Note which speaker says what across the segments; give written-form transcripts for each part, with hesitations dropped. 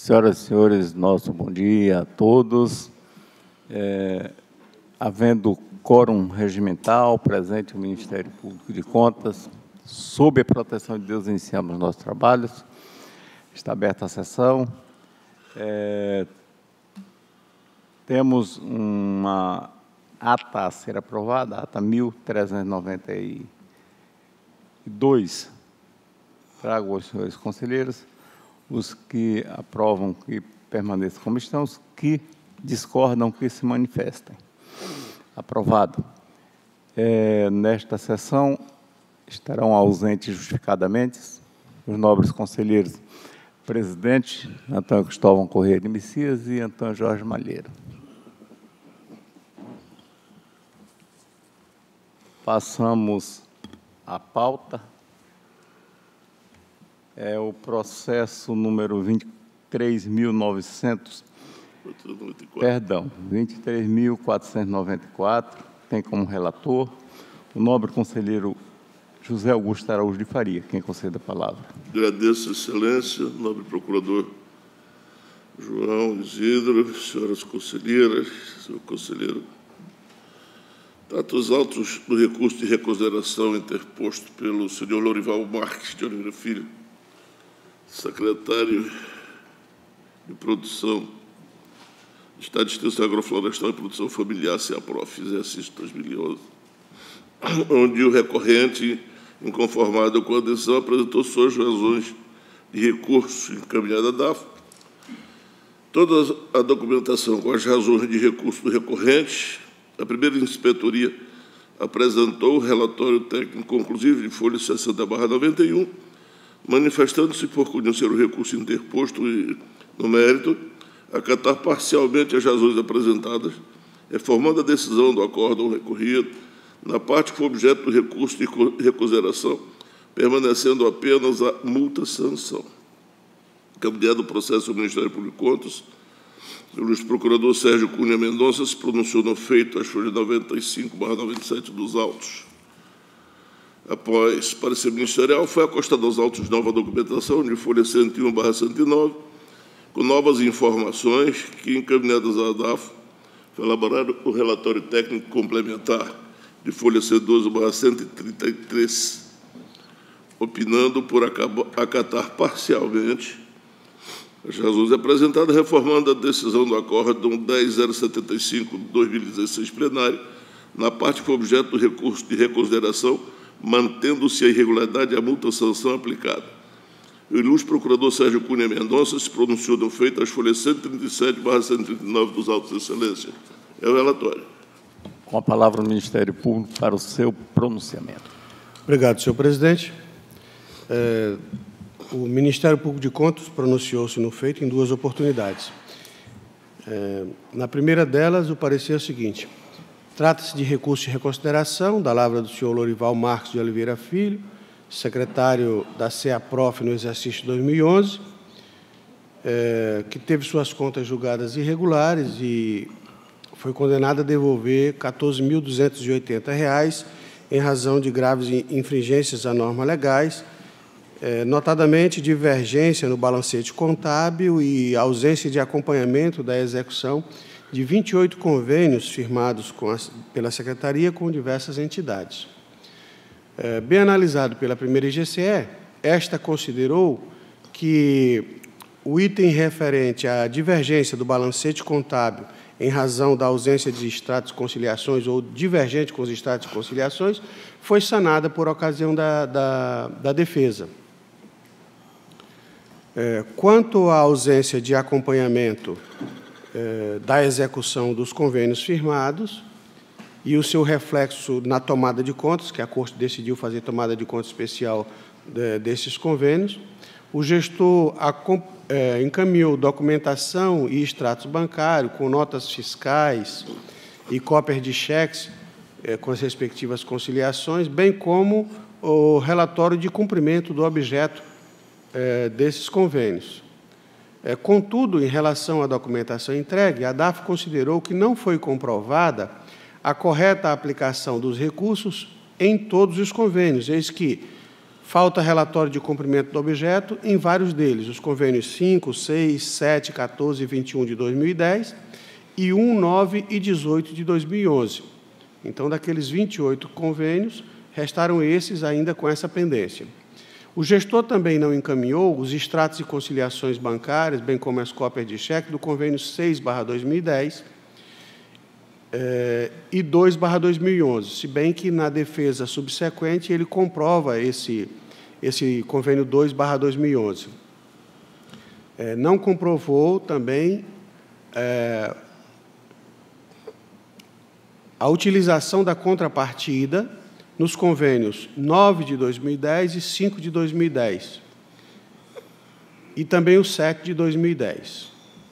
Speaker 1: Senhoras e senhores, nosso bom dia a todos. Havendo quórum regimental, presente o Ministério Público de Contas, sob a proteção de Deus, iniciamos nossos trabalhos. Está aberta a sessão. Temos uma ata a ser aprovada, a ata 1392. Trago aos senhores conselheiros os que aprovam que permaneçam como estão, os que discordam que se manifestem. Aprovado. Nesta sessão estarão ausentes justificadamente os nobres conselheiros presidente Antônio Cristóvão Corrêa de Messias e Antônio Jorge Malheiro. Passamos à pauta. É o processo número 23.494, tem como relator o nobre conselheiro José Augusto Araújo de Faria. Quem concede a palavra?
Speaker 2: Agradeço, Excelência, nobre procurador João Isidro, senhoras conselheiras, senhor conselheiro. Trata os autos do recurso de reconsideração interposto pelo senhor Lorival Marques de Oliveira Filho, secretário de Produção, Estado de Extensão Agroflorestal e Produção Familiar, CEAPROF, exercício 2011, onde o recorrente, inconformado com a decisão, apresentou suas razões de recurso encaminhada à DAF. Toda a documentação com as razões de recurso do recorrente, a primeira inspetoria apresentou o relatório técnico conclusivo de folha 60/91, manifestando-se por conhecer o recurso interposto e, no mérito, acatar parcialmente as razões apresentadas, reformando a decisão do acórdão recorrido, na parte que foi objeto do recurso de reconsideração, permanecendo apenas a multa-sanção. Encaminhado o processo ao Ministério Público de Contas, o ilustre procurador Sérgio Cunha Mendonça se pronunciou no feito às folhas 95/97 dos autos. Após parecer ministerial, foi acostada aos autos nova documentação, de folha 101/109, com novas informações que, encaminhadas à DAF, foi elaborado o relatório técnico complementar, de folha C12/133, opinando por acatar parcialmente as razões apresentadas, reformando a decisão do acórdão 10.075 de 2016 plenário, na parte que foi objeto do recurso de reconsideração, mantendo-se a irregularidade e a multa-sanção aplicada. O ilustre procurador Sérgio Cunha Mendonça se pronunciou no feito às folhas 137/139 dos autos de excelência. É o relatório.
Speaker 1: Com a palavra o Ministério Público para o seu pronunciamento.
Speaker 3: Obrigado, senhor presidente. O Ministério Público de Contas pronunciou-se no feito em duas oportunidades. Na primeira delas, o parecer é o seguinte: trata-se de recurso de reconsideração da lavra do senhor Lorival Marques de Oliveira Filho, secretário da CEAPROF no exercício 2011, que teve suas contas julgadas irregulares e foi condenado a devolver R$ 14.280 em razão de graves infringências a normas legais, notadamente divergência no balancete contábil e ausência de acompanhamento da execução de 28 convênios firmados pela Secretaria com diversas entidades. Bem analisado pela primeira IGCE, esta considerou que o item referente à divergência do balancete contábil em razão da ausência de extratos de conciliações ou divergente com os extratos de conciliações foi sanada por ocasião da defesa. Quanto à ausência de acompanhamento da execução dos convênios firmados e o seu reflexo na tomada de contas, que a Corte decidiu fazer tomada de conta especial desses convênios, o gestor encaminhou documentação e extratos bancários com notas fiscais e cópias de cheques com as respectivas conciliações, bem como o relatório de cumprimento do objeto desses convênios. Contudo, em relação à documentação entregue, a DAF considerou que não foi comprovada a correta aplicação dos recursos em todos os convênios, eis que Falta relatório de cumprimento do objeto em vários deles, os convênios 5, 6, 7, 14 e 21 de 2010 e 1, 9 e 18 de 2011. Então, daqueles 28 convênios, restaram esses ainda com essa pendência. O gestor também não encaminhou os extratos de conciliações bancárias, bem como as cópias de cheque do convênio 6/2010 e 2/2011, se bem que na defesa subsequente ele comprova esse convênio 2/2011. Não comprovou também a utilização da contrapartida nos convênios 9 de 2010 e 5 de 2010, e também o 7 de 2010.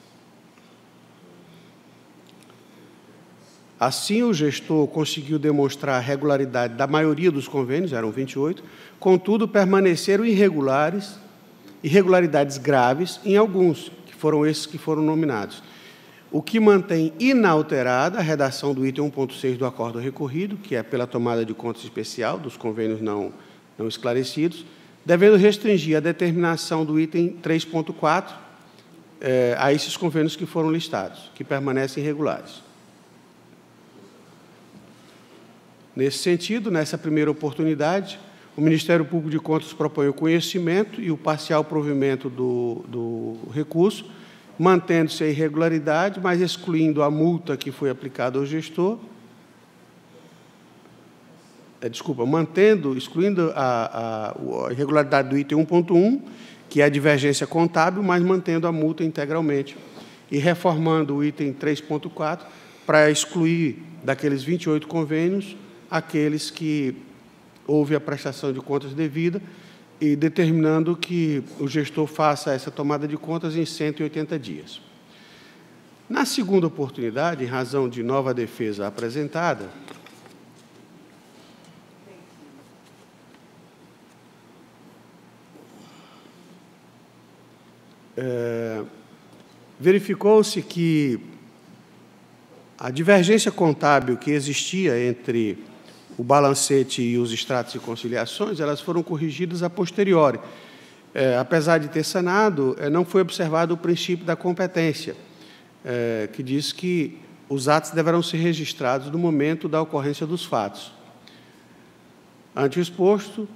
Speaker 3: Assim, o gestor conseguiu demonstrar a regularidade da maioria dos convênios, eram 28, contudo, permaneceram irregularidades graves em alguns, que foram esses que foram nominados, o que mantém inalterada a redação do item 1.6 do acordo recorrido, que é pela tomada de contas especial dos convênios não esclarecidos, devendo restringir a determinação do item 3.4 a esses convênios que foram listados, que permanecem irregulares. Nesse sentido, nessa primeira oportunidade, o Ministério Público de Contas propõe o conhecimento e o parcial provimento do recurso, mantendo-se a irregularidade, mas excluindo a multa que foi aplicada ao gestor, excluindo a irregularidade do item 1.1, que é a divergência contábil, mas mantendo a multa integralmente, e reformando o item 3.4 para excluir daqueles 28 convênios aqueles que houve a prestação de contas devida e determinando que o gestor faça essa tomada de contas em 180 dias. Na segunda oportunidade, em razão de nova defesa apresentada, verificou-se que a divergência contábil que existia entre o balancete e os extratos de conciliações, elas foram corrigidas a posteriori. Apesar de ter sanado, não foi observado o princípio da competência, que diz que os atos deverão ser registrados no momento da ocorrência dos fatos. Ante o exposto,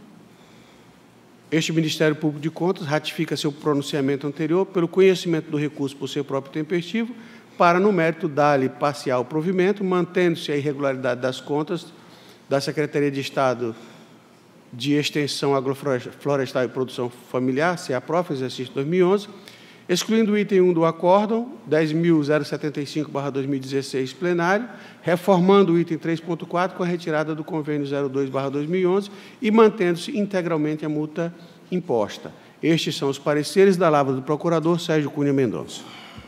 Speaker 3: este Ministério Público de Contas ratifica seu pronunciamento anterior pelo conhecimento do recurso por seu próprio tempestivo, para, no mérito, dar-lhe parcial provimento, mantendo-se a irregularidade das contas da Secretaria de Estado de Extensão Agroflorestal e Produção Familiar, CEAPROF, exercício 2011, excluindo o item 1 do acórdão, 10.075/2016, plenário, reformando o item 3.4 com a retirada do convênio 02/2011 e mantendo-se integralmente a multa imposta. Estes são os pareceres da lavra do procurador Sérgio Cunha Mendonça.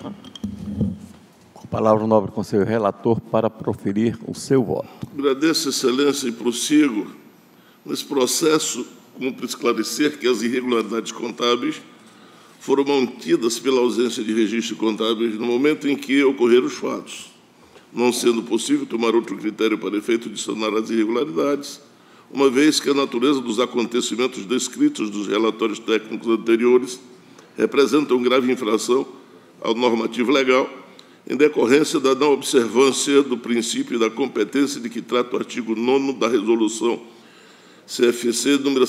Speaker 1: Com a palavra o nobre conselheiro relator para proferir o seu voto.
Speaker 2: Agradeço, Excelência, e prossigo. Nesse processo, cumpre esclarecer que as irregularidades contábeis foram mantidas pela ausência de registros contábeis no momento em que ocorreram os fatos, não sendo possível tomar outro critério para efeito de sanar as irregularidades, uma vez que a natureza dos acontecimentos descritos dos relatórios técnicos anteriores representa uma grave infração ao normativo legal, em decorrência da não observância do princípio da competência de que trata o artigo 9º da Resolução CFC número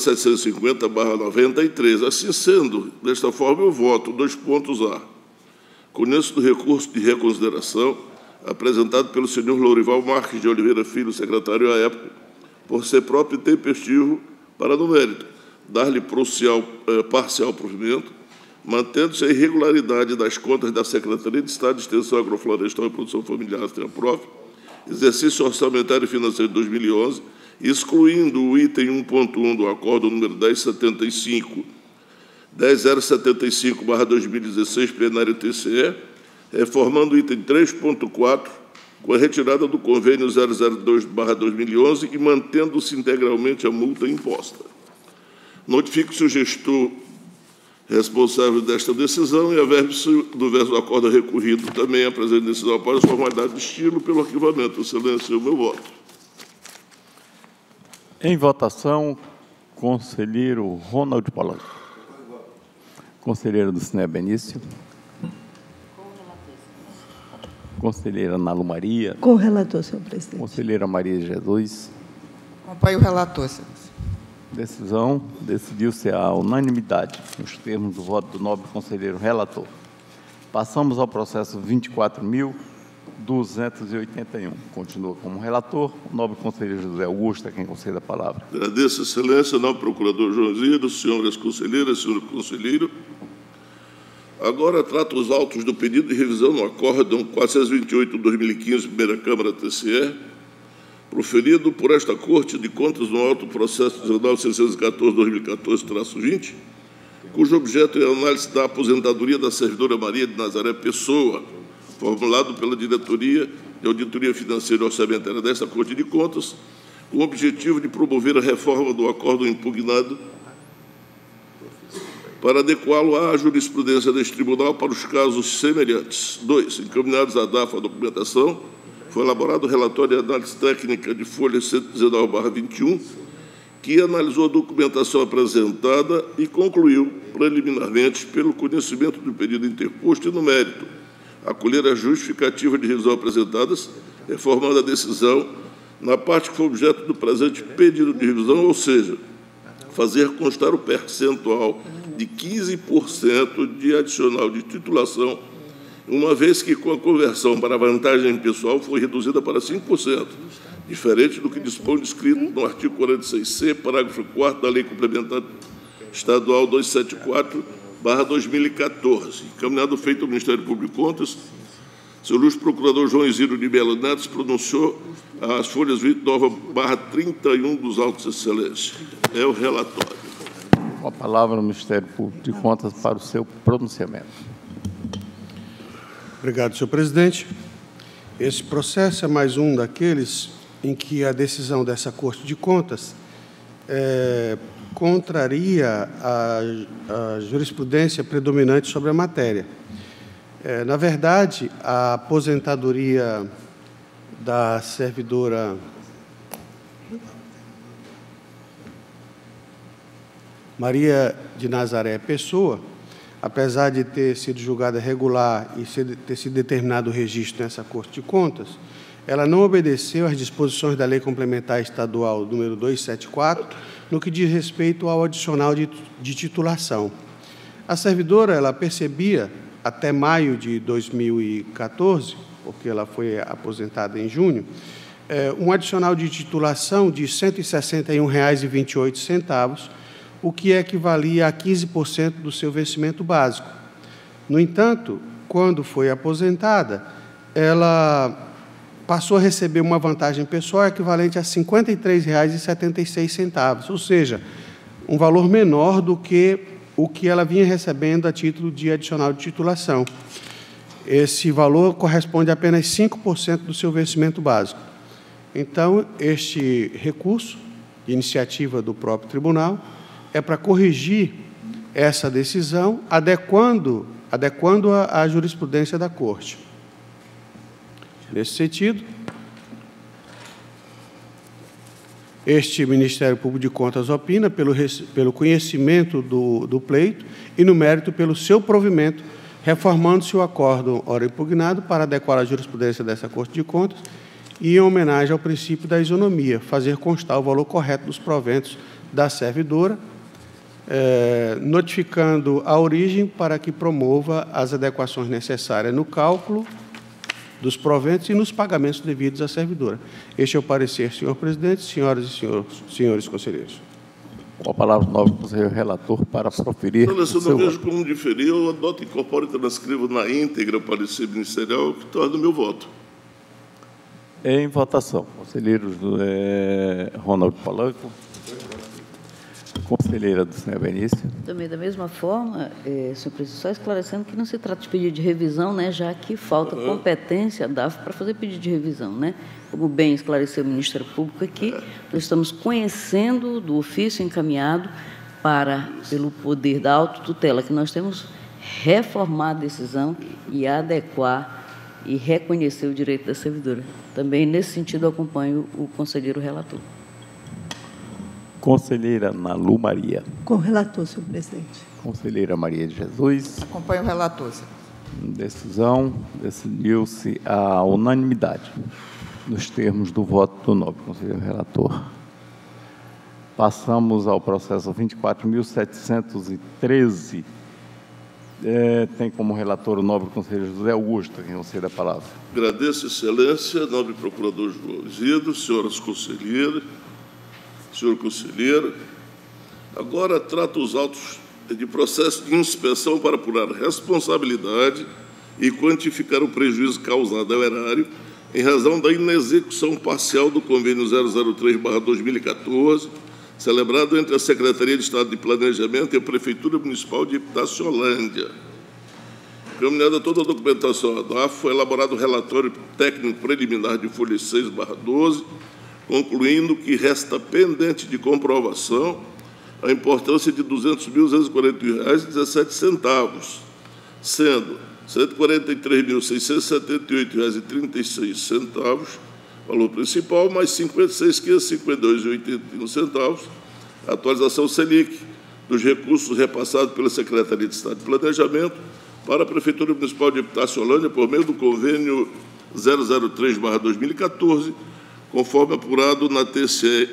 Speaker 2: 750/93. Assim sendo, desta forma, eu voto 2 pontos A. Conheço do recurso de reconsideração apresentado pelo senhor Lourival Marques de Oliveira Filho, secretário à época, por ser próprio e tempestivo para, no mérito, dar-lhe parcial provimento, mantendo-se a irregularidade das contas da Secretaria de Estado de Extensão Agroflorestal e Produção Familiar, CEAPROF, exercício orçamentário e financeiro de 2011, excluindo o item 1.1 do acordo número 10.075/2016, plenário TCE, reformando o item 3.4, com a retirada do convênio 002/2011 e mantendo-se integralmente a multa imposta. Notifico-se o gestor responsável desta decisão e averbe-se do verso do acordo recorrido também a presente decisão após a formalidade de estilo pelo arquivamento. Excelência, o meu voto.
Speaker 1: Em votação, Conselheiro Ronald Polanco. Conselheiro do Sine Benício. Conselheira Nalu Maria.
Speaker 4: Com o relator, senhor presidente.
Speaker 1: Conselheira Maria Jesus.
Speaker 5: Acompanho o relator, senhor.
Speaker 1: Decisão decidiu-se à unanimidade, nos termos do voto do nobre conselheiro relator. Passamos ao processo 24.281. Continua como relator o nobre conselheiro José Augusto, a quem concede a palavra.
Speaker 2: Agradeço, excelência, nobre procurador João Ziro, senhoras conselheiras, senhor conselheiro. Agora trato os autos do pedido de revisão no acórdão 428/2015, primeira Câmara TCE, proferido por esta Corte de Contas no auto processo 1914/2014-20, cujo objeto é a análise da aposentadoria da servidora Maria de Nazaré Pessoa, formulado pela Diretoria de Auditoria Financeira e Orçamentária desta Corte de Contas, com o objetivo de promover a reforma do acórdão impugnado para adequá-lo à jurisprudência deste tribunal para os casos semelhantes. 2. Encaminhados à DAF a documentação, foi elaborado o relatório de análise técnica de folha 119/21, que analisou a documentação apresentada e concluiu, preliminarmente, pelo conhecimento do pedido interposto e no mérito, acolher as justificativas de revisão apresentadas, reformando a decisão na parte que foi objeto do presente pedido de revisão, ou seja, fazer constar o percentual de 15% de adicional de titulação, uma vez que, com a conversão para a vantagem pessoal, foi reduzida para 5%, diferente do que dispõe descrito no artigo 46C, parágrafo 4º da Lei Complementar Estadual 274/2014. Encaminhado feito ao Ministério Público de Contas, seu ilustre procurador João Isidro de Melo Neto se pronunciou as folhas 29/31 dos autos de excelência. É o relatório.
Speaker 1: Com a palavra no Ministério Público de Contas para o seu pronunciamento.
Speaker 3: Obrigado, senhor presidente. Esse processo é mais um daqueles em que a decisão dessa Corte de Contas contraria a jurisprudência predominante sobre a matéria. Na verdade, a aposentadoria da servidora Maria de Nazaré Pessoa, apesar de ter sido julgada regular e ter sido determinado o registro nessa Corte de Contas, ela não obedeceu às disposições da Lei Complementar Estadual número 274, no que diz respeito ao adicional de titulação. A servidora, ela percebia, até maio de 2014, porque ela foi aposentada em junho, um adicional de titulação de R$ 161,28, o que equivalia a 15% do seu vencimento básico. No entanto, quando foi aposentada, ela passou a receber uma vantagem pessoal equivalente a R$ 53,76, ou seja, um valor menor do que o que ela vinha recebendo a título de adicional de titulação. Esse valor corresponde a apenas 5% do seu vencimento básico. Então, este recurso, de iniciativa do próprio tribunal, é para corrigir essa decisão, adequando a jurisprudência da Corte. Nesse sentido, este Ministério Público de Contas opina pelo conhecimento do pleito e, no mérito, pelo seu provimento, reformando-se o acórdão ora impugnado para adequar a jurisprudência dessa Corte de Contas e, em homenagem ao princípio da isonomia, fazer constar o valor correto dos proventos da servidora, notificando a origem para que promova as adequações necessárias no cálculo dos proventos e nos pagamentos devidos à servidora. Este é o parecer, senhor presidente, senhoras e senhores conselheiros.
Speaker 1: Com a palavra o nobre conselheiro relator para proferir.
Speaker 2: Eu não vejo como diferir, eu adoto, incorporo e transcrevo na íntegra o parecer ministerial que torna o meu voto.
Speaker 1: Em votação, conselheiro Ronald Polanco. Conselheira do Sine Benício.
Speaker 6: Também, da mesma forma, senhor presidente, só esclarecendo que não se trata de pedido de revisão, né, já que falta competência da DAF para fazer pedido de revisão, né? Como bem esclareceu o Ministério Público aqui, nós estamos conhecendo do ofício encaminhado pelo poder da autotutela que nós temos, reformar a decisão e adequar e reconhecer o direito da servidora. Também, nesse sentido, eu acompanho o conselheiro relator.
Speaker 1: Conselheira Nalu Maria.
Speaker 4: Com o relator, senhor presidente.
Speaker 1: Conselheira Maria de Jesus.
Speaker 5: Acompanho o relator, senhor.
Speaker 1: Decisão, decidiu-se a unanimidade, nos termos do voto do nobre conselheiro relator. Passamos ao processo 24.713. Tem como relator o nobre conselheiro José Augusto, a quem eu cedo a palavra.
Speaker 2: Agradeço, excelência, nobre procurador João Isidro, senhoras conselheiras, senhor conselheiro. Agora trato os autos de processo de inspeção para apurar responsabilidade e quantificar o prejuízo causado ao erário em razão da inexecução parcial do convênio 003/2014, celebrado entre a Secretaria de Estado de Planejamento e a Prefeitura Municipal de Itaciolândia. Caminhada toda a documentação à DAF, foi elaborado o relatório técnico preliminar de folha 6/12, concluindo que resta pendente de comprovação a importância de R$ 200.241,17, sendo R$ 143.678,36, valor principal, mais R$ 56.552,81, a atualização Selic dos recursos repassados pela Secretaria de Estado de Planejamento para a Prefeitura Municipal de Itaciolândia por meio do convênio 003/2014, conforme apurado na TCE,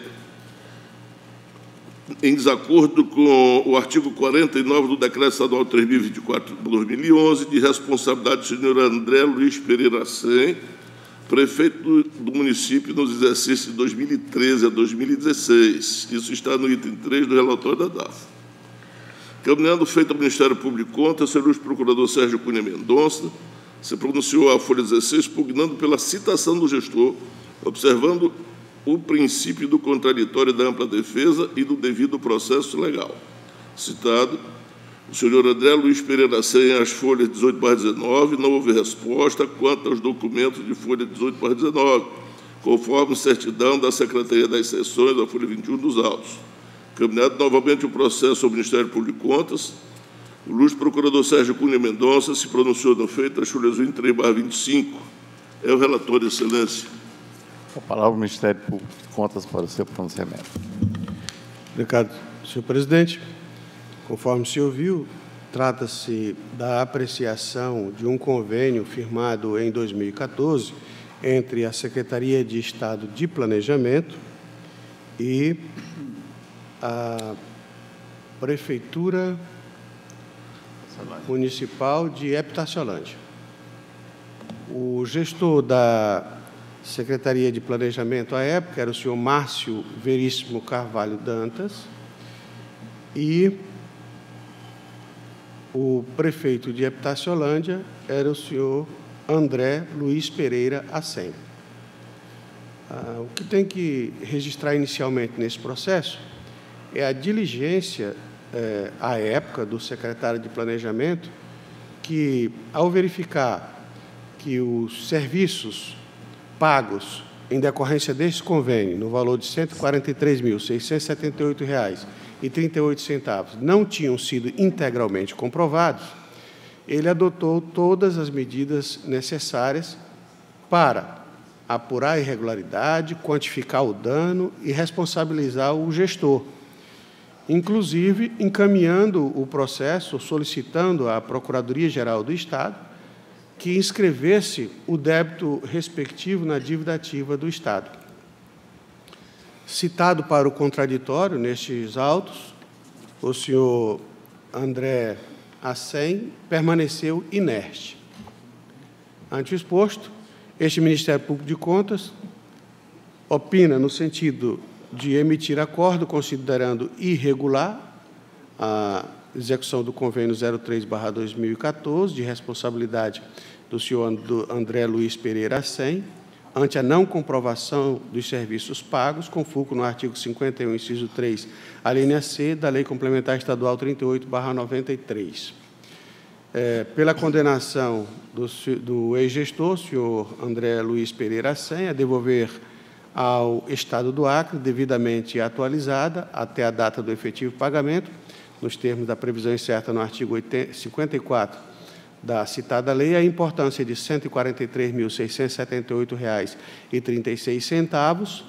Speaker 2: em desacordo com o artigo 49 do Decreto Estadual 3024/2011, de responsabilidade do senhor André Luiz Pereira Sem, prefeito do município nos exercícios de 2013 a 2016. Isso está no item 3 do relatório da DAF. Caminhando feito ao Ministério Público de Contas, o senhor procurador Sérgio Cunha Mendonça se pronunciou à folha 16, pugnando pela citação do gestor, observando o princípio do contraditório da ampla defesa e do devido processo legal. Citado, o senhor André Luiz Pereira Sem, as folhas 18/19, não houve resposta quanto aos documentos de folha 18/19, conforme certidão da Secretaria das Seções, a folha 21 dos autos. Caminhado novamente o processo ao Ministério Público de Contas, o ilustre procurador Sérgio Cunha Mendonça se pronunciou no feito as folhas 23/25. É o relator, excelência.
Speaker 1: A palavra ao Ministério Público de Contas para o seu pronunciamento.
Speaker 3: Obrigado, senhor presidente. Conforme se ouviu, trata-se da apreciação de um convênio firmado em 2014 entre a Secretaria de Estado de Planejamento e a Prefeitura Municipal de Itaciolândia. O gestor da Secretaria de Planejamento, à época, era o senhor Márcio Veríssimo Carvalho Dantas, e o prefeito de Itaciolândia era o senhor André Luiz Pereira Acem. O que tem que registrar inicialmente nesse processo é a diligência, à época, do secretário de Planejamento, que, ao verificar que os serviços pagos em decorrência deste convênio, no valor de R$ 143.678,38, não tinham sido integralmente comprovados, ele adotou todas as medidas necessárias para apurar a irregularidade, quantificar o dano e responsabilizar o gestor, inclusive encaminhando o processo, solicitando à Procuradoria-Geral do Estado que inscrevesse o débito respectivo na dívida ativa do Estado. Citado para o contraditório nestes autos, o senhor André Acem permaneceu inerte. Ante o exposto, este Ministério Público de Contas opina no sentido de emitir acordo considerando irregular a execução do convênio 03/2014, de responsabilidade do senhor André Luiz Pereira Acem, ante a não comprovação dos serviços pagos, com fulcro no artigo 51, inciso 3, a linha C da Lei Complementar Estadual 38/93. Pela condenação do ex-gestor, senhor André Luiz Pereira Acem, a devolver ao Estado do Acre, devidamente atualizada até a data do efetivo pagamento, nos termos da previsão incerta no artigo 54 da citada lei, a importância de R$ 143.678,36,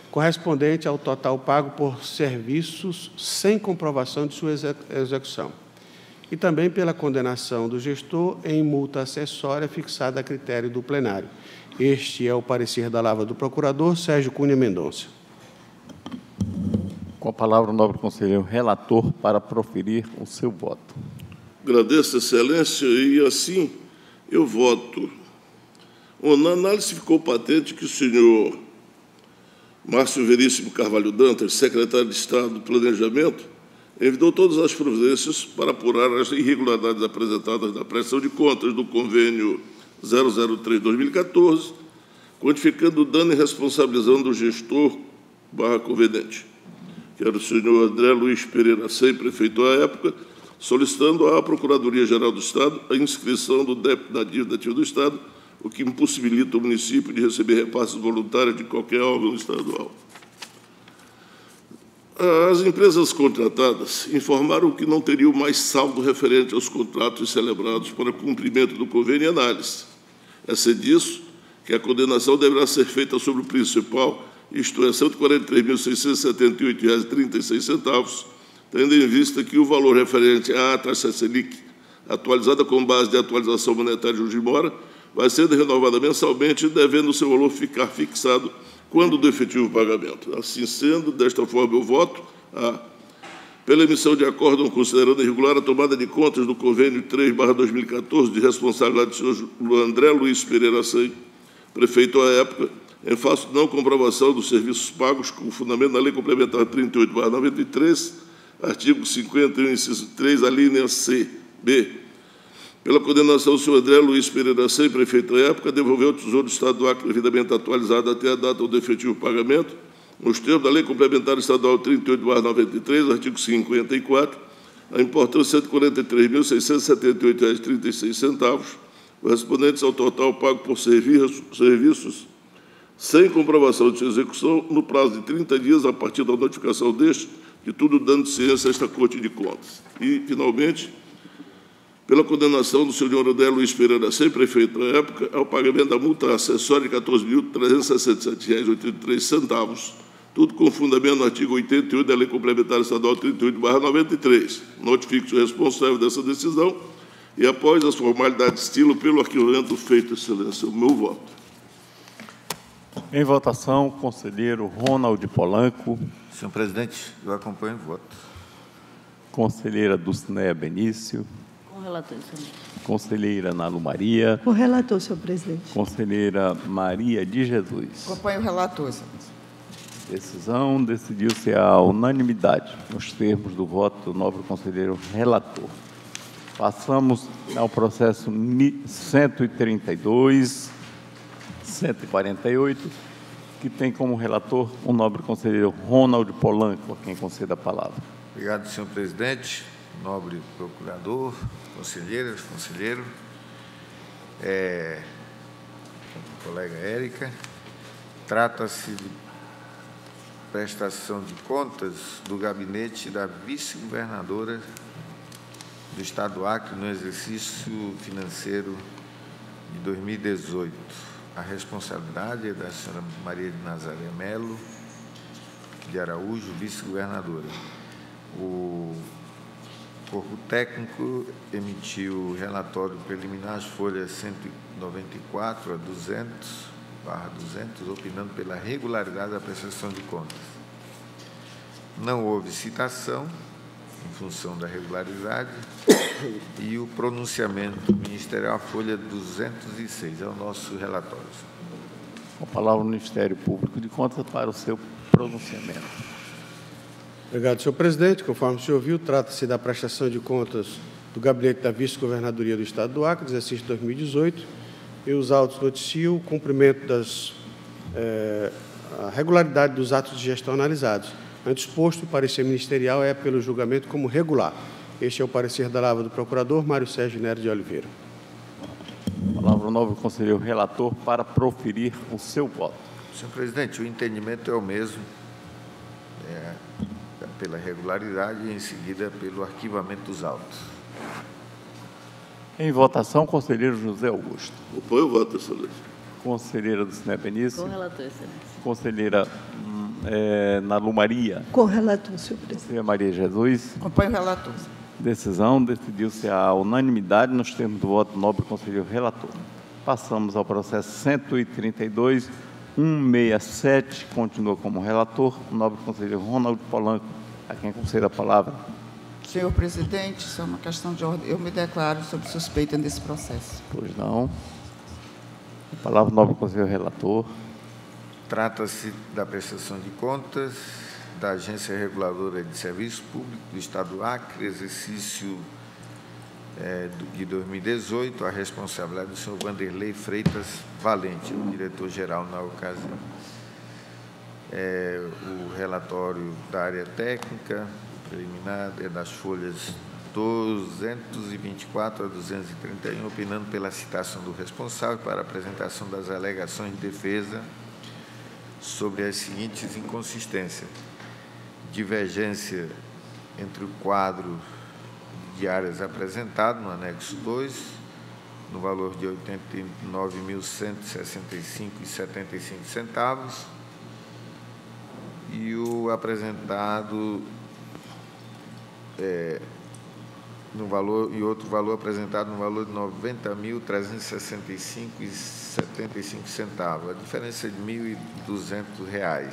Speaker 3: correspondente ao total pago por serviços sem comprovação de sua execução, e também pela condenação do gestor em multa acessória fixada a critério do plenário. Este é o parecer da Lavra do Procurador Sérgio Cunha Mendonça.
Speaker 1: Com a palavra, o nobre conselheiro relator para proferir o seu voto.
Speaker 2: Agradeço, Excelência, e assim eu voto. Na análise ficou patente que o senhor Márcio Veríssimo Carvalho Dantas, secretário de Estado do Planejamento, evitou todas as providências para apurar as irregularidades apresentadas na prestação de contas do convênio 003/2014, quantificando o dano e responsabilizando o gestor/conveniente, que era o senhor André Luiz Pereira Sem, prefeito à época, solicitando à Procuradoria-Geral do Estado a inscrição do débito da dívida ativa do Estado, o que impossibilita o município de receber repasses voluntários de qualquer órgão estadual. As empresas contratadas informaram que não teriam mais saldo referente aos contratos celebrados para cumprimento do convênio e análise. É disso que a condenação deverá ser feita sobre o principal, isto é, R$ 143.678,36, tendo em vista que o valor referente à taxa Selic, atualizada com base de atualização monetária de juros de mora, vai sendo renovada mensalmente, devendo o seu valor ficar fixado quando do efetivo pagamento. Assim sendo, desta forma eu voto pela emissão de acórdão considerando irregular a tomada de contas do convênio 3/2014 de responsabilidade do senhor André Luiz Pereira Sem, prefeito à época, em face de não comprovação dos serviços pagos com fundamento na Lei Complementar 38/93, artigo 51, inciso 3, a linha C, B. Pela condenação do senhor André Luiz Pereira Sem, prefeito à época, devolveu ao Tesouro do Estado do Acre devidamente atualizado até a data do efetivo pagamento, nos termos da Lei Complementar Estadual 38/93, artigo 54, a importância de R$ 143.678,36, correspondentes ao total pago por serviços sem comprovação de sua execução, no prazo de 30 dias a partir da notificação deste, de tudo dando ciência a esta Corte de Contas. E, finalmente, pela condenação do senhor André Luiz Pereira Sem, prefeito na época, ao pagamento da multa acessória de R$ 14.367,83, tudo com fundamento no artigo 88 da Lei Complementar Estadual 38/93. Notifico o responsável dessa decisão e, após as formalidades de estilo, pelo arquivamento feito, Excelência, o meu voto.
Speaker 1: Em votação, conselheiro Ronald Polanco.
Speaker 7: Senhor presidente, eu acompanho o voto.
Speaker 1: Conselheira Dulcineia Benício.
Speaker 6: Com o relator, excelência.
Speaker 1: Conselheira Nalu Maria.
Speaker 4: Com o relator, senhor presidente.
Speaker 1: Conselheira Maria de Jesus.
Speaker 5: Acompanho o relator, excelência.
Speaker 1: Decisão decidiu-se à unanimidade, nos termos do voto do nobre conselheiro relator. Passamos ao processo 132, 148, que tem como relator o nobre conselheiro Ronald Polanco, a quem conceda a palavra.
Speaker 7: Obrigado, senhor presidente, nobre procurador, conselheiras, conselheiro, colega Érica. Trata-se de prestação de contas do gabinete da vice-governadora do Estado do Acre no exercício financeiro de 2018. A responsabilidade é da senhora Maria de Nazaré Melo de Araújo, vice-governadora. O corpo técnico emitiu o relatório preliminar, as folhas 194 a 200/200, opinando pela regularidade da prestação de contas. Não houve citação, em função da regularidade, e o pronunciamento ministerial, folha 206, é o nosso relatório.
Speaker 1: Com a palavra o Ministério Público de Contas para o seu pronunciamento.
Speaker 3: Obrigado, senhor presidente. Conforme o senhor viu, trata-se da prestação de contas do gabinete da vice-governadoria do Estado do Acre, exercício 2018, e os autos noticiam o cumprimento a regularidade dos atos de gestão analisados. Antes posto, o parecer ministerial é pelo julgamento como regular. Este é o parecer da Lavra do Procurador Mário Sérgio Nery de Oliveira.
Speaker 1: Palavra o nobre conselheiro relator para proferir o seu voto.
Speaker 7: Senhor presidente, o entendimento é o mesmo, pela regularidade e, em seguida, pelo arquivamento dos autos.
Speaker 1: Em votação, conselheiro José Augusto.
Speaker 2: Apoio o voto, Excelência.
Speaker 1: Conselheira Dulcineia Benício.
Speaker 6: Com o relator, excelência.
Speaker 1: Conselheira Nalu Maria.
Speaker 4: Com o relator, senhor presidente.
Speaker 1: Conselheira Maria Jesus.
Speaker 5: Acompanho o relator.
Speaker 1: Decisão, decidiu-se a unanimidade nos termos do voto do nobre conselheiro relator. Passamos ao processo 132.167, continua como relator, o nobre conselheiro Ronaldo Polanco, a quem concedo a palavra.
Speaker 5: Senhor presidente, isso é uma questão de ordem. Eu me declaro sob suspeita desse processo.
Speaker 1: Pois não. A palavra do nobre conselheiro relator.
Speaker 7: Trata-se da prestação de contas da Agência Reguladora de Serviços Públicos do Estado do Acre, exercício de 2018, a responsabilidade do senhor Vanderlei Freitas Valente, o diretor-geral na ocasião. O relatório da área técnica, preliminar, é das folhas 224 a 231, opinando pela citação do responsável para a apresentação das alegações de defesa sobre as seguintes inconsistências: divergência entre o quadro de áreas apresentado no anexo 2, no valor de R$ 89.165,75, e o apresentado no valor, e outro valor apresentado no valor de R$ 90.365,75, a diferença de R$ 1.200.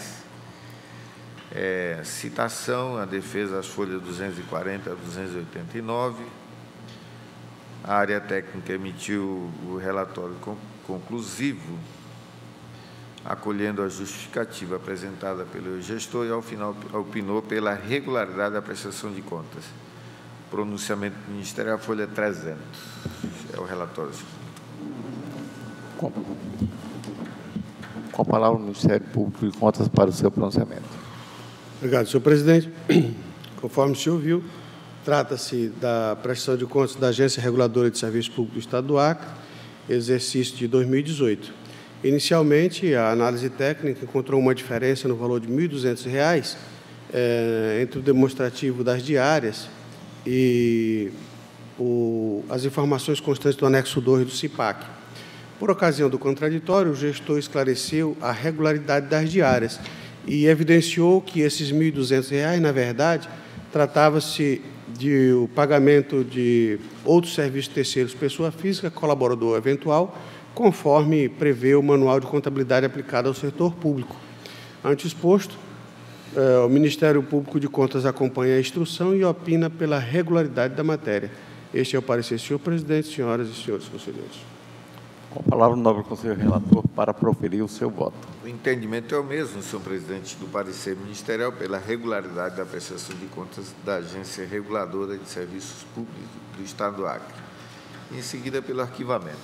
Speaker 7: Citação, a defesa, as folhas 240 a 289. A área técnica emitiu o relatório conclusivo, acolhendo a justificativa apresentada pelo gestor e, ao final, opinou pela regularidade da prestação de contas. Pronunciamento ministerial, folha 300. É o relatório.
Speaker 1: Com a palavra o Ministério Público de Contas para o seu pronunciamento.
Speaker 3: Obrigado, senhor presidente. Conforme o senhor viu, trata-se da prestação de contas da Agência Reguladora de Serviços Públicos do Estado do Acre, exercício de 2018. Inicialmente, a análise técnica encontrou uma diferença no valor de R$ 1.200 entre o demonstrativo das diárias e as informações constantes do anexo 2 do CIPAC. Por ocasião do contraditório, o gestor esclareceu a regularidade das diárias e evidenciou que esses R$ 1.200, na verdade, tratava-se de o pagamento de outros serviços terceiros, pessoa física, colaborador eventual, conforme prevê o Manual de Contabilidade aplicado ao setor público. Ante exposto, o Ministério Público de Contas acompanha a instrução e opina pela regularidade da matéria. Este é o parecer, senhor presidente, senhoras e senhores conselheiros.
Speaker 1: Com a palavra o nobre conselheiro relator para proferir o seu voto.
Speaker 7: O entendimento é o mesmo, senhor presidente, do parecer ministerial pela regularidade da prestação de contas da Agência Reguladora de Serviços Públicos do Estado do Acre. Em seguida, pelo arquivamento.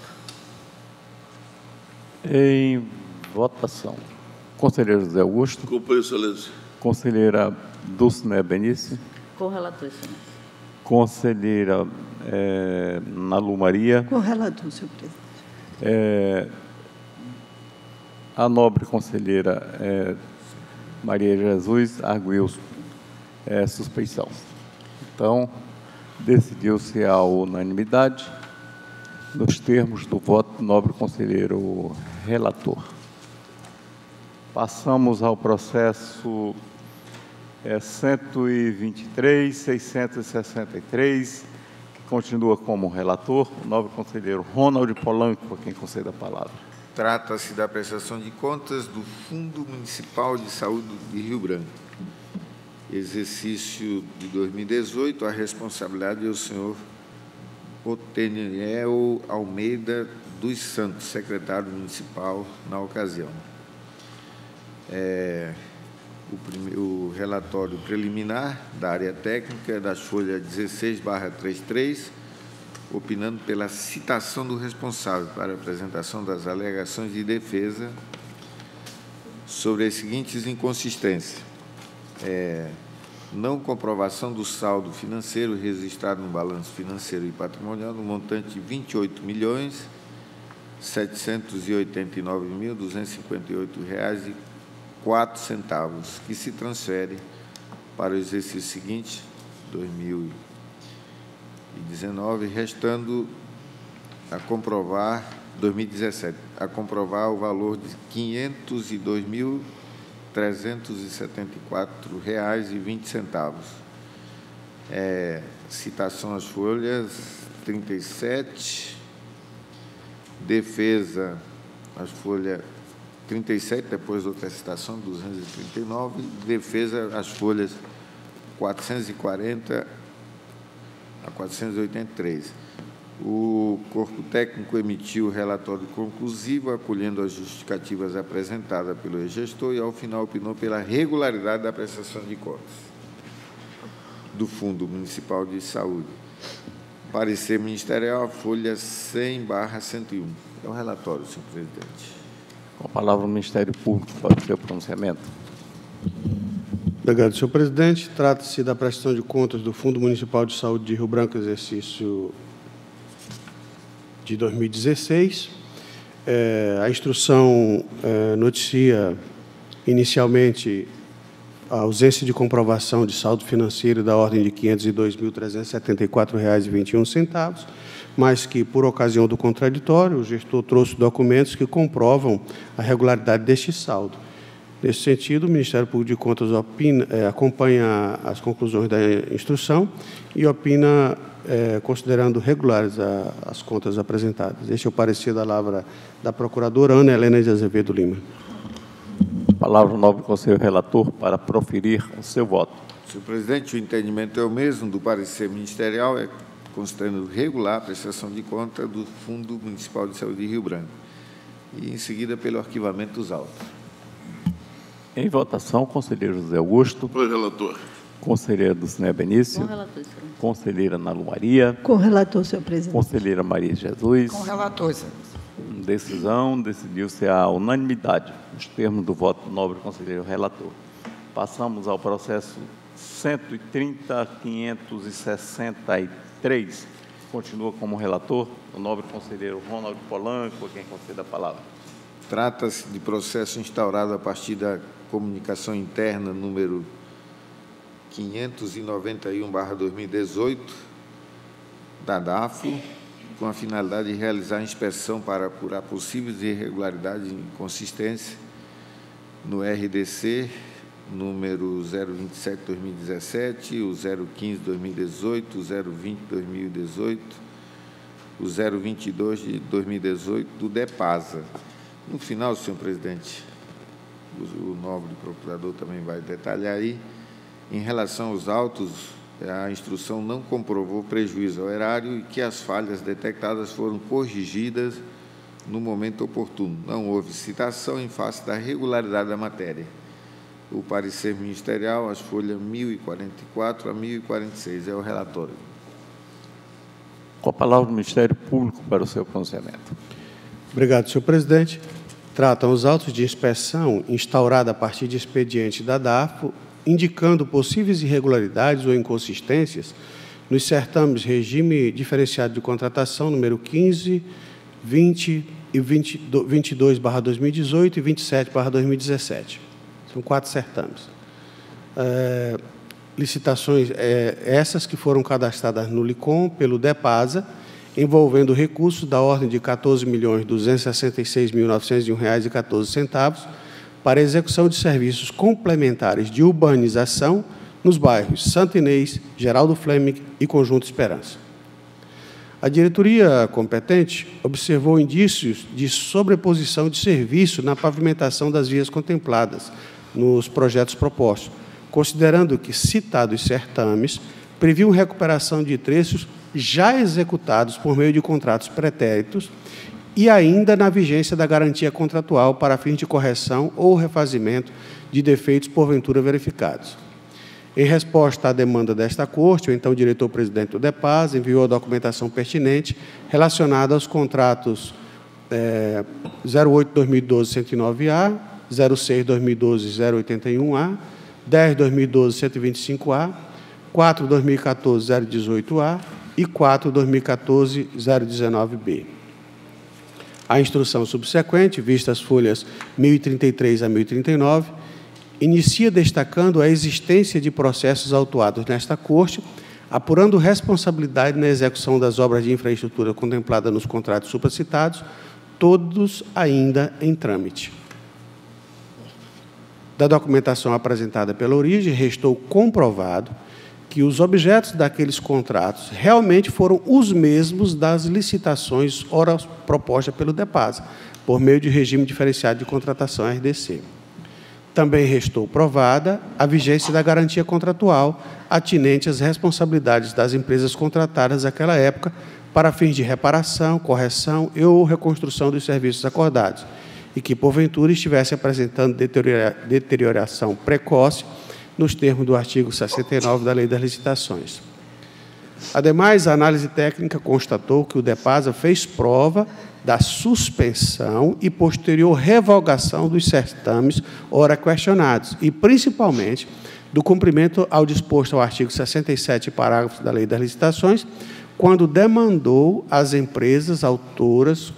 Speaker 1: Em votação. Conselheiro José Augusto.
Speaker 2: Acompanho, excelência.
Speaker 1: Conselheira Dulcinea Benício.
Speaker 6: Com o relator, excelência.
Speaker 1: Conselheira Nalu Maria.
Speaker 4: Com o relator, senhor presidente.
Speaker 1: A nobre conselheira Maria Jesus arguiu suspeição. Então, decidiu-se a unanimidade nos termos do voto do nobre conselheiro relator. Passamos ao processo 123.663, que continua como relator, o nobre conselheiro Ronaldo Polanco, a quem concede a palavra.
Speaker 7: Trata-se da prestação de contas do Fundo Municipal de Saúde de Rio Branco. Exercício de 2018, a responsabilidade é o senhor Oteniel Almeida dos Santos, secretário municipal na ocasião. O relatório preliminar da área técnica das folhas 16/33, opinando pela citação do responsável para a apresentação das alegações de defesa sobre as seguintes inconsistências. Não comprovação do saldo financeiro registrado no balanço financeiro e patrimonial no montante de R$ 28.789.258,04, que se transfere para o exercício seguinte, 2019, restando a comprovar, 2017, a comprovar o valor de R$ R$ 374,20. Citação às folhas 37, defesa, as folhas 37, depois outra citação, 239, defesa, as folhas 440 a 483. O corpo técnico emitiu o relatório conclusivo, acolhendo as justificativas apresentadas pelo gestor e, ao final, opinou pela regularidade da prestação de contas do Fundo Municipal de Saúde. Parecer ministerial, folha 100/101. É o relatório, senhor presidente.
Speaker 1: Com a palavra o Ministério Público para o seu pronunciamento.
Speaker 3: Obrigado, senhor presidente. Trata-se da prestação de contas do Fundo Municipal de Saúde de Rio Branco, exercício de 2016. A instrução noticia, inicialmente, a ausência de comprovação de saldo financeiro da ordem de R$ 502.374,21, mas que, por ocasião do contraditório, o gestor trouxe documentos que comprovam a regularidade deste saldo. Nesse sentido, o Ministério Público de Contas acompanha as conclusões da instrução e opina considerando regulares as contas apresentadas. Este é o parecer da palavra da procuradora Ana Helena de Azevedo Lima.
Speaker 1: Palavra o nobre conselheiro relator para proferir o seu voto.
Speaker 7: Senhor presidente, o entendimento é o mesmo do parecer ministerial, considerando regular a prestação de conta do Fundo Municipal de Saúde de Rio Branco e, em seguida, pelo arquivamento dos autos.
Speaker 1: Em votação, conselheiro José Augusto.
Speaker 2: Oi, relator.
Speaker 1: Conselheira Dulcinea Benício.
Speaker 6: Com relator, senhor.
Speaker 1: Conselheira Ana Lu Maria.
Speaker 4: Com relator, senhor presidente.
Speaker 1: Conselheira Maria Jesus.
Speaker 5: Com relator, senhor.
Speaker 1: Decisão, decidiu-se a unanimidade, nos termos do voto do nobre conselheiro relator. Passamos ao processo 130.563. Continua como relator o nobre conselheiro Ronald Polanco, a quem concede a palavra.
Speaker 7: Trata-se de processo instaurado a partir da comunicação interna número 591/2018 da DAFO, com a finalidade de realizar a inspeção para apurar possíveis irregularidades e inconsistências no RDC número 027/2017, o 015/2018, o 020/2018, o 022 de 2018 do DEPASA. No final, senhor presidente, o nobre procurador também vai detalhar aí, em relação aos autos, a instrução não comprovou prejuízo ao erário e que as falhas detectadas foram corrigidas no momento oportuno. Não houve citação em face da regularidade da matéria. O parecer ministerial, as folhas 1044 a 1046, é o relatório.
Speaker 1: Com a palavra o Ministério Público para o seu pronunciamento.
Speaker 3: Obrigado, senhor presidente. Tratam os autos de inspeção instaurada a partir de expediente da DAFO, indicando possíveis irregularidades ou inconsistências nos certames regime diferenciado de contratação número 15, 20 e 22/2018 e 27/2017. São 4 certames. Licitações essas que foram cadastradas no LICOM pelo DEPASA, envolvendo recursos da ordem de R$ 14.266.901,14 para execução de serviços complementares de urbanização nos bairros Santo Inês, Geraldo Fleming e Conjunto Esperança. A diretoria competente observou indícios de sobreposição de serviço na pavimentação das vias contempladas nos projetos propostos, considerando que citados certames previam recuperação de trechos já executados por meio de contratos pretéritos e ainda na vigência da garantia contratual para fins de correção ou refazimento de defeitos porventura verificados. Em resposta à demanda desta Corte, o então diretor-presidente do DEPAS enviou a documentação pertinente relacionada aos contratos 08-2012-109A, 06-2012-081A, 10-2012-125A, 4-2014-018A e 4-2014-019B. A instrução subsequente, vista as folhas 1033 a 1039, inicia destacando a existência de processos autuados nesta Corte, apurando responsabilidade na execução das obras de infraestrutura contempladas nos contratos supracitados, todos ainda em trâmite. da documentação apresentada pela origem, restou comprovado que os objetos daqueles contratos realmente foram os mesmos das licitações ora propostas pelo DEPASA, por meio de regime diferenciado de contratação RDC. Também restou provada a vigência da garantia contratual atinente às responsabilidades das empresas contratadas naquela época para fins de reparação, correção e ou reconstrução dos serviços acordados, e que, porventura, estivesse apresentando deterioração precoce nos termos do artigo 69 da Lei das Licitações. Ademais, a análise técnica constatou que o DEPASA fez prova da suspensão e posterior revogação dos certames ora questionados, e, principalmente, do cumprimento ao disposto ao artigo 67, parágrafo da Lei das Licitações, quando demandou às empresas autoras,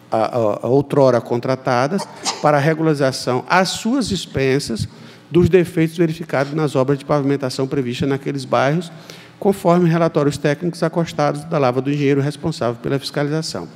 Speaker 3: outrora contratadas, para a regularização às suas expensas dos defeitos verificados nas obras de pavimentação previstas naqueles bairros, conforme relatórios técnicos acostados da lavra do engenheiro responsável pela fiscalização.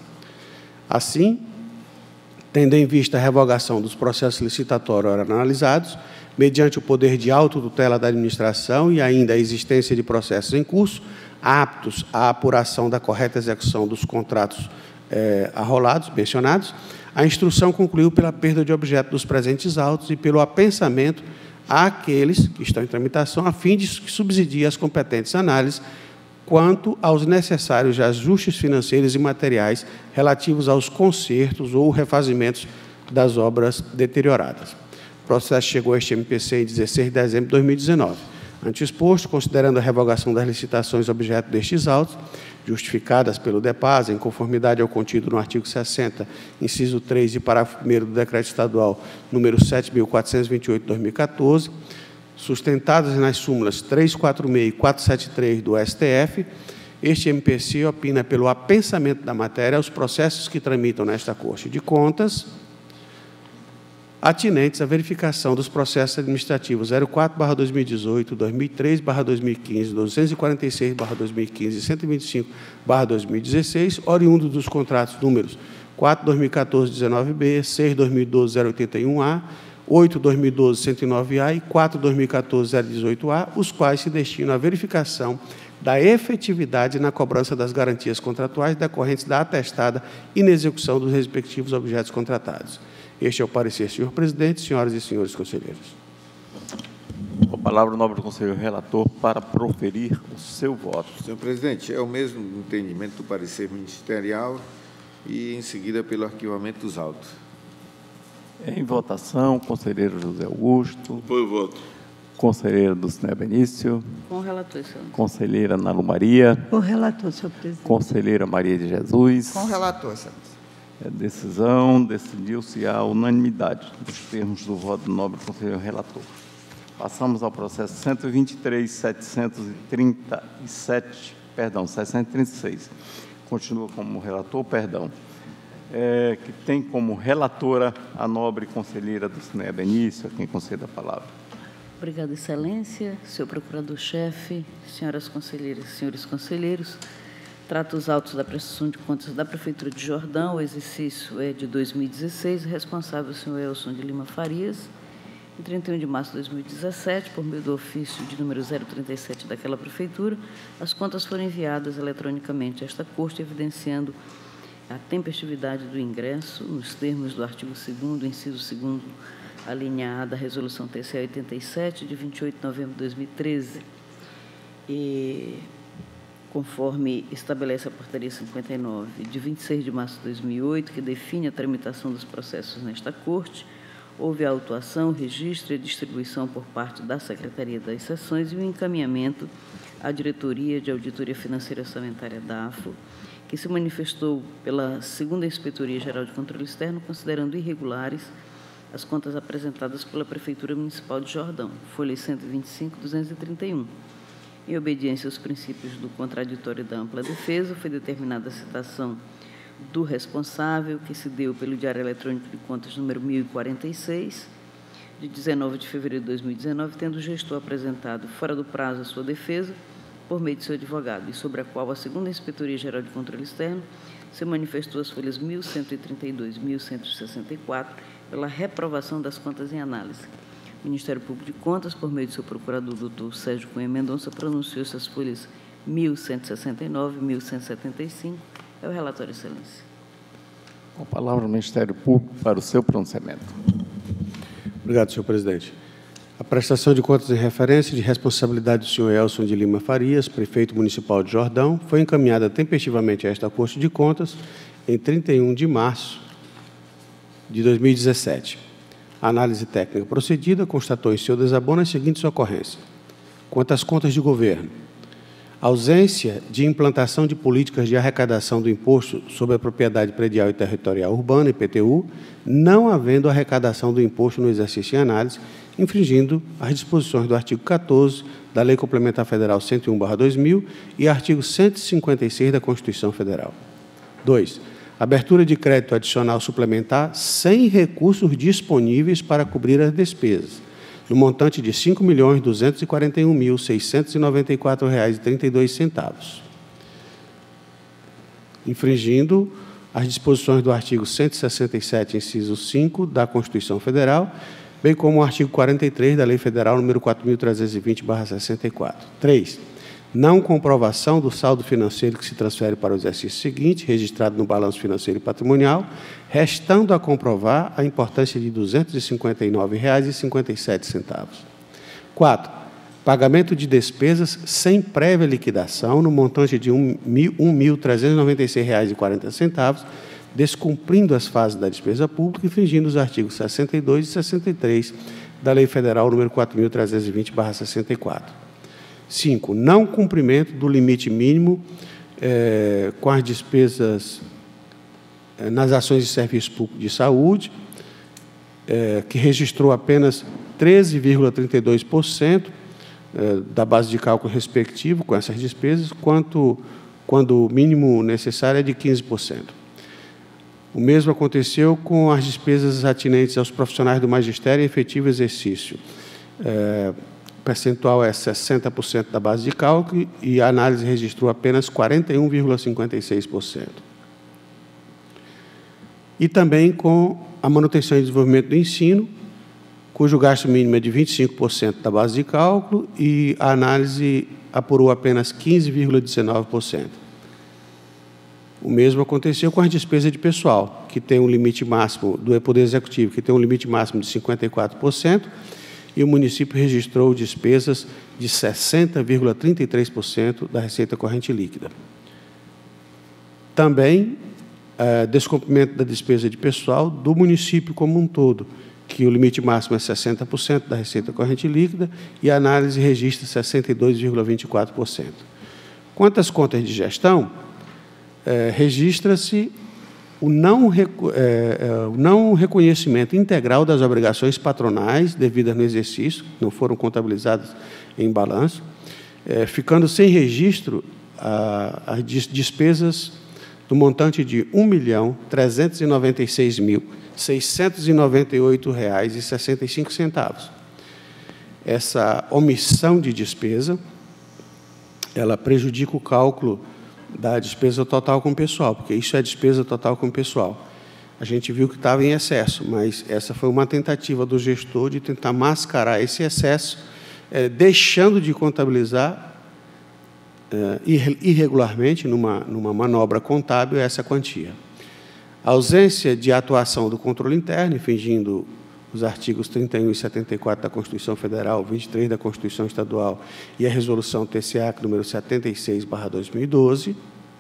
Speaker 3: Assim, tendo em vista a revogação dos processos licitatórios ora analisados, mediante o poder de autotutela da administração e ainda a existência de processos em curso, aptos à apuração da correta execução dos contratos arrolados, mencionados, a instrução concluiu pela perda de objeto dos presentes autos e pelo apensamento àqueles que estão em tramitação, a fim de subsidiar as competentes análises quanto aos necessários ajustes financeiros e materiais relativos aos consertos ou refazimentos das obras deterioradas. O processo chegou a este MPC em 16 de dezembro de 2019. Ante exposto, considerando a revogação das licitações objeto destes autos, justificadas pelo DEPASA, em conformidade ao contido no artigo 60, inciso 3 e parágrafo 1º do Decreto Estadual número 7.428, 2014, sustentadas nas súmulas 346 e 473 do STF, este MPC opina pelo apensamento da matéria aos processos que tramitam nesta Corte de Contas, atinentes à verificação dos processos administrativos 04/2018, 2003/2015, 246/2015 e 125/2016, oriundos dos contratos números 4/2014-19B, 6/2012-081A, 8/2012-109A e 4/2014-018A, os quais se destinam à verificação da efetividade na cobrança das garantias contratuais decorrentes da atestada inexecução dos respectivos objetos contratados. Este é o parecer, senhor presidente, senhoras e senhores conselheiros.
Speaker 1: Com a palavra o nobre conselheiro relator para proferir o seu voto.
Speaker 7: Senhor presidente, é o mesmo entendimento do parecer ministerial e, em seguida, pelo arquivamento dos autos.
Speaker 1: Em votação, conselheiro José Augusto.
Speaker 2: Apoio o voto.
Speaker 1: Conselheiro Dulcinea Benício.
Speaker 6: Com o relator, senhor.
Speaker 1: Conselheira Nalu Maria.
Speaker 4: Com o relator, senhor presidente.
Speaker 1: Conselheira Maria de Jesus.
Speaker 5: Com o relator, senhor presidente.
Speaker 1: Decisão, decidiu-se à unanimidade, nos termos do voto do nobre conselheiro relator. Passamos ao processo 736. Continua como relator, que tem como relatora a nobre conselheira Dulcinea Benício, a quem concedo a palavra.
Speaker 6: Obrigada, excelência. Senhor procurador-chefe, senhoras conselheiras e senhores conselheiros, trata os autos da prestação de contas da Prefeitura de Jordão, o exercício é de 2016, responsável o senhor Elson de Lima Farias. Em 31 de março de 2017, por meio do ofício de número 037 daquela Prefeitura, as contas foram enviadas eletronicamente a esta Corte, evidenciando a tempestividade do ingresso, nos termos do artigo 2º, inciso 2º, a linha A da Resolução TCE 87, de 28 de novembro de 2013. Conforme estabelece a Portaria 59, de 26 de março de 2008, que define a tramitação dos processos nesta Corte, houve a autuação, registro e distribuição por parte da Secretaria das Seções e o encaminhamento à Diretoria de Auditoria Financeira Orçamentária da AFO, que se manifestou pela 2ª Inspetoria Geral de Controle Externo, considerando irregulares as contas apresentadas pela Prefeitura Municipal de Jordão, folha 125.231. Em obediência aos princípios do contraditório e da ampla defesa, foi determinada a citação do responsável, que se deu pelo Diário Eletrônico de Contas número 1046, de 19 de fevereiro de 2019, tendo o gestor apresentado fora do prazo a sua defesa, por meio de seu advogado, e sobre a qual a 2ª Inspetoria Geral de Controle Externo se manifestou as folhas 1132 e 1164 pela reprovação das contas em análise. O Ministério Público de Contas, por meio do seu procurador, doutor Sérgio Cunha Mendonça, pronunciou-se as folhas 1169 e 1175. É o relatório, Excelência.
Speaker 1: Com a palavra o Ministério Público para o seu pronunciamento.
Speaker 3: Obrigado, senhor presidente. A prestação de contas em referência de responsabilidade do senhor Elson de Lima Farias, prefeito municipal de Jordão, foi encaminhada tempestivamente a esta Corte de Contas em 31 de março de 2017. A análise técnica procedida constatou em seu desabono as seguintes ocorrências. Quanto às contas de governo, ausência de implantação de políticas de arrecadação do Imposto sobre a Propriedade Predial e Territorial Urbana, IPTU, não havendo arrecadação do imposto no exercício em análise, infringindo as disposições do artigo 14 da Lei Complementar Federal 101/2000 e artigo 156 da Constituição Federal. 2. Abertura de crédito adicional suplementar sem recursos disponíveis para cobrir as despesas, no montante de R$ 5.241.694,32, infringindo as disposições do artigo 167, inciso 5 da Constituição Federal, bem como o artigo 43 da Lei Federal número 4.320/64. 3. Não comprovação do saldo financeiro que se transfere para o exercício seguinte, registrado no balanço financeiro e patrimonial, restando a comprovar a importância de R$ 259,57. 4. Pagamento de despesas sem prévia liquidação, no montante de R$ 1.396,40, descumprindo as fases da despesa pública, infringindo os artigos 62 e 63 da Lei Federal número 4.320/64. 5. Não cumprimento do limite mínimo com as despesas nas ações de serviço público de saúde, que registrou apenas 13,32% da base de cálculo respectivo com essas despesas, quando o mínimo necessário é de 15%. O mesmo aconteceu com as despesas atinentes aos profissionais do magistério em efetivo exercício. O percentual é 60% da base de cálculo e a análise registrou apenas 41,56%. E também com a manutenção e desenvolvimento do ensino, cujo gasto mínimo é de 25% da base de cálculo e a análise apurou apenas 15,19%. O mesmo aconteceu com as despesas de pessoal, que tem um limite máximo do Poder Executivo, que tem um limite máximo de 54%, e o município registrou despesas de 60,33% da receita corrente líquida. Também, descumprimento da despesa de pessoal do município como um todo, que o limite máximo é 60% da receita corrente líquida e a análise registra 62,24%. Quanto às contas de gestão, registra-se o não reconhecimento integral das obrigações patronais devidas no exercício, não foram contabilizadas em balanço, ficando sem registro as despesas do montante de R$ 1.396.698,65. Essa omissão de despesa, ela prejudica o cálculo da despesa total com o pessoal, porque isso é despesa total com o pessoal. A gente viu que estava em excesso, mas essa foi uma tentativa do gestor de tentar mascarar esse excesso, deixando de contabilizar irregularmente, numa manobra contábil, essa quantia. A ausência de atuação do controle interno, infringindo os artigos 31 e 74 da Constituição Federal, 23 da Constituição Estadual e a Resolução TCA número 76/2012.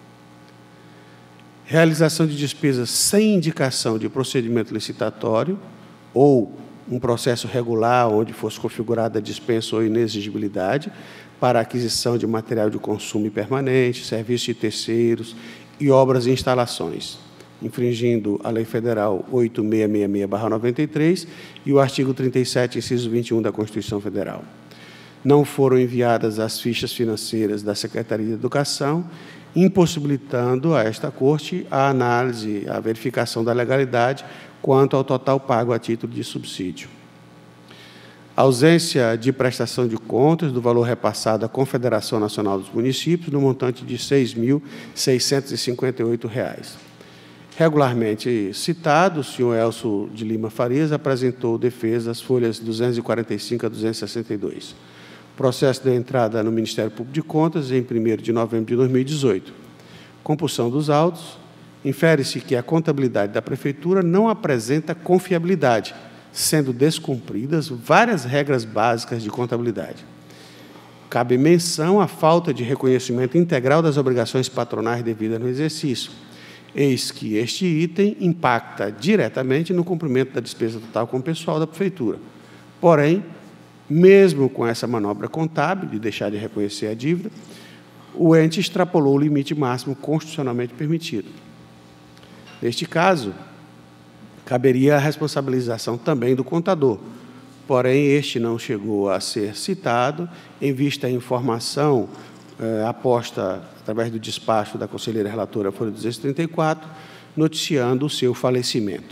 Speaker 3: Realização de despesas sem indicação de procedimento licitatório ou um processo regular onde fosse configurada a dispensa ou inexigibilidade para a aquisição de material de consumo permanente, serviços de terceiros e obras e instalações, infringindo a Lei Federal 8666/93 e o artigo 37, inciso 21 da Constituição Federal. Não foram enviadas as fichas financeiras da Secretaria de Educação, impossibilitando a esta Corte a análise, a verificação da legalidade quanto ao total pago a título de subsídio. Ausência de prestação de contas do valor repassado à Confederação Nacional dos Municípios, no montante de R$ 6.658. Regularmente citado, o senhor Elcio de Lima Farias apresentou defesa às folhas 245 a 262. O processo deu entrada no Ministério Público de Contas em 1º de novembro de 2018. Compulsão dos autos, infere-se que a contabilidade da Prefeitura não apresenta confiabilidade, sendo descumpridas várias regras básicas de contabilidade. Cabe menção à falta de reconhecimento integral das obrigações patronais devidas no exercício. Eis que este item impacta diretamente no cumprimento da despesa total com o pessoal da Prefeitura. Porém, mesmo com essa manobra contábil de deixar de reconhecer a dívida, o ente extrapolou o limite máximo constitucionalmente permitido. Neste caso, caberia a responsabilização também do contador, porém, este não chegou a ser citado, em vista à informação aposta através do despacho da conselheira relatora Folha 234, noticiando o seu falecimento.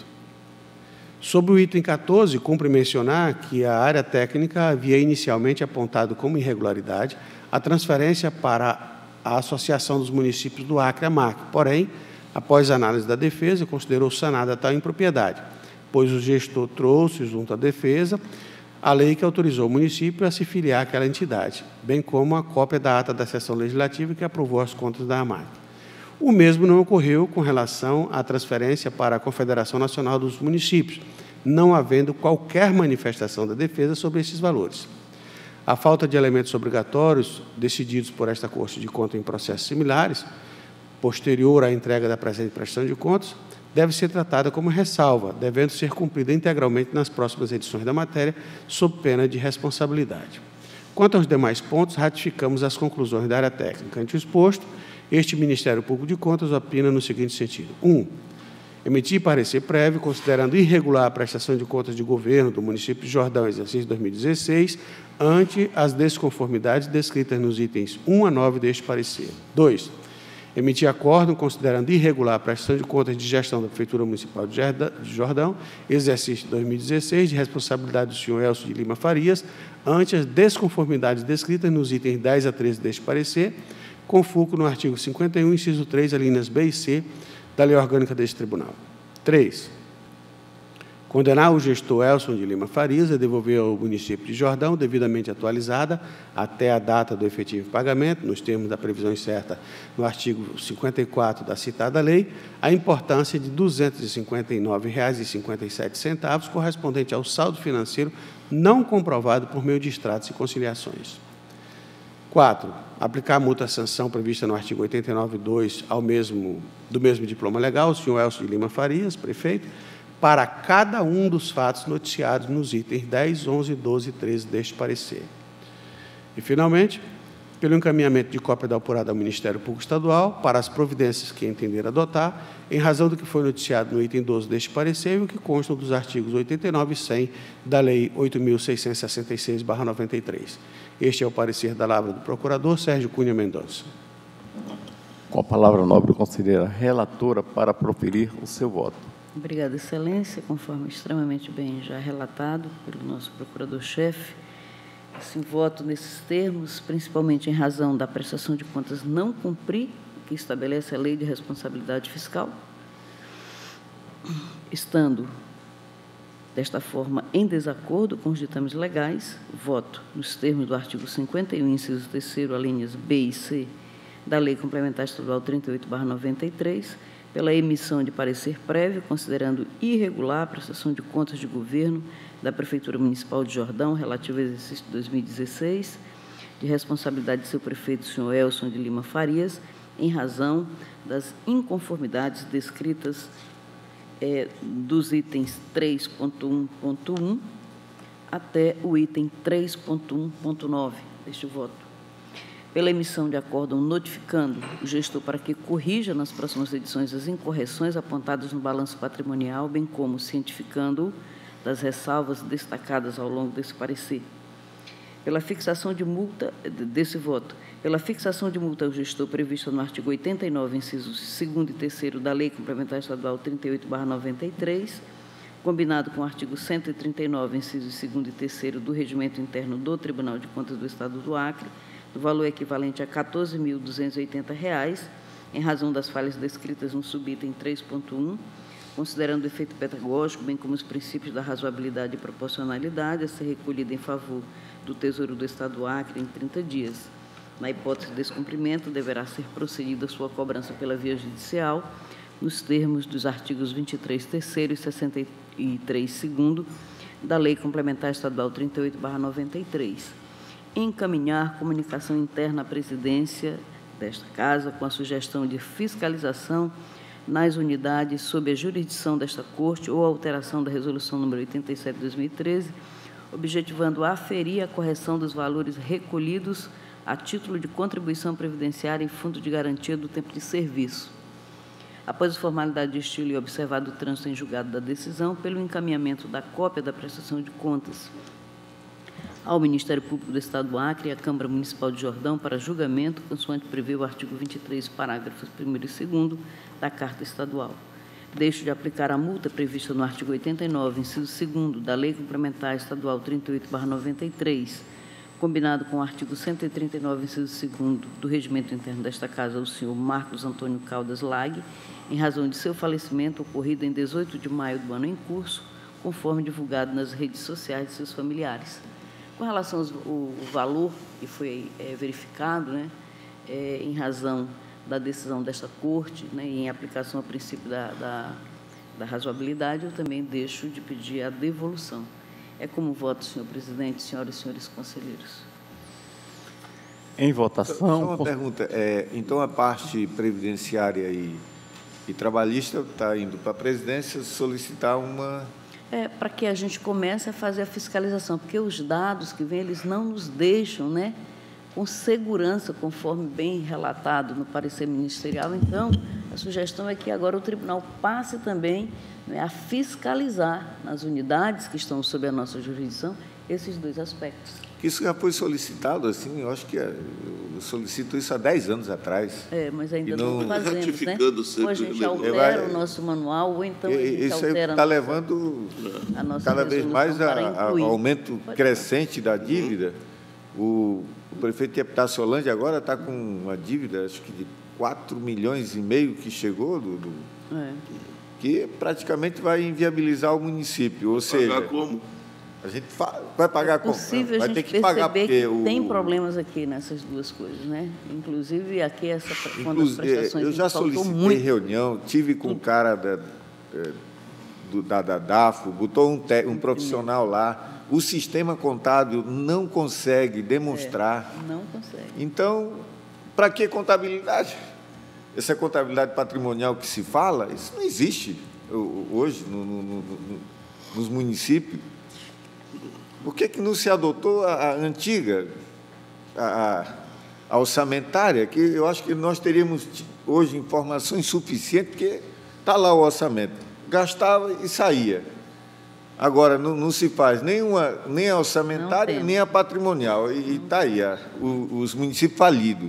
Speaker 3: Sobre o item 14, cumpre mencionar que a área técnica havia inicialmente apontado como irregularidade a transferência para a Associação dos Municípios do Acre, AMAC. Porém, após a análise da defesa, considerou sanada tal impropriedade, pois o gestor trouxe, junto à defesa, a lei que autorizou o município a se filiar àquela entidade, bem como a cópia da ata da sessão legislativa que aprovou as contas da AMAC. O mesmo não ocorreu com relação à transferência para a Confederação Nacional dos Municípios, não havendo qualquer manifestação da defesa sobre esses valores. A falta de elementos obrigatórios decididos por esta Corte de Contas em processos similares, posterior à entrega da presente prestação de contas, deve ser tratada como ressalva, devendo ser cumprida integralmente nas próximas edições da matéria, sob pena de responsabilidade. Quanto aos demais pontos, ratificamos as conclusões da área técnica. Ante o exposto, este Ministério Público de Contas opina no seguinte sentido. 1. Emitir parecer prévio, considerando irregular a prestação de contas de governo do município de Jordão, exercício 2016, ante as desconformidades descritas nos itens 1 a 9 deste parecer. 2. Emitir acórdão considerando irregular a prestação de contas de gestão da Prefeitura Municipal de Jordão, exercício 2016, de responsabilidade do senhor Elcio de Lima Farias, ante as desconformidades descritas nos itens 10 a 13 deste parecer, com fulcro no artigo 51, inciso 3, alíneas B e C, da Lei Orgânica deste Tribunal. 3. Condenar o gestor Elcio de Lima Farias a devolver ao município de Jordão, devidamente atualizada, até a data do efetivo pagamento, nos termos da previsão incerta no artigo 54 da citada lei, a importância de R$ 259,57, correspondente ao saldo financeiro não comprovado por meio de extratos e conciliações. 4. Aplicar a multa-sanção prevista no artigo 89.2 do mesmo diploma legal, o senhor Elcio de Lima Farias, prefeito, para cada um dos fatos noticiados nos itens 10, 11, 12 e 13 deste parecer. E, finalmente, pelo encaminhamento de cópia da apurada ao Ministério Público Estadual para as providências que entender adotar, em razão do que foi noticiado no item 12 deste parecer e o que constam dos artigos 89 e 100 da Lei 8.666/93. Este é o parecer da lavra do procurador Sérgio Cunha Mendonça.
Speaker 1: Com a palavra, nobre conselheira relatora, para proferir o seu voto.
Speaker 6: Obrigada, Excelência. Conforme extremamente bem já relatado pelo nosso procurador-chefe, assim, voto nesses termos, principalmente em razão da prestação de contas não cumprir o que estabelece a Lei de Responsabilidade Fiscal, estando, desta forma, em desacordo com os ditames legais, voto nos termos do artigo 51, inciso 3º, alíneas B e C, da Lei Complementar Estadual 38/93, pela emissão de parecer prévio, considerando irregular a prestação de contas de governo da Prefeitura Municipal de Jordão, relativo ao exercício de 2016, de responsabilidade de seu prefeito, senhor Elcio de Lima Farias, em razão das inconformidades descritas dos itens 3.1.1 até o item 3.1.9 deste voto. Pela emissão de acórdão notificando o gestor para que corrija nas próximas edições as incorreções apontadas no balanço patrimonial, bem como cientificando-o das ressalvas destacadas ao longo desse parecer. Pela fixação de multa desse voto, pela fixação de multa ao gestor prevista no artigo 89, incisos 2º e 3º da Lei Complementar Estadual 38/93, combinado com o artigo 139, incisos 2º e 3º do Regimento Interno do Tribunal de Contas do Estado do Acre, do valor equivalente a R$ 14.280, em razão das falhas descritas no subitem 3.1, considerando o efeito pedagógico, bem como os princípios da razoabilidade e proporcionalidade, a ser recolhida em favor do Tesouro do Estado do Acre em 30 dias. Na hipótese de descumprimento, deverá ser procedida a sua cobrança pela via judicial, nos termos dos artigos 23, terceiro e 63, segundo, da Lei Complementar Estadual 38/93. Encaminhar comunicação interna à presidência desta Casa com a sugestão de fiscalização nas unidades sob a jurisdição desta Corte ou alteração da Resolução nº 87 de 2013, objetivando aferir a correção dos valores recolhidos a título de contribuição previdenciária e fundo de garantia do tempo de serviço. Após a formalidade de estilo e observado o trânsito em julgado da decisão, pelo encaminhamento da cópia da prestação de contas ao Ministério Público do Estado do Acre e à Câmara Municipal de Jordão para julgamento, consoante prevê o artigo 23, parágrafos 1º e 2º da Carta Estadual. Deixo de aplicar a multa prevista no artigo 89, inciso 2º da Lei Complementar Estadual 38/93, combinado com o artigo 139, inciso 2º do Regimento Interno desta Casa, o senhor Marcos Antônio Caldas Lag, em razão de seu falecimento ocorrido em 18 de maio do ano em curso, conforme divulgado nas redes sociais de seus familiares. Com relação ao valor que foi verificado, né, em razão da decisão desta Corte, né, e em aplicação ao princípio da razoabilidade, eu também deixo de pedir a devolução. É como voto, senhor presidente, senhoras e senhores conselheiros.
Speaker 1: Em votação...
Speaker 7: Só uma pergunta. Então, a parte previdenciária e trabalhista está indo para a presidência solicitar uma...
Speaker 6: Para que a gente comece a fazer a fiscalização, porque os dados que vêm, eles não nos deixam, né, com segurança, conforme bem relatado no parecer ministerial. Então, a sugestão é que agora o tribunal passe também, né, a fiscalizar nas unidades que estão sob a nossa jurisdição esses dois aspectos.
Speaker 7: Isso já foi solicitado, assim, eu acho que eu solicito isso há 10 anos atrás.
Speaker 6: Mas ainda não fazemos, né? Ou a gente altera o nosso manual, ou então a gente altera...
Speaker 7: Isso está levando cada vez mais ao aumento crescente da dívida. O prefeito de Epitaciolândia agora está com uma dívida, acho que de 4,5 milhões que chegou, que praticamente vai inviabilizar o município. Ou seja,
Speaker 2: pagar como?
Speaker 7: A gente vai pagar como?
Speaker 6: Vai ter que pagar, porque tem problemas aqui nessas duas coisas, né? Inclusive, aqui, uma das prestações...
Speaker 7: Eu já solicitei reunião, tive com o cara da DAFO, botou um profissional lá, o sistema contábil não consegue demonstrar.
Speaker 6: Não consegue.
Speaker 7: Então, para que contabilidade? Essa contabilidade patrimonial que se fala, isso não existe hoje nos municípios. Por que não se adotou a antiga, a orçamentária, que eu acho que nós teríamos hoje informações suficientes, porque está lá o orçamento, gastava e saía. Agora, não se faz nem a orçamentária, nem a patrimonial, e está aí, os municípios falidos.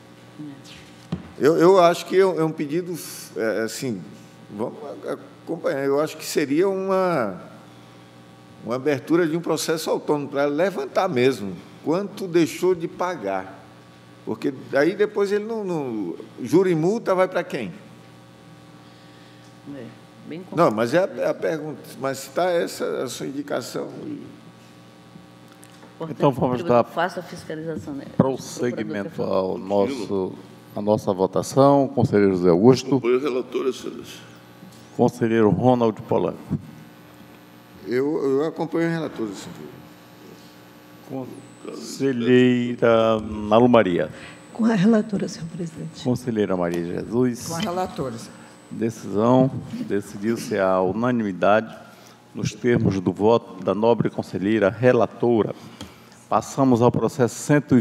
Speaker 7: Eu acho que é um pedido, assim, vamos acompanhar, eu acho que seria uma abertura de um processo autônomo para levantar mesmo quanto deixou de pagar. Porque aí depois ele não juro e multa vai para quem?
Speaker 6: Bem
Speaker 7: não, mas é a pergunta. Mas está essa a sua indicação?
Speaker 6: Portanto,
Speaker 1: então vamos dar
Speaker 6: faça a fiscalização, né?
Speaker 1: Prosseguimento à nossa votação. Conselheiro José Augusto.
Speaker 2: Apoio relator, excelência.
Speaker 1: Conselheiro Ronald Polanco.
Speaker 7: Eu acompanho o relator, senhor.
Speaker 1: Conselheira Nalu Maria.
Speaker 4: Com a relatora, senhor presidente.
Speaker 1: Conselheira Maria Jesus.
Speaker 5: Com a relatora.
Speaker 1: Decisão. Decidiu-se a unanimidade nos termos do voto da nobre conselheira relatora. Passamos ao processo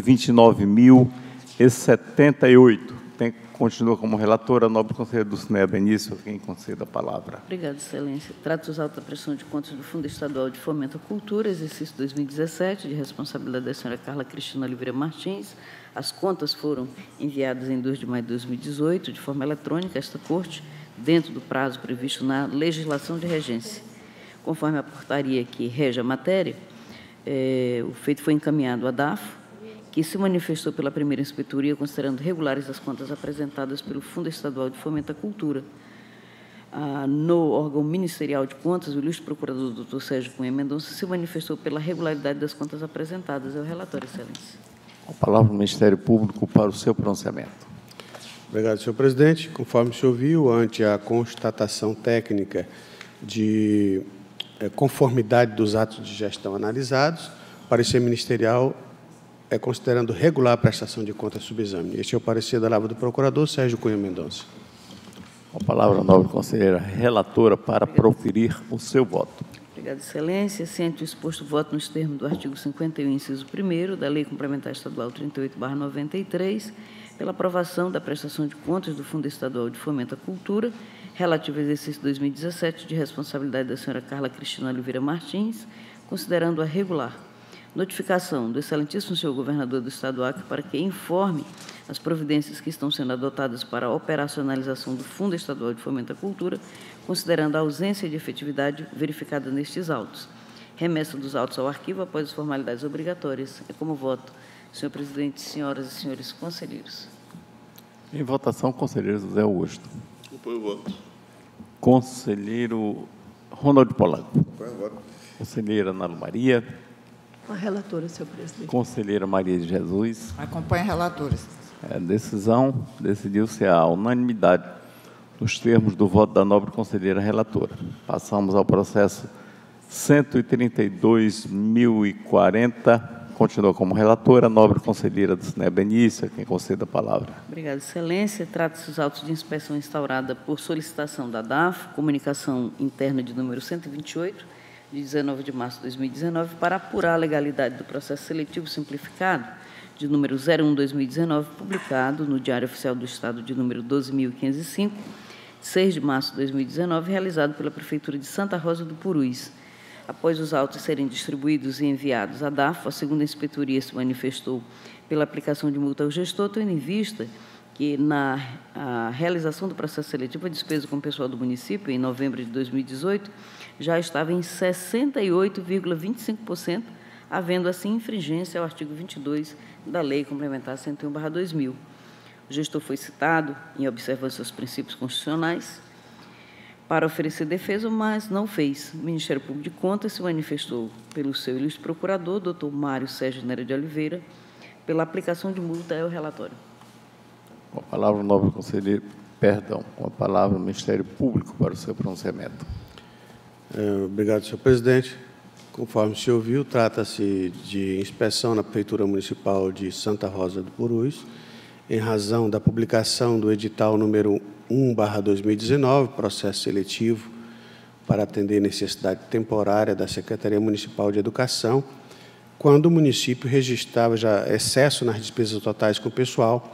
Speaker 1: 129.078. Continua como relatora, nobre conselheiro do Dulcinea Benício, quem concede a palavra.
Speaker 6: Obrigada, excelência. Trata-se da alta prestação de contas do Fundo Estadual de Fomento à Cultura, exercício 2017, de responsabilidade da senhora Carla Cristina Oliveira Martins. As contas foram enviadas em 2 de maio de 2018, de forma eletrônica, a esta Corte, dentro do prazo previsto na legislação de regência. Conforme a portaria que rege a matéria, o feito foi encaminhado à DAFO, que que se manifestou pela primeira inspetoria, considerando regulares as contas apresentadas pelo Fundo Estadual de Fomento à Cultura. No órgão ministerial de contas, o ilustre procurador Dr. Sérgio Cunha Mendonça se manifestou pela regularidade das contas apresentadas. É o relatório, Excelência.
Speaker 1: A palavra ao Ministério Público para o seu pronunciamento.
Speaker 3: Obrigado, senhor presidente. Conforme o senhor viu, ante a constatação técnica de conformidade dos atos de gestão analisados, o parecer ministerial considerando regular a prestação de contas subexame. Este é o parecer da Lavra do Procurador Sérgio Cunha Mendonça.
Speaker 1: A palavra, nobre conselheira relatora, para proferir o seu voto.
Speaker 6: Obrigada, Excelência. Ciente o exposto voto nos termos do artigo 51, inciso 1º, da Lei Complementar Estadual 38/93, pela aprovação da prestação de contas do Fundo Estadual de Fomento à Cultura, relativo ao exercício 2017, de responsabilidade da senhora Carla Cristina Oliveira Martins, considerando-a regular. Notificação do excelentíssimo senhor governador do Estado do Acre para que informe as providências que estão sendo adotadas para a operacionalização do Fundo Estadual de Fomento à Cultura, considerando a ausência de efetividade verificada nestes autos. Remessa dos autos ao arquivo após as formalidades obrigatórias. É como voto, senhor presidente, senhoras e senhores conselheiros.
Speaker 1: Em votação, conselheiro José Augusto.
Speaker 2: Apoio o voto.
Speaker 1: Conselheiro Ronaldo Polanco.
Speaker 7: Apoio o voto.
Speaker 1: Conselheira Ana Maria.
Speaker 4: A relatora, senhor presidente.
Speaker 1: Conselheira Maria de Jesus.
Speaker 5: Acompanhe a relatora.
Speaker 1: A decisão decidiu-se à unanimidade nos termos do voto da nobre conselheira relatora. Passamos ao processo 132.040. Continua como relatora, nobre conselheira do Sine Benício, quem concede a palavra.
Speaker 6: Obrigada, Excelência. Trata-se dos autos de inspeção instaurada por solicitação da DAF, comunicação interna de número 128, de 19 de março de 2019, para apurar a legalidade do processo seletivo simplificado, de número 01/2019, publicado no Diário Oficial do Estado de número 12.505, 6 de março de 2019, realizado pela Prefeitura de Santa Rosa do Purus. Após os autos serem distribuídos e enviados à DAF, a segunda inspetoria se manifestou pela aplicação de multa ao gestor, tendo em vista que, na realização do processo seletivo, a despesa com o pessoal do município, em novembro de 2018, já estava em 68,25%, havendo assim infringência ao artigo 22 da Lei Complementar 101/2000. O gestor foi citado, em observância aos princípios constitucionais, para oferecer defesa, mas não fez. O Ministério Público de Contas se manifestou pelo seu ilustre procurador, doutor Mário Sérgio Nery de Oliveira, pela aplicação de multa. É o relatório.
Speaker 1: Com a palavra, o nobre conselheiro, com a palavra o Ministério Público para o seu pronunciamento.
Speaker 3: Obrigado, senhor presidente. Conforme o senhor viu, trata-se de inspeção na Prefeitura Municipal de Santa Rosa do Purus, em razão da publicação do edital número 1/2019, processo seletivo para atender necessidade temporária da Secretaria Municipal de Educação, quando o município registrava já excesso nas despesas totais com o pessoal,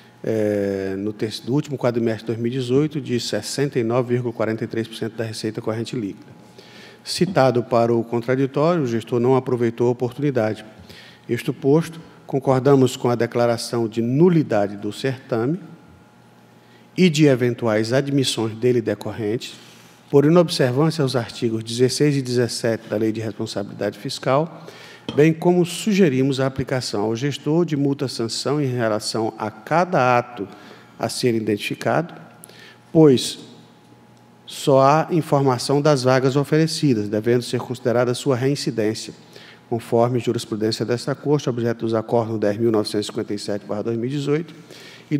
Speaker 3: no último quadrimestre de 2018, de 69,43% da receita corrente líquida. Citado para o contraditório, o gestor não aproveitou a oportunidade. Isto posto, concordamos com a declaração de nulidade do certame e de eventuais admissões dele decorrentes, por inobservância aos artigos 16 e 17 da Lei de Responsabilidade Fiscal, bem como sugerimos a aplicação ao gestor de multa-sanção em relação a cada ato a ser identificado, pois só há informação das vagas oferecidas, devendo ser considerada sua reincidência, conforme jurisprudência desta Corte, objeto dos acórdãos 10.957/2018 e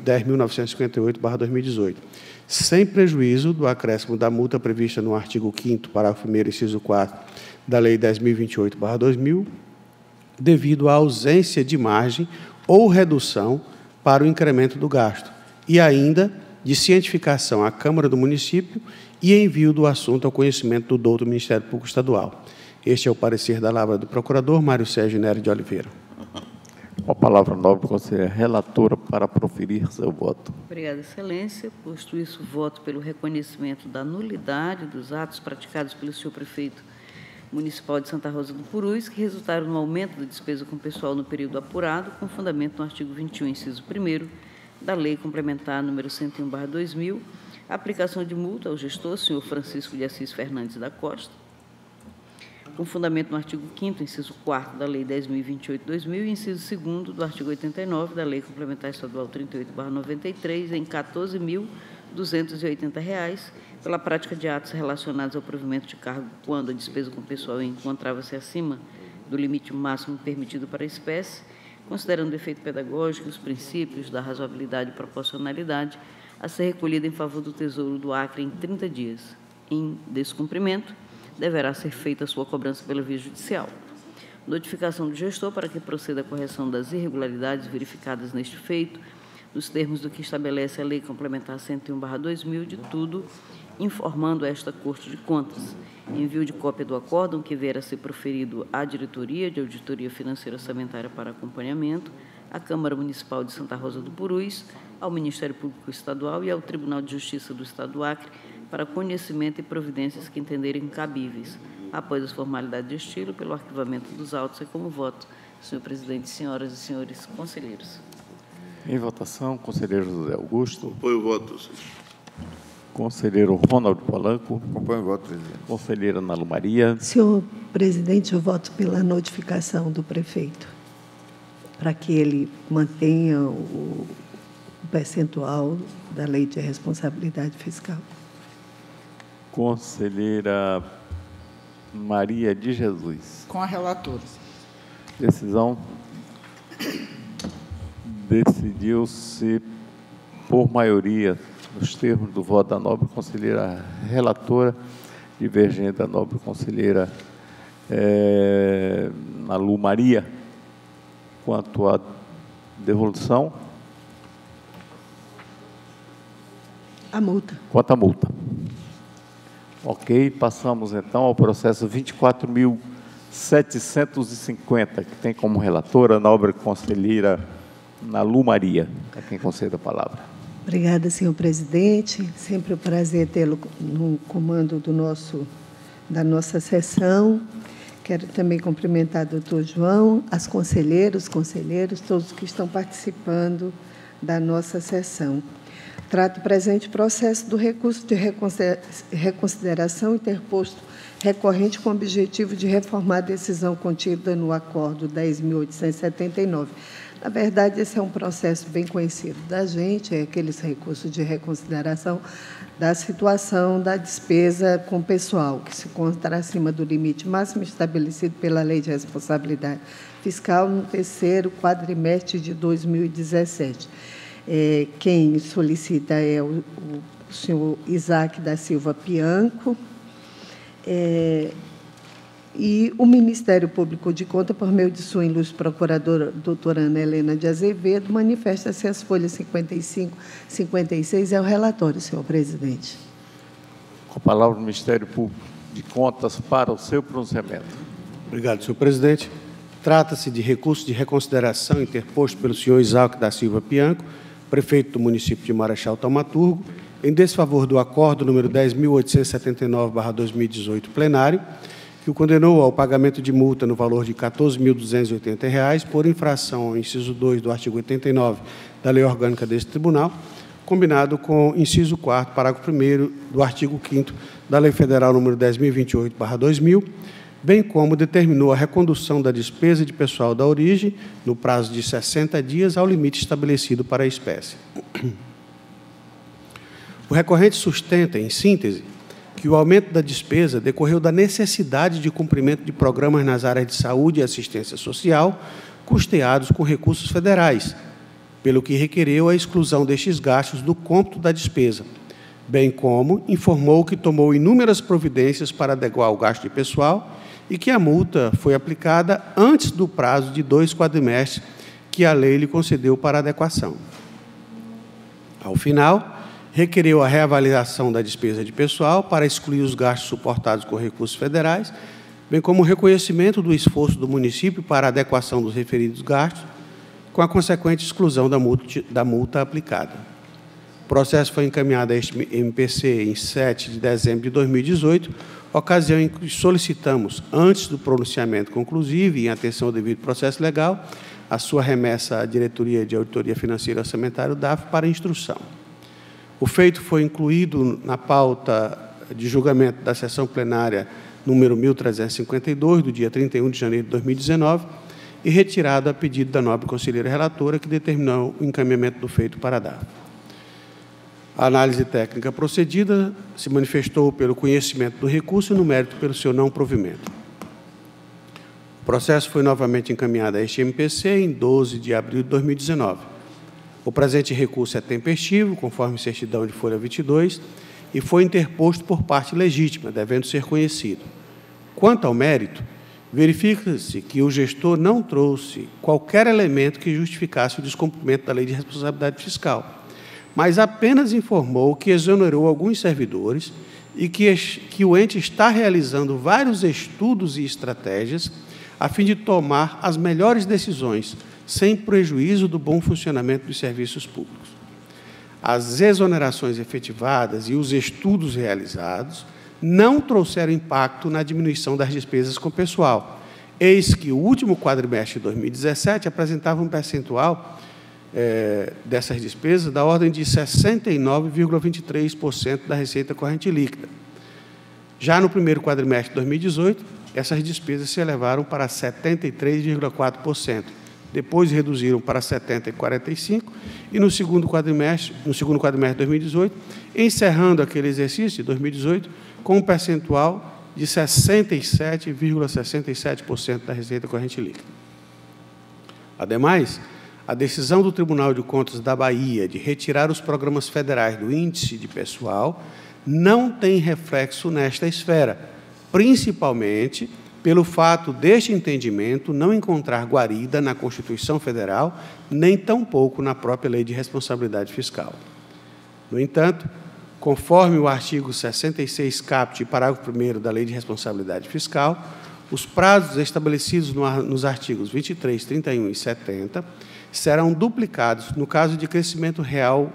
Speaker 3: 10.958/2018, sem prejuízo do acréscimo da multa prevista no artigo 5º, parágrafo 1º, inciso 4, da Lei 10.028/2000, devido à ausência de margem ou redução para o incremento do gasto, e ainda de cientificação à Câmara do Município e envio do assunto ao conhecimento do douto Ministério Público Estadual. Este é o parecer da Lavra do Procurador Mário Sérgio Nery de Oliveira.
Speaker 1: Com a palavra, nobre conselheira relatora, para proferir seu voto.
Speaker 6: Obrigada, Excelência. Posto isso, voto pelo reconhecimento da nulidade dos atos praticados pelo senhor prefeito municipal de Santa Rosa do Purus, que resultaram no aumento da despesa com pessoal no período apurado, com fundamento no artigo 21, inciso 1º, da Lei Complementar número 101/2000, a aplicação de multa ao gestor, senhor Francisco de Assis Fernandes da Costa, com fundamento no artigo 5º, inciso 4º da Lei 10.028/2000 e inciso 2º do artigo 89 da Lei Complementar Estadual 38/93, em R$ 14.280, pela prática de atos relacionados ao provimento de cargo quando a despesa com pessoal encontrava-se acima do limite máximo permitido para a espécie, considerando o efeito pedagógico e os princípios da razoabilidade e proporcionalidade, a ser recolhida em favor do Tesouro do Acre em 30 dias. Em descumprimento, deverá ser feita a sua cobrança pela via judicial. Notificação do gestor para que proceda à correção das irregularidades verificadas neste feito, nos termos do que estabelece a Lei Complementar 101/2000, de tudo, informando esta Corte de Contas. Envio de cópia do acórdão que vier a ser proferido à Diretoria de Auditoria Financeira Orçamentária para acompanhamento, à Câmara Municipal de Santa Rosa do Purus, ao Ministério Público Estadual e ao Tribunal de Justiça do Estado do Acre, para conhecimento e providências que entenderem cabíveis. Após as formalidades de estilo, pelo arquivamento dos autos, é como voto. Senhor presidente, senhoras e senhores conselheiros.
Speaker 1: Em votação, conselheiro José Augusto.
Speaker 2: Apoio o voto, senhor.
Speaker 1: Conselheiro Ronaldo Polanco.
Speaker 7: Acompanho o voto, presidente.
Speaker 1: Conselheira Ana Lu Maria.
Speaker 4: Senhor presidente, eu voto pela notificação do prefeito, para que ele mantenha o percentual da Lei de Responsabilidade Fiscal.
Speaker 1: Conselheira Maria de Jesus.
Speaker 5: Com a relatora.
Speaker 1: Decisão. Decidiu-se por maioria, nos termos do voto da nobre conselheira relatora, divergente da nobre conselheira Ana Lu Maria, quanto à devolução.
Speaker 4: A multa.
Speaker 1: Quanto à multa. Ok, passamos então ao processo 24.750, que tem como relatora a nobre conselheira Ana Lu Maria. A quem conceda a palavra.
Speaker 4: Obrigada, senhor presidente. Sempre um prazer tê-lo no comando da nossa sessão. Quero também cumprimentar o doutor João, as conselheiros, todos que estão participando da nossa sessão. Trato o presente processo do recurso de reconsideração interposto recorrente com o objetivo de reformar a decisão contida no Acordo 10.879. Na verdade, esse é um processo bem conhecido da gente, é aqueles recursos de reconsideração da situação da despesa com pessoal, que se encontra acima do limite máximo estabelecido pela Lei de Responsabilidade Fiscal no terceiro quadrimestre de 2017. Quem solicita é o senhor Isaac da Silva Pianco, e o Ministério Público de Contas, por meio de sua ilustre procuradora, doutora Ana Helena de Azevedo, manifesta-se as folhas 55 e 56. É o relatório, senhor presidente.
Speaker 1: Com a palavra o Ministério Público de Contas para o seu pronunciamento.
Speaker 3: Obrigado, senhor presidente. Trata-se de recurso de reconsideração interposto pelo senhor Isaac da Silva Pianco, prefeito do município de Marechal Thaumaturgo, em desfavor do acordo número 10.879/2018 plenário, que o condenou ao pagamento de multa no valor de R$ 14.280 por infração ao inciso 2 do artigo 89 da Lei Orgânica deste Tribunal, combinado com o inciso 4º, parágrafo 1º do artigo 5º da Lei Federal número 10.028/2000, bem como determinou a recondução da despesa de pessoal da origem, no prazo de 60 dias, ao limite estabelecido para a espécie. O recorrente sustenta, em síntese, que o aumento da despesa decorreu da necessidade de cumprimento de programas nas áreas de saúde e assistência social, custeados com recursos federais, pelo que requereu a exclusão destes gastos do cômputo da despesa, bem como informou que tomou inúmeras providências para adequar o gasto de pessoal e que a multa foi aplicada antes do prazo de 2 quadrimestres que a lei lhe concedeu para adequação. Ao final, requereu a reavaliação da despesa de pessoal para excluir os gastos suportados com recursos federais, bem como o reconhecimento do esforço do município para a adequação dos referidos gastos, com a consequente exclusão da multa aplicada. O processo foi encaminhado a este MPC em 7 de dezembro de 2018, ocasião em que solicitamos, antes do pronunciamento conclusivo e em atenção ao devido processo legal, a sua remessa à Diretoria de Auditoria Financeira e Orçamentária, DAF, para instrução. O feito foi incluído na pauta de julgamento da sessão plenária número 1352, do dia 31 de janeiro de 2019, e retirado a pedido da nobre conselheira relatora, que determinou o encaminhamento do feito para a DAF. A análise técnica procedida se manifestou pelo conhecimento do recurso e, no mérito, pelo seu não provimento. O processo foi novamente encaminhado a este MPC em 12 de abril de 2019. O presente recurso é tempestivo, conforme certidão de folha 22, e foi interposto por parte legítima, devendo ser conhecido. Quanto ao mérito, verifica-se que o gestor não trouxe qualquer elemento que justificasse o descumprimento da Lei de Responsabilidade Fiscal, mas apenas informou que exonerou alguns servidores e que o ente está realizando vários estudos e estratégias a fim de tomar as melhores decisões, sem prejuízo do bom funcionamento dos serviços públicos. As exonerações efetivadas e os estudos realizados não trouxeram impacto na diminuição das despesas com pessoal. Eis que o último quadrimestre de 2017 apresentava um percentual dessas despesas da ordem de 69,23% da receita corrente líquida. Já no primeiro quadrimestre de 2018, essas despesas se elevaram para 73,4%. Depois reduziram para 70,45%, e no segundo quadrimestre de 2018, encerrando aquele exercício de 2018 com um percentual de 67,67% da receita corrente líquida. Ademais, a decisão do Tribunal de Contas da Bahia de retirar os programas federais do índice de pessoal não tem reflexo nesta esfera, principalmente pelo fato deste entendimento não encontrar guarida na Constituição Federal, nem tampouco na própria Lei de Responsabilidade Fiscal. No entanto, conforme o artigo 66 caput, parágrafo 1º da Lei de Responsabilidade Fiscal, os prazos estabelecidos nos artigos 23, 31 e 70 serão duplicados no caso de crescimento real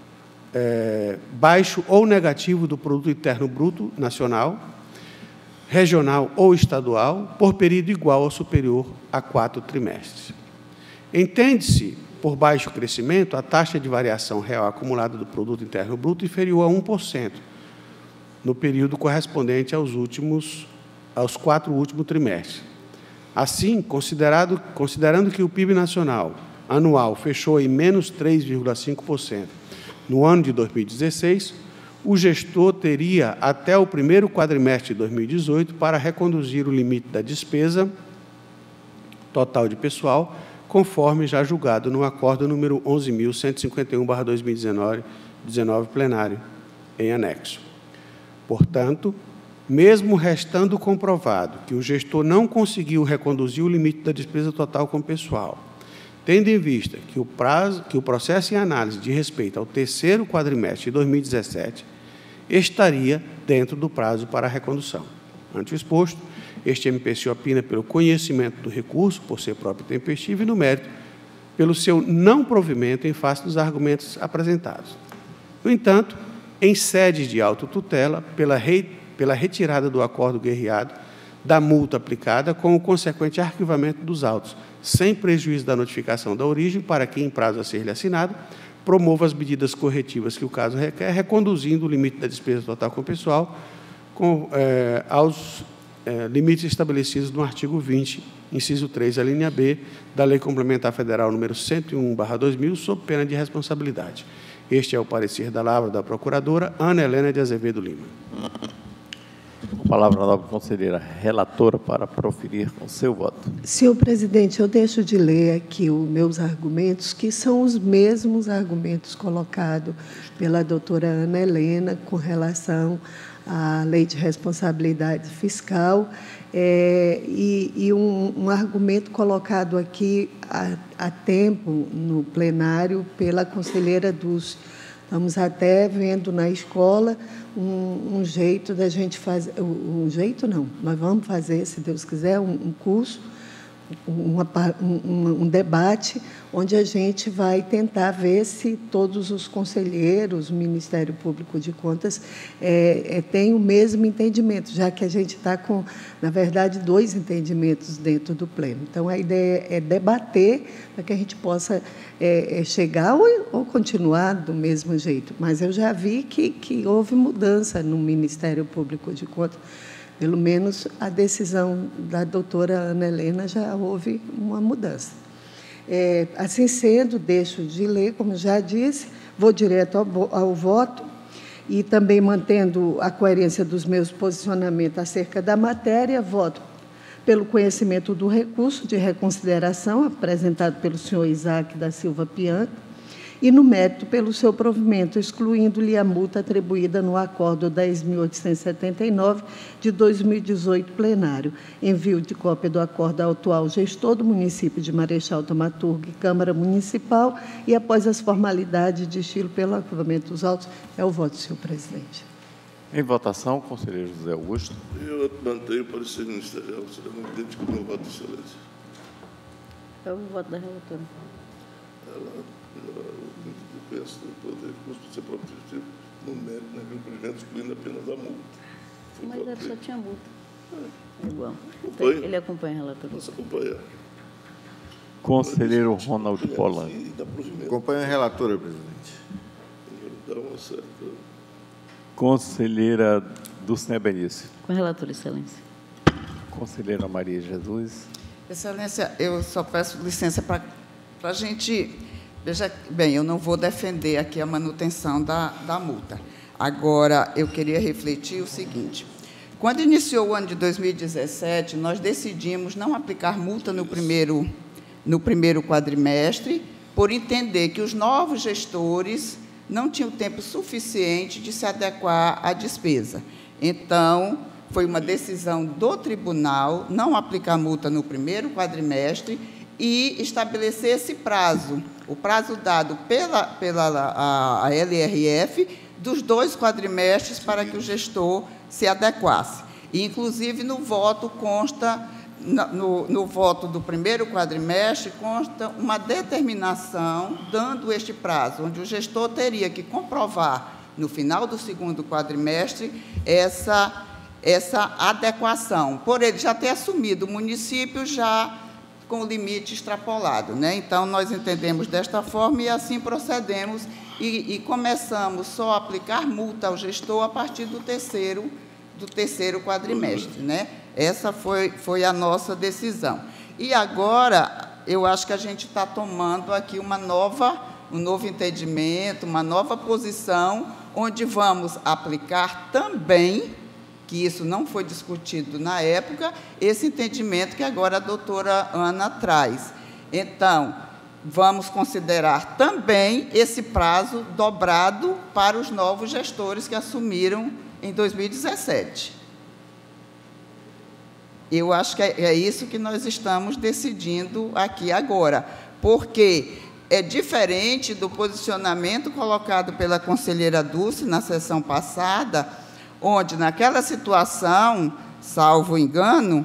Speaker 3: baixo ou negativo do Produto Interno Bruto Nacional, regional ou estadual, por período igual ou superior a 4 trimestres. Entende-se por baixo crescimento a taxa de variação real acumulada do Produto Interno Bruto inferior a 1%, no período correspondente aos 4 últimos trimestres. Assim, considerando que o PIB nacional anual fechou em menos 3,5% no ano de 2016, o gestor teria até o primeiro quadrimestre de 2018 para reconduzir o limite da despesa total de pessoal, conforme já julgado no acordo número 11.151/2019, plenário, em anexo. Portanto, mesmo restando comprovado que o gestor não conseguiu reconduzir o limite da despesa total com pessoal, tendo em vista que o processo em análise de respeito ao terceiro quadrimestre de 2017 estaria dentro do prazo para a recondução. Ante o exposto, este MPC opina pelo conhecimento do recurso, por ser próprio tempestivo, e, no mérito, pelo seu não provimento em face dos argumentos apresentados. No entanto, em sede de autotutela, pela retirada do acordo guerreado, da multa aplicada, com o consequente arquivamento dos autos, sem prejuízo da notificação da origem, para que, em prazo a ser-lhe assinado, promova as medidas corretivas que o caso requer, reconduzindo o limite da despesa total com o pessoal aos limites estabelecidos no artigo 20, inciso 3, a linha B, da Lei Complementar Federal número 101/2000, sob pena de responsabilidade. Este é o parecer da lavra da procuradora Ana Helena de Azevedo Lima.
Speaker 1: Com a palavra a nobre conselheira relatora para proferir o seu voto.
Speaker 4: Senhor presidente, eu deixo de ler aqui os meus argumentos, que são os mesmos argumentos colocados pela doutora Ana Helena com relação à Lei de Responsabilidade Fiscal, e um argumento colocado aqui há tempo no plenário pela conselheira Dulce. Estamos até vendo na escola um jeito da gente fazer, nós vamos fazer, se Deus quiser, um curso, um debate, onde a gente vai tentar ver se todos os conselheiros, o Ministério Público de Contas, têm o mesmo entendimento, já que a gente está com, na verdade, 2 entendimentos dentro do Pleno. Então, a ideia é debater para que a gente possa chegar ou continuar do mesmo jeito. Mas eu já vi que houve mudança no Ministério Público de Contas Pelo menos a decisão da doutora Ana Helena já houve uma mudança. Assim sendo, deixo de ler, como já disse, vou direto ao voto e também mantendo a coerência dos meus posicionamentos acerca da matéria, voto pelo conhecimento do recurso de reconsideração apresentado pelo senhor Isaac da Silva Pianca e, no mérito, pelo seu provimento, excluindo-lhe a multa atribuída no Acordo 10.879 de 2018 plenário. Envio de cópia do acordo ao atual gestor do município de Marechal Thaumaturgo e Câmara Municipal e, após as formalidades de estilo pelo arquivamento dos autos, é o voto, senhor presidente.
Speaker 1: Em votação, conselheiro José Augusto.
Speaker 2: Eu mantenho o parecer ministerial, será idêntico ao meu voto, excelência.
Speaker 6: É o voto da relatora.
Speaker 2: O recurso de ser propeditivo no mérito, no cumprimento, excluindo apenas a multa.
Speaker 6: Mas ele só tinha multa. É igual.
Speaker 2: Acompanha?
Speaker 6: Ele acompanha a relatora.
Speaker 2: Posso acompanhar?
Speaker 1: Conselheiro Ronaldo Polanco.
Speaker 2: E dá provimento.
Speaker 7: Acompanho a relatora, presidente.
Speaker 2: Dá uma certa...
Speaker 1: Conselheira Dulcinea Benício.
Speaker 6: Com a relatora, excelência.
Speaker 1: Conselheira Maria Jesus.
Speaker 5: Excelência, eu só peço licença para a gente... Veja bem, eu não vou defender aqui a manutenção da multa. Agora, eu queria refletir o seguinte. Quando iniciou o ano de 2017, nós decidimos não aplicar multa no primeiro quadrimestre, por entender que os novos gestores não tinham tempo suficiente de se adequar à despesa. Então, foi uma decisão do tribunal não aplicar multa no primeiro quadrimestre e estabelecer esse prazo, o prazo dado pela LRF, dos 2 quadrimestres para que o gestor se adequasse. E, inclusive, no voto consta, no voto do primeiro quadrimestre, consta uma determinação dando este prazo, onde o gestor teria que comprovar, no final do segundo quadrimestre, essa adequação, por ele já ter assumido o município já com o limite extrapolado, né? Então, nós entendemos desta forma e assim procedemos e começamos só a aplicar multa ao gestor a partir do terceiro quadrimestre, né? Essa foi a nossa decisão. E agora, eu acho que a gente está tomando aqui um novo entendimento, uma nova posição, onde vamos aplicar também, que isso não foi discutido na época, esse entendimento que agora a doutora Ana traz. Então, vamos considerar também esse prazo dobrado para os novos gestores que assumiram em 2017. Eu acho que é isso que nós estamos decidindo aqui agora, porque é diferente do posicionamento colocado pela conselheira Dulce na sessão passada, onde, naquela situação, salvo engano,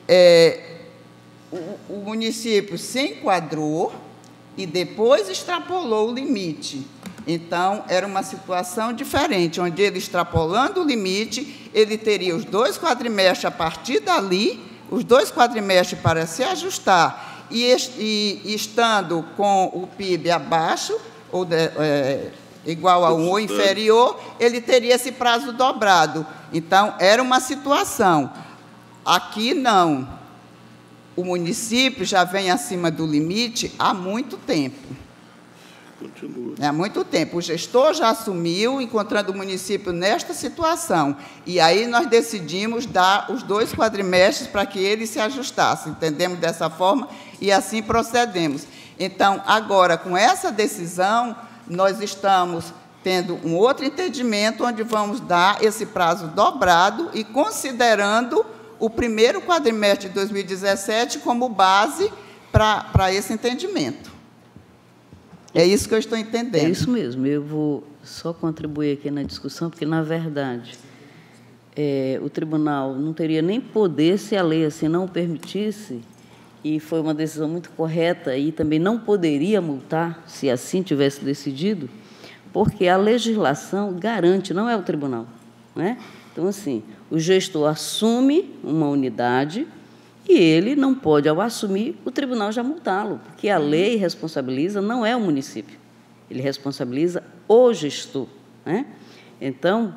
Speaker 5: o município se enquadrou e depois extrapolou o limite. Então, era uma situação diferente, onde ele, extrapolando o limite, ele teria os 2 quadrimestres a partir dali, os 2 quadrimestres para se ajustar, e estando com o PIB abaixo, ou igual a 1 ou inferior, ele teria esse prazo dobrado. Então, era uma situação. Aqui, não. O município já vem acima do limite há muito tempo.
Speaker 2: Continua.
Speaker 5: Há muito tempo. O gestor já assumiu, encontrando o município nesta situação. E aí nós decidimos dar os 2 quadrimestres para que ele se ajustasse. Entendemos dessa forma e assim procedemos. Então, agora, com essa decisão, nós estamos tendo um outro entendimento, onde vamos dar esse prazo dobrado e considerando o primeiro quadrimestre de 2017 como base para esse entendimento. É isso que eu estou entendendo.
Speaker 6: É isso mesmo. Eu vou só contribuir aqui na discussão, porque, na verdade, o tribunal não teria nem poder, se a lei assim não o permitisse, e foi uma decisão muito correta, e também não poderia multar, se assim tivesse decidido, porque a legislação garante, não é o tribunal, né? Então, assim, o gestor assume uma unidade e ele não pode, ao assumir, o tribunal já multá-lo, porque a lei responsabiliza, não é o município, ele responsabiliza o gestor, né? Então,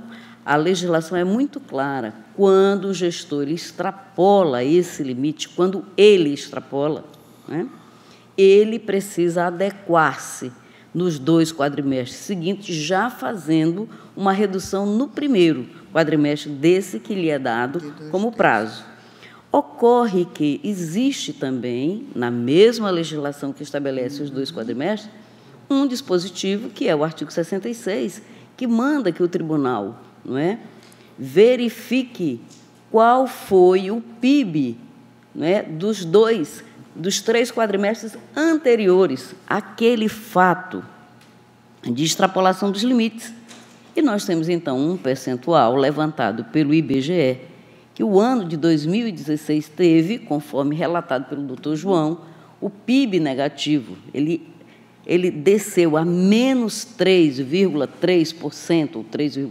Speaker 6: a legislação é muito clara. Quando o gestor extrapola esse limite, quando ele extrapola, né, ele precisa adequar-se nos 2 quadrimestres seguintes, já fazendo uma redução no primeiro quadrimestre desse que lhe é dado como prazo. Ocorre que existe também, na mesma legislação que estabelece os 2 quadrimestres, um dispositivo, que é o artigo 66, que manda que o tribunal, não é, verifique qual foi o PIB, não é, dos 3 quadrimestres anteriores àquele fato de extrapolação dos limites. E nós temos, então, um percentual levantado pelo IBGE, que o ano de 2016 teve, conforme relatado pelo doutor João, o PIB negativo, ele desceu a menos 3,3% ou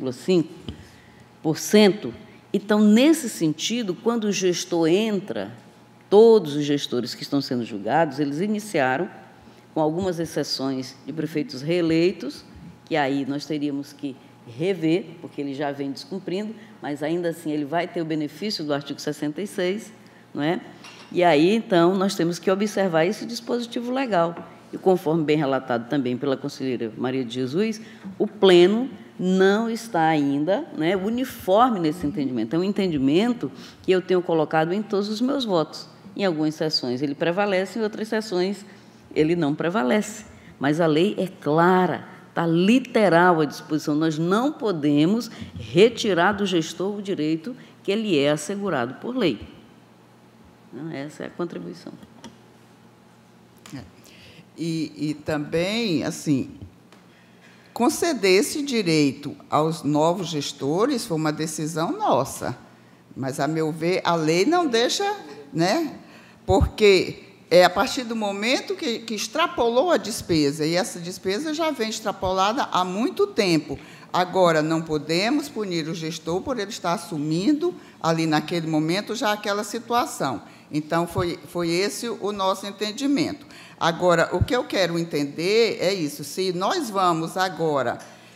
Speaker 6: 3,5%. Então, nesse sentido, quando o gestor entra, todos os gestores que estão sendo julgados, eles iniciaram, com algumas exceções de prefeitos reeleitos, que aí nós teríamos que rever, porque ele já vem descumprindo, mas ainda assim ele vai ter o benefício do artigo 66, não é? E aí, então, nós temos que observar esse dispositivo legal. E, conforme bem relatado também pela conselheira Maria de Jesus, o pleno não está ainda, né, uniforme nesse entendimento. É um entendimento que eu tenho colocado em todos os meus votos. Em algumas sessões ele prevalece, em outras sessões ele não prevalece. Mas a lei é clara, está literal à disposição. Nós não podemos retirar do gestor o direito que ele é assegurado por lei. Essa é a contribuição.
Speaker 5: E também, assim, conceder esse direito aos novos gestores foi uma decisão nossa. Mas, a meu ver, a lei não deixa, né? Porque é a partir do momento que extrapolou a despesa, e essa despesa já vem extrapolada há muito tempo. Agora, não podemos punir o gestor por ele estar assumindo, ali naquele momento, já aquela situação. Então, foi esse o nosso entendimento. Agora, o que eu quero entender é isso, se nós vamos agora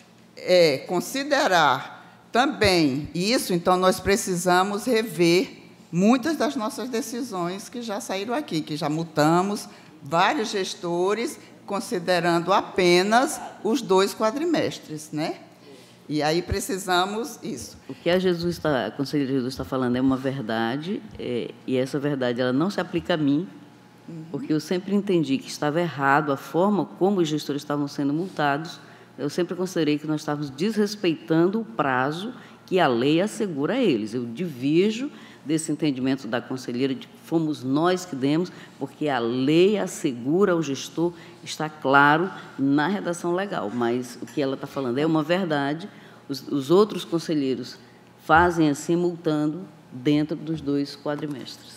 Speaker 5: considerar também isso, então nós precisamos rever muitas das nossas decisões que já saíram aqui, que já multamos vários gestores, considerando apenas os 2 quadrimestres, né? E aí precisamos isso.
Speaker 6: O que a conselheira Jesus está falando é uma verdade, e essa verdade ela não se aplica a mim, porque eu sempre entendi que estava errado a forma como os gestores estavam sendo multados. Eu sempre considerei que nós estávamos desrespeitando o prazo que a lei assegura a eles. Eu divirjo desse entendimento da conselheira de que fomos nós que demos, porque a lei assegura ao gestor, está claro na redação legal, mas o que ela está falando é uma verdade. Os outros conselheiros fazem assim, multando dentro dos 2 quadrimestres.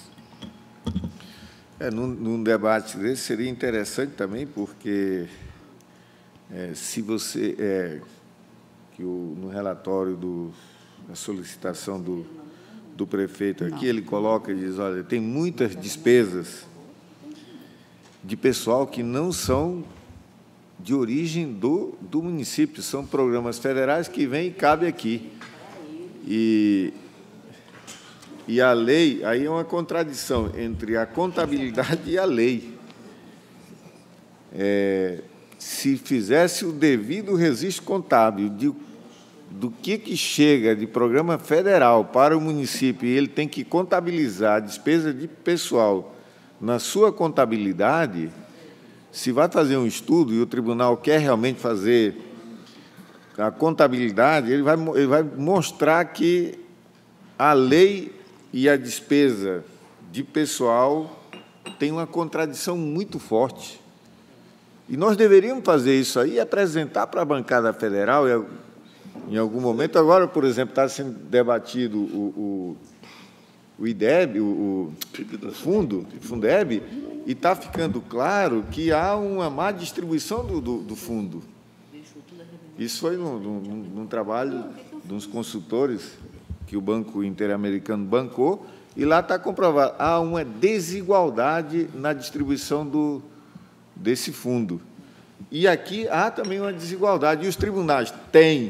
Speaker 7: Num debate desse seria interessante também, porque se você no relatório da solicitação do prefeito aqui, ele coloca e diz, olha, tem muitas despesas de pessoal que não são de origem do município, são programas federais que vêm e cabem aqui. E a lei, aí é uma contradição entre a contabilidade e a lei. Se fizesse o devido registro contábil do que chega de programa federal para o município, e ele tem que contabilizar a despesa de pessoal na sua contabilidade, se vai fazer um estudo e o tribunal quer realmente fazer a contabilidade, ele vai mostrar que a lei e a despesa de pessoal tem uma contradição muito forte. E nós deveríamos fazer isso aí e apresentar para a bancada federal, em algum momento. Agora, por exemplo, está sendo debatido o IDEB, o Fundeb, e está ficando claro que há uma má distribuição do fundo. Isso foi num trabalho de uns consultores que o Banco Interamericano bancou, e lá está comprovado, há uma desigualdade na distribuição desse fundo. E aqui há também uma desigualdade, e os tribunais têm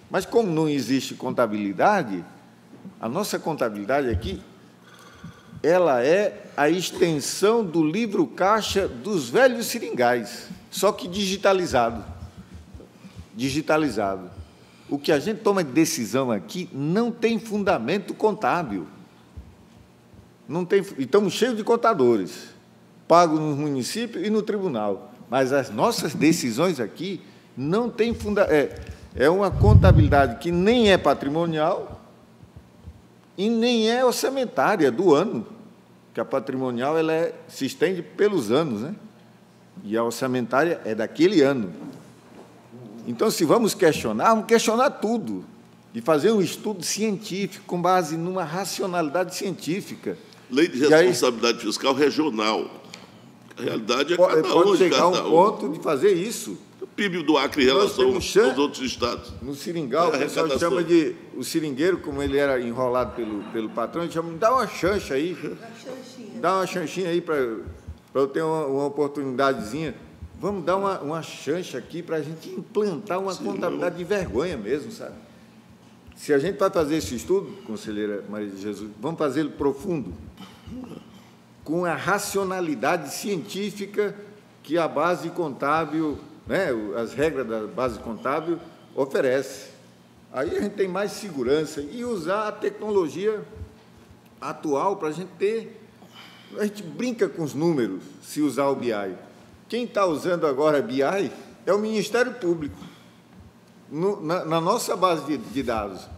Speaker 7: Mas, como não existe contabilidade, a nossa contabilidade aqui, ela é a extensão do livro-caixa dos velhos seringais, só que digitalizado. Digitalizado. O que a gente toma de decisão aqui não tem fundamento contábil. Não tem, e estamos cheios de contadores, pagos no município e no tribunal. Mas as nossas decisões aqui não têm fundamento. É uma contabilidade que nem é patrimonial e nem é orçamentária do ano, que a patrimonial ela se estende pelos anos, né? E a orçamentária é daquele ano. Então, se vamos questionar tudo e fazer um estudo científico com base numa racionalidade científica.
Speaker 2: Lei de responsabilidade fiscal regional. A realidade é cada
Speaker 7: pode chegar a um ponto de fazer isso.
Speaker 2: O PIB do Acre em relação aos outros estados.
Speaker 7: No seringal, o pessoal chama de... O seringueiro, como ele era enrolado pelo patrão, ele chama, dá uma chancha aí. Dá uma chanchinha aí para eu ter uma oportunidadezinha. Vamos dar uma chancha aqui para a gente implantar uma contabilidade de vergonha mesmo, sabe? Se a gente vai fazer esse estudo, conselheira Maria de Jesus, vamos fazê-lo profundo, com a racionalidade científica que a base contábil, né, as regras da base contábil oferece. Aí a gente tem mais segurança e usar a tecnologia atual para a gente ter... A gente brinca com os números se usar o BI. Quem está usando agora BI é o Ministério Público. Na nossa base de dados.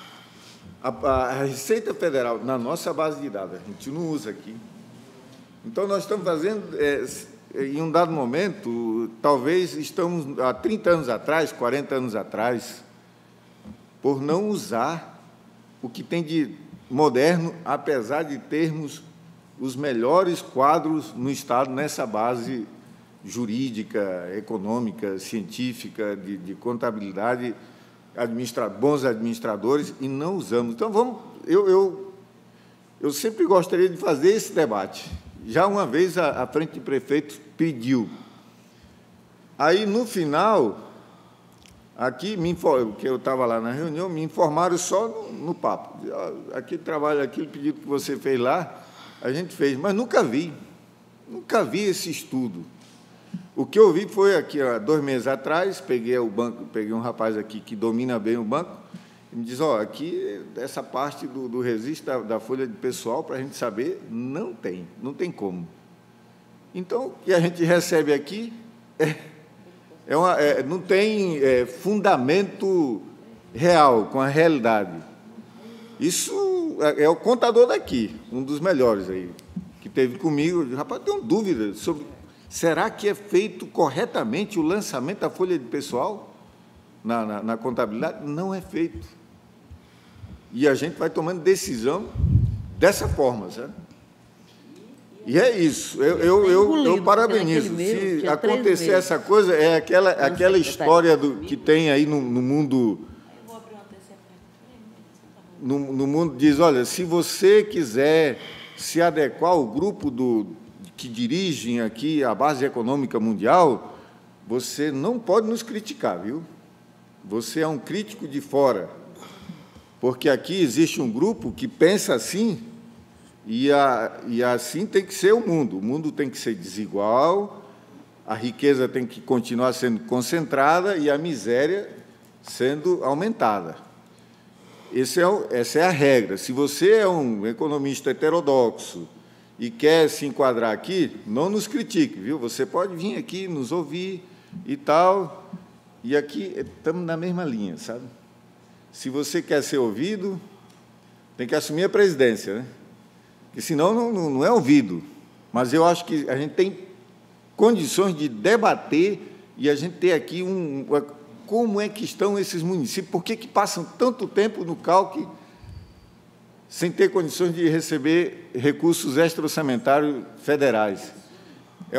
Speaker 7: A Receita Federal, na nossa base de dados, a gente não usa aqui. Então, nós estamos fazendo, em um dado momento, talvez estamos há 30 anos atrás, 40 anos atrás, por não usar o que tem de moderno, apesar de termos os melhores quadros no Estado nessa base jurídica, econômica, científica, de contabilidade, bons administradores, e não usamos. Então, eu sempre gostaria de fazer esse debate. Já uma vez a Frente de Prefeitos pediu. Aí, no final, aqui, que eu estava lá na reunião, me informaram só no papo. Aquele trabalho, aquele pedido que você fez lá, a gente fez, mas nunca vi esse estudo. O que eu vi foi aqui, há 2 meses atrás, peguei um rapaz aqui que domina bem o banco, e me diz, aqui, essa parte do registro da folha de pessoal, para a gente saber, não tem como. Então, o que a gente recebe aqui não tem fundamento real com a realidade. Isso é o contador daqui, um dos melhores aí, que teve comigo. Rapaz, tenho dúvida sobre... Será que é feito corretamente o lançamento da folha de pessoal na contabilidade? Não é feito. E a gente vai tomando decisão dessa forma, sabe? E é isso. Eu parabenizo. Se acontecer essa coisa, é aquela história que tem aí no mundo... No mundo diz, olha, se você quiser se adequar ao grupo que dirigem aqui a base econômica mundial, você não pode nos criticar, viu? Você é um crítico de fora, porque aqui existe um grupo que pensa assim, e assim tem que ser o mundo tem que ser desigual, a riqueza tem que continuar sendo concentrada e a miséria sendo aumentada. Essa é a regra. Se você é um economista heterodoxo e quer se enquadrar aqui, não nos critique, viu? Você pode vir aqui, nos ouvir e tal, e aqui estamos na mesma linha, sabe? Se você quer ser ouvido, tem que assumir a presidência, né? Porque senão não é ouvido. Mas eu acho que a gente tem condições de debater e a gente ter aqui como é que estão esses municípios, por que passam tanto tempo no CALC sem ter condições de receber recursos extra-orçamentários federais. É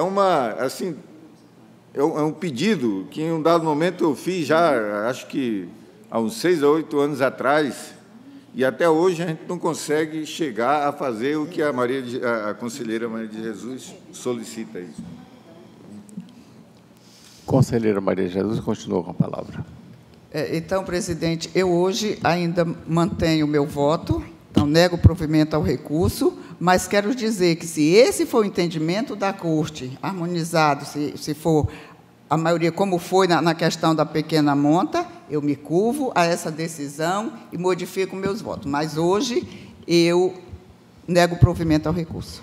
Speaker 7: um pedido que, em um dado momento, eu fiz já, acho que há uns 6 a 8 anos atrás, e até hoje a gente não consegue chegar a fazer o que a conselheira Maria de Jesus solicita isso.
Speaker 1: Conselheira Maria de Jesus, continua com a palavra.
Speaker 5: Então, presidente, eu hoje ainda mantenho o meu voto, então nego o provimento ao recurso, mas quero dizer que, se esse for o entendimento da Corte, harmonizado, se for a maioria, como foi na questão da pequena monta, eu me curvo a essa decisão e modifico meus votos. Mas hoje eu nego o provimento ao recurso.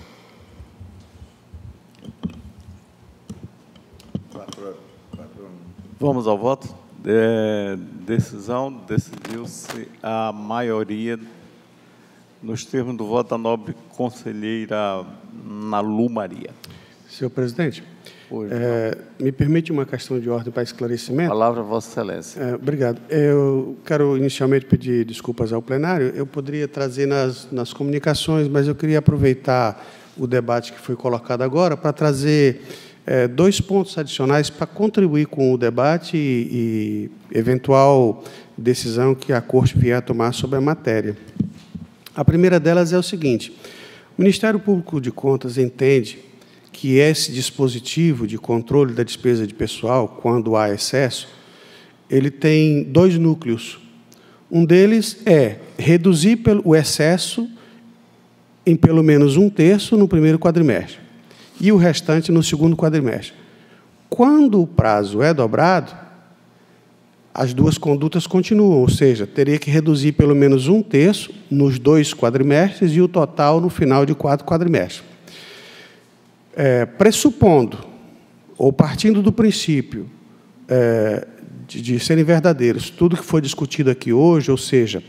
Speaker 1: Vamos ao voto. Decisão, decidiu-se a maioria nos termos do voto da nobre conselheira Nalu Maria.
Speaker 3: Senhor presidente, me permite uma questão de ordem para esclarecimento?
Speaker 1: Palavra a Vossa Excelência.
Speaker 3: Obrigado. Eu quero inicialmente pedir desculpas ao plenário. Eu poderia trazer nas comunicações, mas eu queria aproveitar o debate que foi colocado agora para trazer dois pontos adicionais para contribuir com o debate e eventual decisão que a Corte vier a tomar sobre a matéria. A primeira delas é o seguinte: o Ministério Público de Contas entende que esse dispositivo de controle da despesa de pessoal, quando há excesso, ele tem dois núcleos. Um deles é reduzir o excesso em pelo menos 1/3 no primeiro quadrimestre e o restante no segundo quadrimestre. Quando o prazo é dobrado, as duas condutas continuam, ou seja, teria que reduzir pelo menos 1/3 nos 2 quadrimestres e o total no final de 4 quadrimestres. Pressupondo, ou partindo do princípio de serem verdadeiros tudo que foi discutido aqui hoje, ou seja,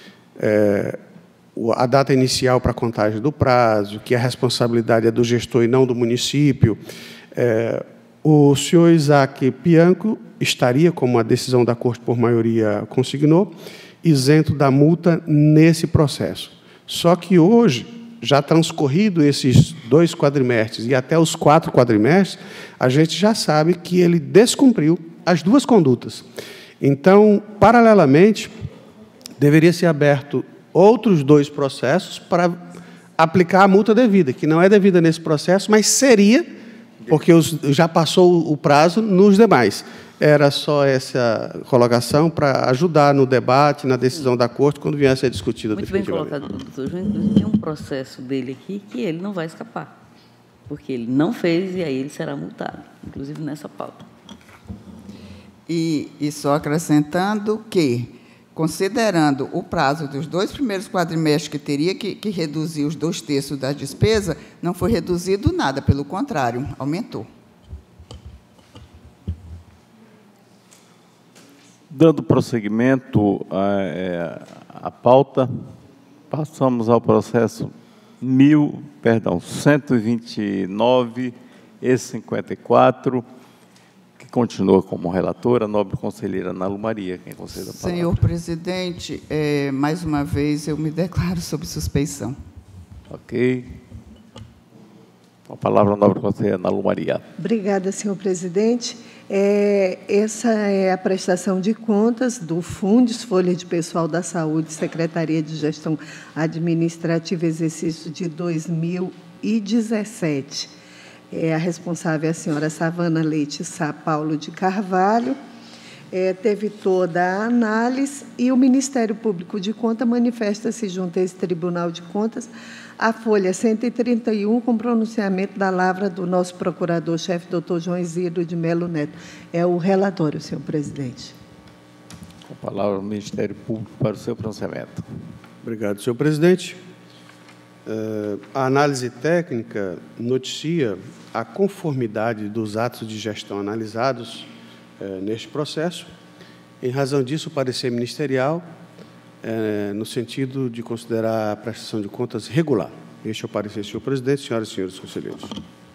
Speaker 3: a data inicial para a contagem do prazo, que a responsabilidade é do gestor e não do município, o senhor Isaac Pianco estaria, como a decisão da Corte por maioria consignou, isento da multa nesse processo. Só que hoje, já transcorrido esses 2 quadrimestres e até os 4 quadrimestres, a gente já sabe que ele descumpriu as duas condutas. Então, paralelamente, deveria ser aberto outros 2 processos para aplicar a multa devida, que não é devida nesse processo, mas seria, porque já passou o prazo nos demais. Era só essa colocação para ajudar no debate, na decisão da Corte, quando vier a ser discutida definitivamente.
Speaker 6: Muito bem colocado, doutor João. Inclusive, tem um processo dele aqui que ele não vai escapar, porque ele não fez e aí ele será multado, inclusive nessa pauta.
Speaker 5: E só acrescentando que, considerando o prazo dos 2 primeiros quadrimestres, que teria que reduzir os 2/3 da despesa, não foi reduzido nada, pelo contrário, aumentou.
Speaker 1: Dando prosseguimento à pauta, passamos ao processo 129/54, que continua como relatora, a nobre conselheira Nalu Maria. Quem concede a palavra?
Speaker 5: Senhor presidente, mais uma vez eu me declaro sob suspeição.
Speaker 1: Ok. Com a palavra, a nobre conselheira Nalu Maria.
Speaker 4: Obrigada, senhor presidente. Essa é a prestação de contas do Fundes, Folha de Pessoal da Saúde, Secretaria de Gestão Administrativa, exercício de 2017. A responsável é a senhora Savana Leite Sá Paulo de Carvalho. Teve toda a análise e o Ministério Público de Contas manifesta-se junto a esse Tribunal de Contas a folha 131, com pronunciamento da lavra do nosso procurador-chefe, doutor João Isidro de Melo Neto. É o relatório, senhor presidente.
Speaker 1: Com a palavra o Ministério Público para o seu pronunciamento.
Speaker 3: Obrigado, senhor presidente. A análise técnica noticia a conformidade dos atos de gestão analisados neste processo. Em razão disso, o parecer ministerial no sentido de considerar a prestação de contas regular. Este é o parecer, senhor presidente, senhoras e senhores conselheiros.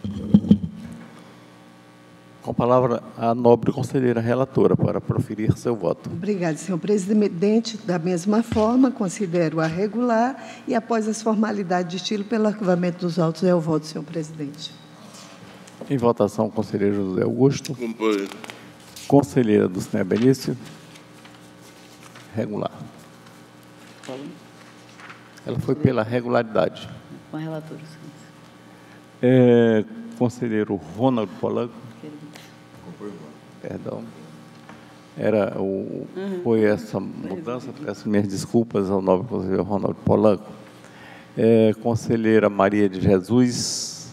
Speaker 1: Com a palavra, a nobre conselheira relatora, para proferir seu voto.
Speaker 4: Obrigada, senhor presidente. Da mesma forma, considero-a regular e, após as formalidades de estilo, pelo arquivamento dos autos, é o voto, senhor presidente.
Speaker 1: Em votação, conselheiro José Augusto.
Speaker 2: Acompanho.
Speaker 1: Conselheira Dulcinea Benício. Regular. Ela foi pela regularidade.
Speaker 6: Com a relatora,
Speaker 1: Conselheiro Ronaldo Polanco. Perdão. Foi essa mudança, peço minhas desculpas ao nobre conselheiro Ronaldo Polanco. Conselheira Maria de Jesus...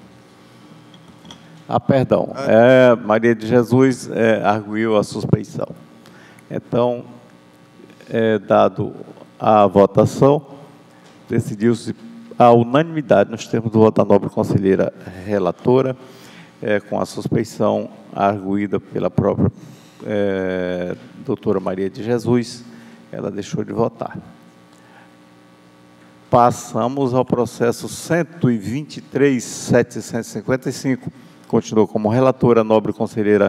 Speaker 1: perdão. Maria de Jesus arguiu a suspeição. Então, dado a votação, decidiu-se a unanimidade nos termos do voto da nobre conselheira relatora, com a suspeição arguída pela própria doutora Maria de Jesus, ela deixou de votar. Passamos ao processo 123.755, continuou como relatora a nobre conselheira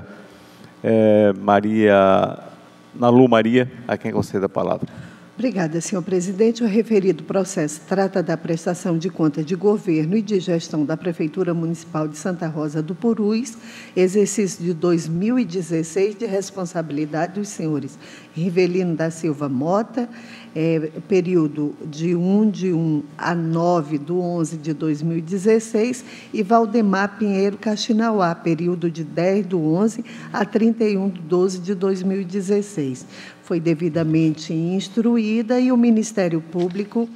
Speaker 1: Nalu Maria, a quem concede a palavra.
Speaker 4: Obrigada, senhor presidente. O referido processo trata da prestação de contas de governo e de gestão da Prefeitura Municipal de Santa Rosa do Purus, exercício de 2016, de responsabilidade dos senhores Rivelino da Silva Mota, período de 1 a 9 de 11 de 2016, e Valdemar Pinheiro Caxinauá, período de 10 de 11 a 31 de 12 de 2016. Foi devidamente instruída e o Ministério Público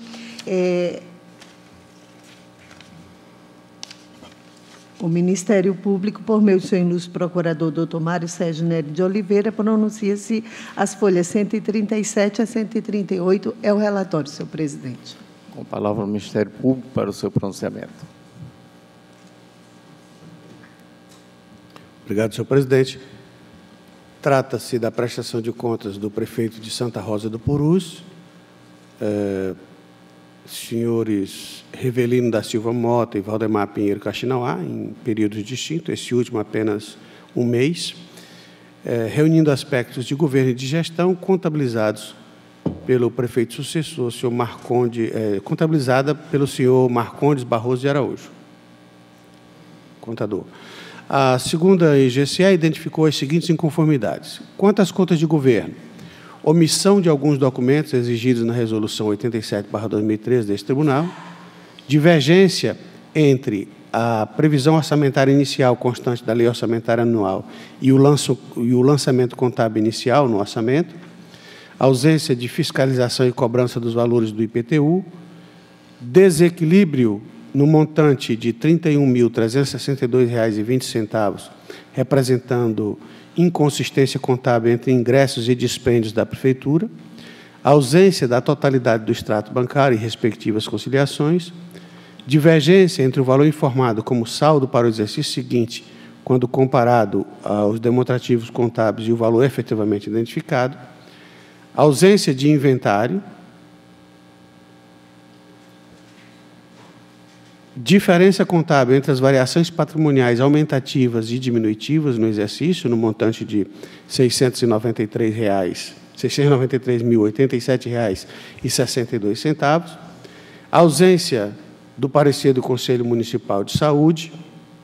Speaker 4: por meio do seu ilustre procurador, doutor Mário Sérgio Nery de Oliveira, pronuncia-se as folhas 137 a 138. É o relatório, senhor presidente.
Speaker 1: Com a palavra o Ministério Público para o seu pronunciamento.
Speaker 3: Obrigado, senhor presidente. Trata-se da prestação de contas do prefeito de Santa Rosa do Purus, senhores Rivelino da Silva Mota e Valdemar Pinheiro Caxinauá, em períodos distintos, esse último apenas um mês, reunindo aspectos de governo e de gestão contabilizados pelo prefeito sucessor, senhor Marcondes, contabilizada pelo senhor Marcondes Barroso de Araújo, contador. A segunda IGCE identificou as seguintes inconformidades. Quanto às contas de governo, omissão de alguns documentos exigidos na Resolução 87/2013 deste Tribunal, divergência entre a previsão orçamentária inicial constante da Lei Orçamentária Anual e o lançamento contábil inicial no orçamento, ausência de fiscalização e cobrança dos valores do IPTU, desequilíbrio no montante de R$ 31.362,20, representando inconsistência contábil entre ingressos e dispêndios da Prefeitura, ausência da totalidade do extrato bancário e respectivas conciliações, divergência entre o valor informado como saldo para o exercício seguinte, quando comparado aos demonstrativos contábeis e o valor efetivamente identificado, ausência de inventário, diferença contábil entre as variações patrimoniais aumentativas e diminutivas no exercício, no montante de R$ 693.087,62, ausência do parecer do Conselho Municipal de Saúde,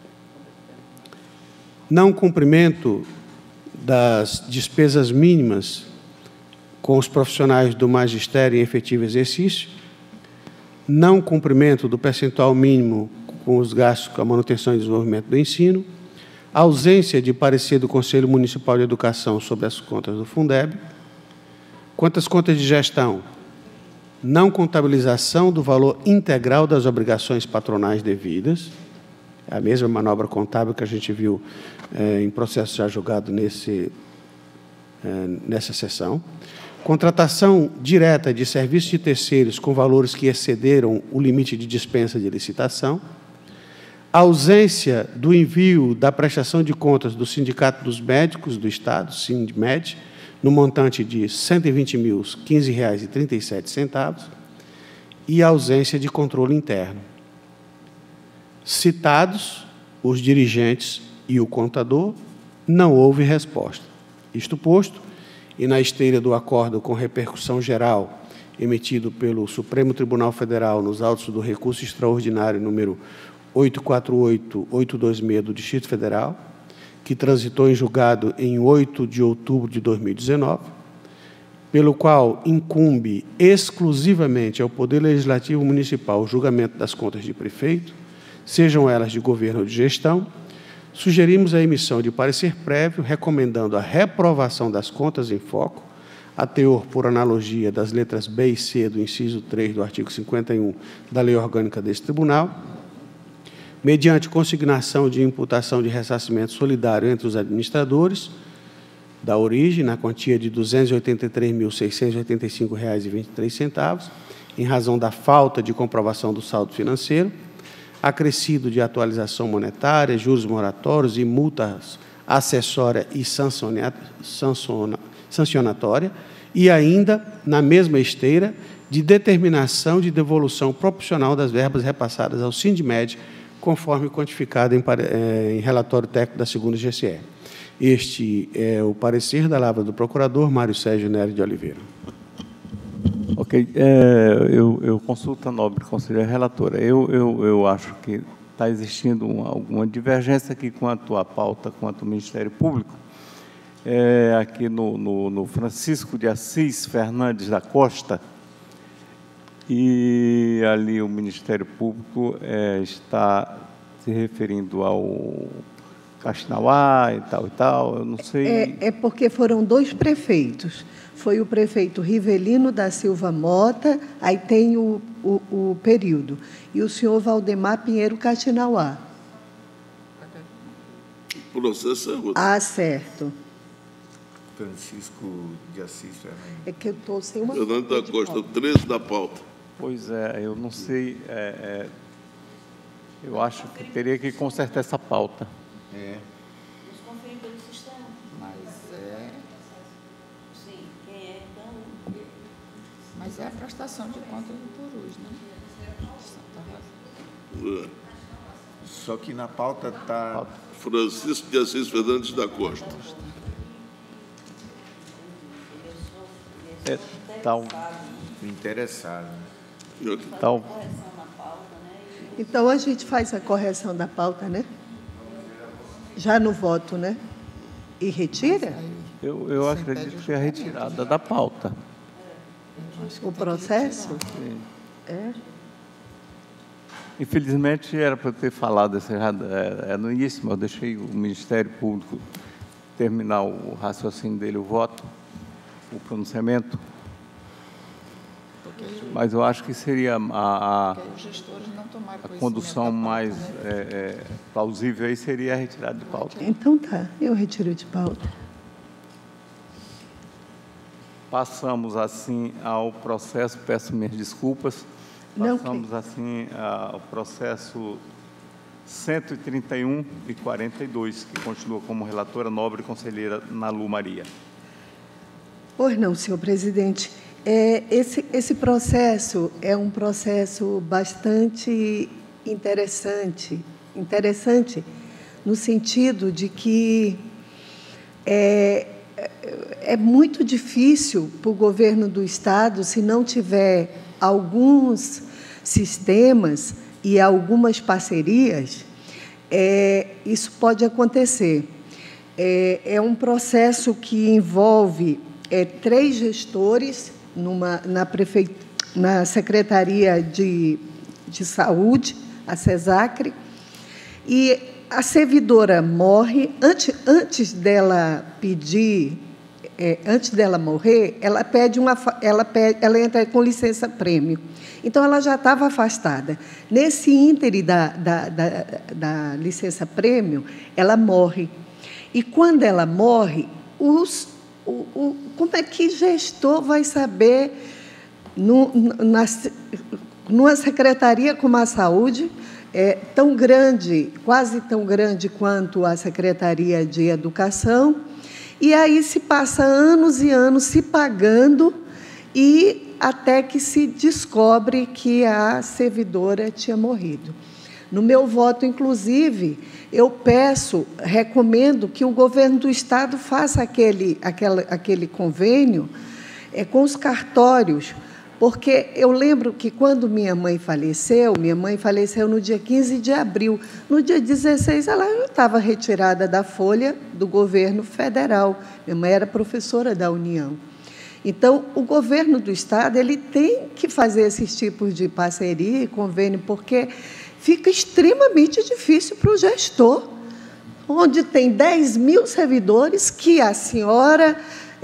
Speaker 3: não cumprimento das despesas mínimas com os profissionais do magistério em efetivo exercício, não cumprimento do percentual mínimo com os gastos com a manutenção e desenvolvimento do ensino, ausência de parecer do Conselho Municipal de Educação sobre as contas do Fundeb. Quanto às contas de gestão, não contabilização do valor integral das obrigações patronais devidas, a mesma manobra contábil que a gente viu em processo já julgado nessa sessão. Contratação direta de serviços de terceiros com valores que excederam o limite de dispensa de licitação, ausência do envio da prestação de contas do Sindicato dos Médicos do Estado, SINDMED, no montante de R$ 120.015,37, e ausência de controle interno. Citados os dirigentes e o contador, não houve resposta. Isto posto, e na esteira do acordo com repercussão geral emitido pelo Supremo Tribunal Federal nos autos do recurso extraordinário número 848-826 do Distrito Federal, que transitou em julgado em 8 de outubro de 2019, pelo qual incumbe exclusivamente ao Poder Legislativo Municipal o julgamento das contas de prefeito, sejam elas de governo ou de gestão, sugerimos a emissão de parecer prévio, recomendando a reprovação das contas em foco, a teor por analogia das letras B e C do inciso 3 do artigo 51 da Lei Orgânica deste Tribunal, mediante consignação de imputação de ressarcimento solidário entre os administradores da origem, na quantia de R$ 283.685,23, em razão da falta de comprovação do saldo financeiro, acrescido de atualização monetária, juros moratórios e multas acessória e sancionatória, e ainda, na mesma esteira, de determinação de devolução proporcional das verbas repassadas ao Sindmed, conforme quantificado em relatório técnico da 2ª GCE. Este é o parecer da palavra do procurador Mário Sérgio Nery de Oliveira.
Speaker 1: Ok. Eu consulto a nobre conselheira relatora. Eu acho que está existindo alguma divergência aqui quanto à pauta, quanto ao Ministério Público. Aqui no Francisco de Assis Fernandes da Costa, e ali o Ministério Público está se referindo ao Caxinauá e tal, eu não sei...
Speaker 4: É porque foram 2 prefeitos. Foi o prefeito Rivelino da Silva Mota, aí tem o período, e o senhor Valdemar Pinheiro Caxinauá.
Speaker 2: O processo é outro.
Speaker 4: Ah, certo.
Speaker 7: Francisco de Assis Fernandes.
Speaker 4: É que eu estou sem uma...
Speaker 2: Fernando da Costa, 13 da pauta.
Speaker 1: Pois é, eu não sei... eu acho que teria que consertar essa pauta.
Speaker 6: Nos conferir pelo sistema. Sim, quem é, então...
Speaker 5: Mas é a prestação de contas do Purus, né?
Speaker 7: Só que na pauta está...
Speaker 2: Francisco de Assis Fernandes da Costa.
Speaker 7: Interessado.
Speaker 4: Então, a gente faz a correção da pauta, né? Já no voto, né? E retira?
Speaker 1: Eu acredito que é a retirada da pauta.
Speaker 4: O processo?
Speaker 1: Sim.
Speaker 4: É.
Speaker 1: Infelizmente, era para eu ter falado isso no início, mas eu deixei o Ministério Público terminar o raciocínio dele, o voto, o pronunciamento. Mas eu acho que seria a condução mais plausível aí seria a retirada de pauta.
Speaker 4: Então tá, eu retiro de pauta.
Speaker 1: Passamos assim ao processo, peço minhas desculpas, passamos assim ao processo 131 e 42, que continua como relatora nobre conselheira Nalu Maria.
Speaker 4: Pois não, senhor presidente. Esse processo é um processo bastante interessante no sentido de que é muito difícil para o governo do Estado, se não tiver alguns sistemas e algumas parcerias, isso pode acontecer. É um processo que envolve 3 gestores na Secretaria de Saúde, a SESACRE, e a servidora morre. Antes dela morrer, ela entra com licença-prêmio. Então, ela já estava afastada. Nesse íntere da licença-prêmio, ela morre. E, quando ela morre, como é que gestor vai saber, numa secretaria como a Saúde, tão grande, quase tão grande quanto a Secretaria de Educação, e aí se passa anos e anos se pagando, e até que se descobre que a servidora tinha morrido. No meu voto, inclusive, eu recomendo que o governo do Estado faça aquele convênio com os cartórios, porque eu lembro que, quando minha mãe faleceu no dia 15 de abril, no dia 16, ela já estava retirada da folha do governo federal. Minha mãe era professora da União. Então, o governo do Estado ele tem que fazer esses tipos de parceria e convênio, porque fica extremamente difícil para o gestor. onde tem 10 mil servidores que a senhora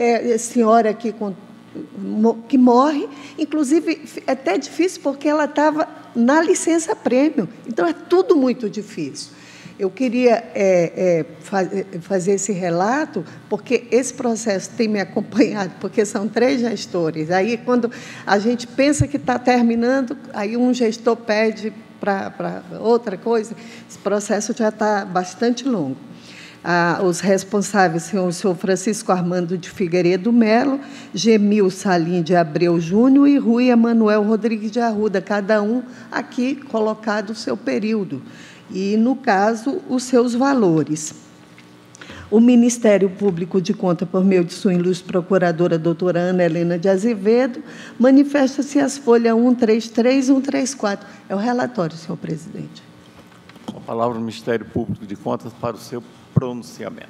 Speaker 4: que morre, inclusive é até difícil porque ela estava na licença-prêmio, então é tudo muito difícil. Eu queria fazer esse relato, porque esse processo tem me acompanhado, porque são 3 gestores. Aí, quando a gente pensa que está terminando, aí um gestor pede para outra coisa, esse processo já está bastante longo. Os responsáveis são o senhor Francisco Armando de Figueiredo Melo, Gemil Salim de Abreu Júnior e Rui Emanuel Rodrigues de Arruda, cada um aqui colocado o seu período. E, no caso, os seus valores. O Ministério Público de Contas, por meio de sua ilustre procuradora, doutora Ana Helena de Azevedo, manifesta-se as folhas 133 e 134. É o relatório, senhor presidente.
Speaker 1: Com a palavra o Ministério Público de Contas para o seu pronunciamento.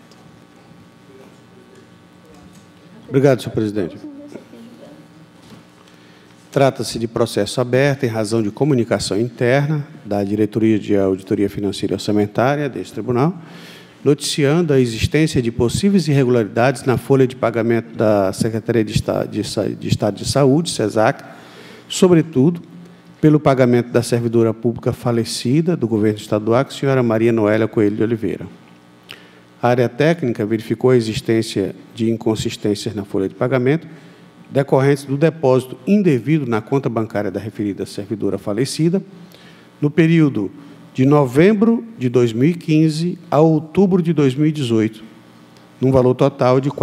Speaker 3: Obrigado, senhor presidente. Trata-se de processo aberto em razão de comunicação interna da Diretoria de Auditoria Financeira e Orçamentária deste tribunal, noticiando a existência de possíveis irregularidades na folha de pagamento da Secretaria de Estado de Saúde, SESAC, sobretudo pelo pagamento da servidora pública falecida do governo do Estado do Acre, senhora Maria Noélia Coelho de Oliveira. A área técnica verificou a existência de inconsistências na folha de pagamento, decorrentes do depósito indevido na conta bancária da referida servidora falecida, no período de novembro de 2015 a outubro de 2018, num valor total de R$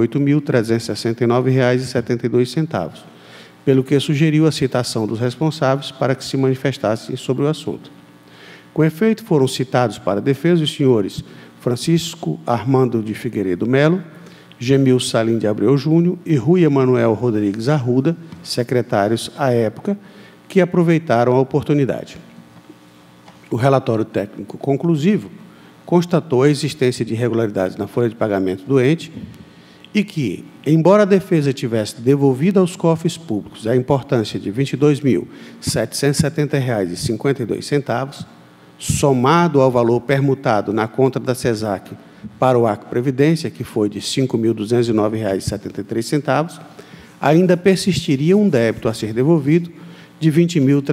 Speaker 3: 48.369,72, pelo que sugeriu a citação dos responsáveis para que se manifestassem sobre o assunto. Com efeito, foram citados para a defesa os senhores Francisco Armando de Figueiredo Melo, Gemil Salim de Abreu Júnior e Rui Emanuel Rodrigues Arruda, secretários à época, que aproveitaram a oportunidade. O relatório técnico conclusivo constatou a existência de irregularidades na folha de pagamento do ente e que, embora a defesa tivesse devolvido aos cofres públicos a importância de R$ 22.770,52, somado ao valor permutado na conta da SESAC para o Acre Previdência, que foi de R$ 5.209,73, ainda persistiria um débito a ser devolvido de R$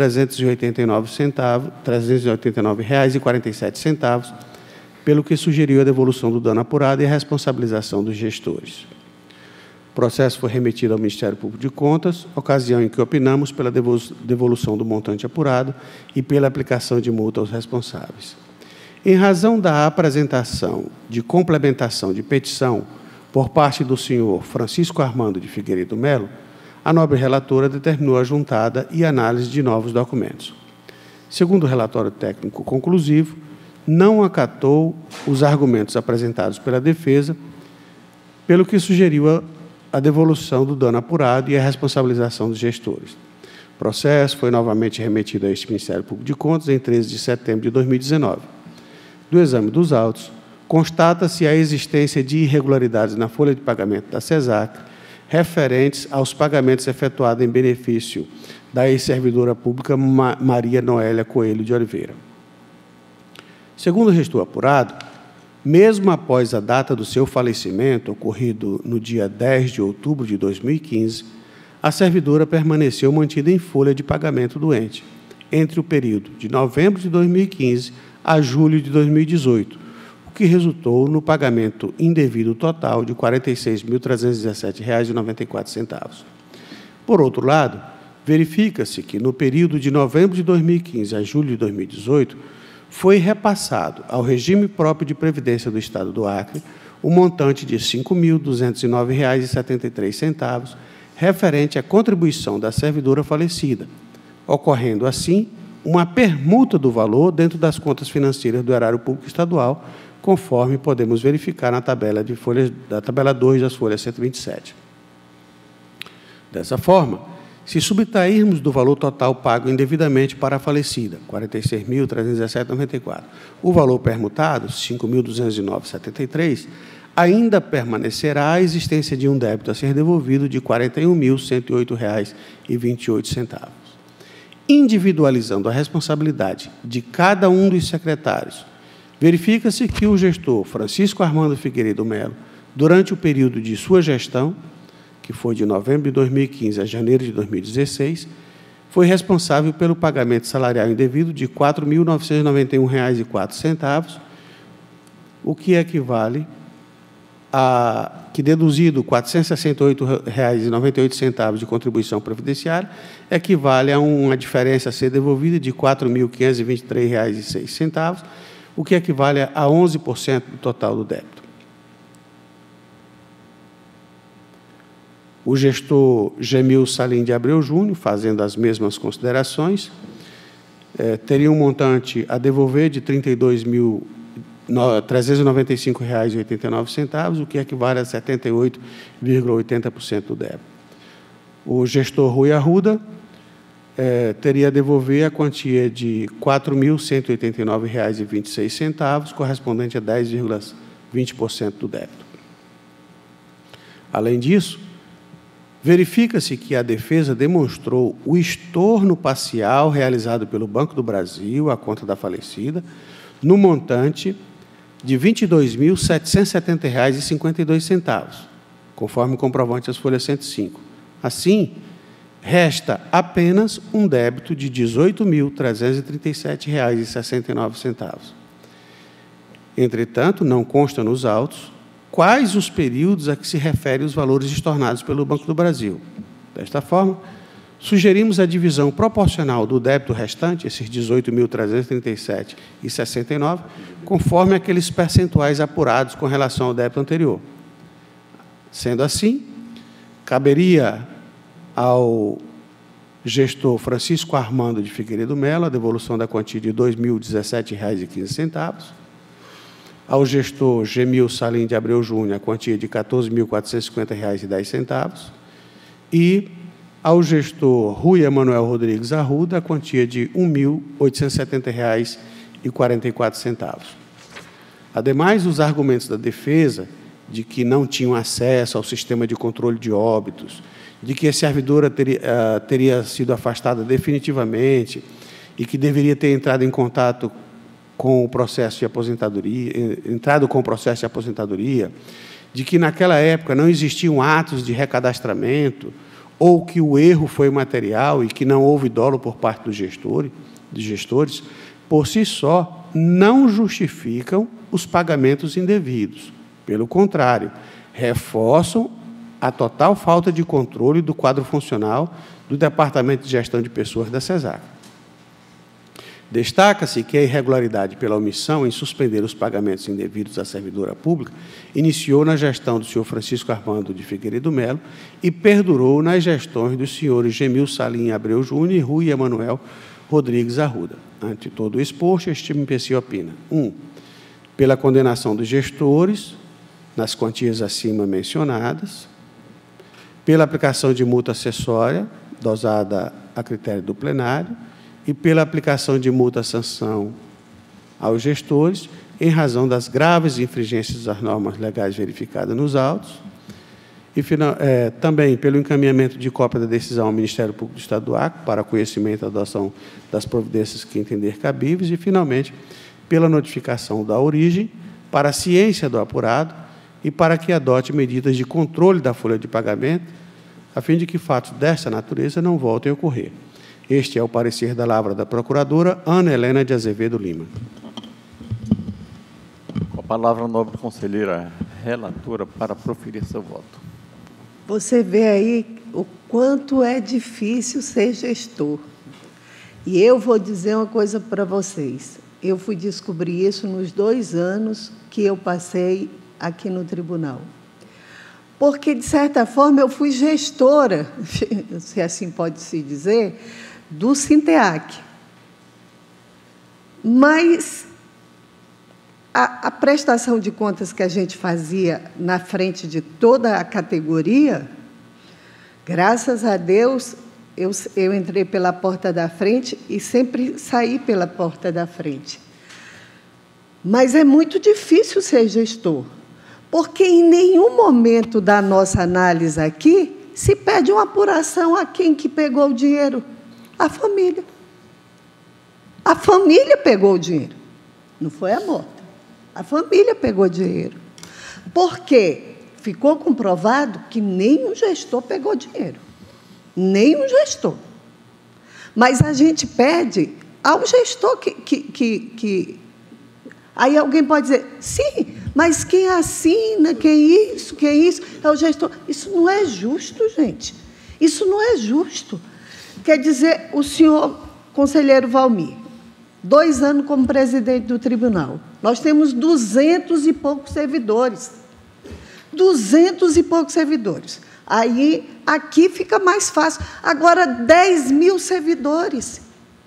Speaker 3: 20.389,47, pelo que sugeriu a devolução do dano apurado e a responsabilização dos gestores. O processo foi remetido ao Ministério Público de Contas, ocasião em que opinamos pela devolução do montante apurado e pela aplicação de multa aos responsáveis. Em razão da apresentação de complementação de petição por parte do senhor Francisco Armando de Figueiredo Melo, a nobre relatora determinou a juntada e análise de novos documentos. Segundo o relatório técnico conclusivo, não acatou os argumentos apresentados pela defesa, pelo que sugeriu a devolução do dano apurado e a responsabilização dos gestores. O processo foi novamente remetido a este Ministério Público de Contas em 13 de setembro de 2019. Do exame dos autos, constata-se a existência de irregularidades na folha de pagamento da SESAC, referentes aos pagamentos efetuados em benefício da ex-servidora pública Maria Noélia Coelho de Oliveira. Segundo o gestor apurado, mesmo após a data do seu falecimento, ocorrido no dia 10 de outubro de 2015, a servidora permaneceu mantida em folha de pagamento do ente, entre o período de novembro de 2015 a julho de 2018, o que resultou no pagamento indevido total de R$ 46.317,94. Por outro lado, verifica-se que, no período de novembro de 2015 a julho de 2018, foi repassado ao regime próprio de previdência do Estado do Acre o montante de R$ 5.209,73, referente à contribuição da servidora falecida, ocorrendo, assim, uma permuta do valor dentro das contas financeiras do Erário Público Estadual, conforme podemos verificar na tabela da tabela 2 das folhas 127. Dessa forma, se subtrairmos do valor total pago indevidamente para a falecida, R$ 46.317,94, o valor permutado, R$ 5.209,73, ainda permanecerá a existência de um débito a ser devolvido de R$ 41.108,28. Individualizando a responsabilidade de cada um dos secretários Verifica-se que o gestor Francisco Armando Figueiredo Melo, durante o período de sua gestão, que foi de novembro de 2015 a janeiro de 2016, foi responsável pelo pagamento salarial indevido de R$ 4.991,04, o que equivale a que, deduzido R$ 468,98 de contribuição previdenciária, equivale a uma diferença a ser devolvida de R$ 4.523,06, o que equivale a 11% do total do débito. O gestor Gemil Salim de Abreu Júnior, fazendo as mesmas considerações, teria um montante a devolver de R$ 32.395,89, o que equivale a 78,80% do débito. O gestor Rui Arruda teria a devolver a quantia de R$ 4.189,26, correspondente a 10,20% do débito. Além disso, verifica-se que a defesa demonstrou o estorno parcial realizado pelo Banco do Brasil à conta da falecida, no montante de R$ 22.770,52, conforme o comprovante das folhas 105. Assim, resta apenas um débito de R$ 18.337,69. Entretanto, não consta nos autos quais os períodos a que se referem os valores estornados pelo Banco do Brasil. Desta forma, sugerimos a divisão proporcional do débito restante, esses R$ 18.337,69, conforme aqueles percentuais apurados com relação ao débito anterior. Sendo assim, caberia ao gestor Francisco Armando de Figueiredo Melo a devolução da quantia de R$ 2.017,15, ao gestor Gemil Salim de Abreu Júnior a quantia de R$ 14.450,10 e ao gestor Rui Emanuel Rodrigues Arruda a quantia de R$ 1.870,44. Ademais, os argumentos da defesa de que não tinham acesso ao sistema de controle de óbitos, de que a servidora teria sido afastada definitivamente e que deveria ter entrado em contato com o processo de aposentadoria, de que naquela época não existiam atos de recadastramento, ou que o erro foi material e que não houve dolo por parte dos gestores, por si só, não justificam os pagamentos indevidos. Pelo contrário, reforçam a total falta de controle do quadro funcional do Departamento de Gestão de Pessoas da CESAC. Destaca-se que a irregularidade pela omissão em suspender os pagamentos indevidos à servidora pública iniciou na gestão do senhor Francisco Armando de Figueiredo Melo e perdurou nas gestões dos senhores Gemil Salim Abreu Júnior e Rui Emanuel Rodrigues Arruda. Ante todo o exposto, este MPC opina: 1. Pela condenação dos gestores, nas quantias acima mencionadas, pela aplicação de multa acessória, dosada a critério do plenário, e pela aplicação de multa-sanção aos gestores, em razão das graves infringências das normas legais verificadas nos autos, e também pelo encaminhamento de cópia da decisão ao Ministério Público do Estado do Acre, para conhecimento e adoção das providências que entender cabíveis, e, finalmente, pela notificação da origem, para a ciência do apurado, e para que adote medidas de controle da folha de pagamento, a fim de que fatos desta natureza não voltem a ocorrer. Este é o parecer da lavra da procuradora Ana Helena de Azevedo Lima.
Speaker 1: Com a palavra, a nobre conselheira relatora, para proferir seu voto.
Speaker 4: Você vê aí o quanto é difícil ser gestor. E eu vou dizer uma coisa para vocês. Eu fui descobrir isso nos 2 anos que eu passei aqui no tribunal. Porque, de certa forma, eu fui gestora, se assim pode se dizer, do Sinteac. Mas a prestação de contas que a gente fazia na frente de toda a categoria, graças a Deus, eu entrei pela porta da frente e sempre saí pela porta da frente. Mas é muito difícil ser gestor, porque em nenhum momento da nossa análise aqui se pede uma apuração a quem que pegou o dinheiro. A família. A família pegou o dinheiro, não foi a morta. A família pegou dinheiro. Por quê? Ficou comprovado que nenhum gestor pegou dinheiro. Nenhum gestor. Mas a gente pede ao gestor que... Aí alguém pode dizer, sim, mas quem assina, quem isso, é o gestor. Isso não é justo, gente. Isso não é justo. Quer dizer, o senhor conselheiro Valmir, 2 anos como presidente do tribunal, nós temos 200 e poucos servidores. 200 e poucos servidores. Aí, aqui fica mais fácil. Agora, 10 mil servidores.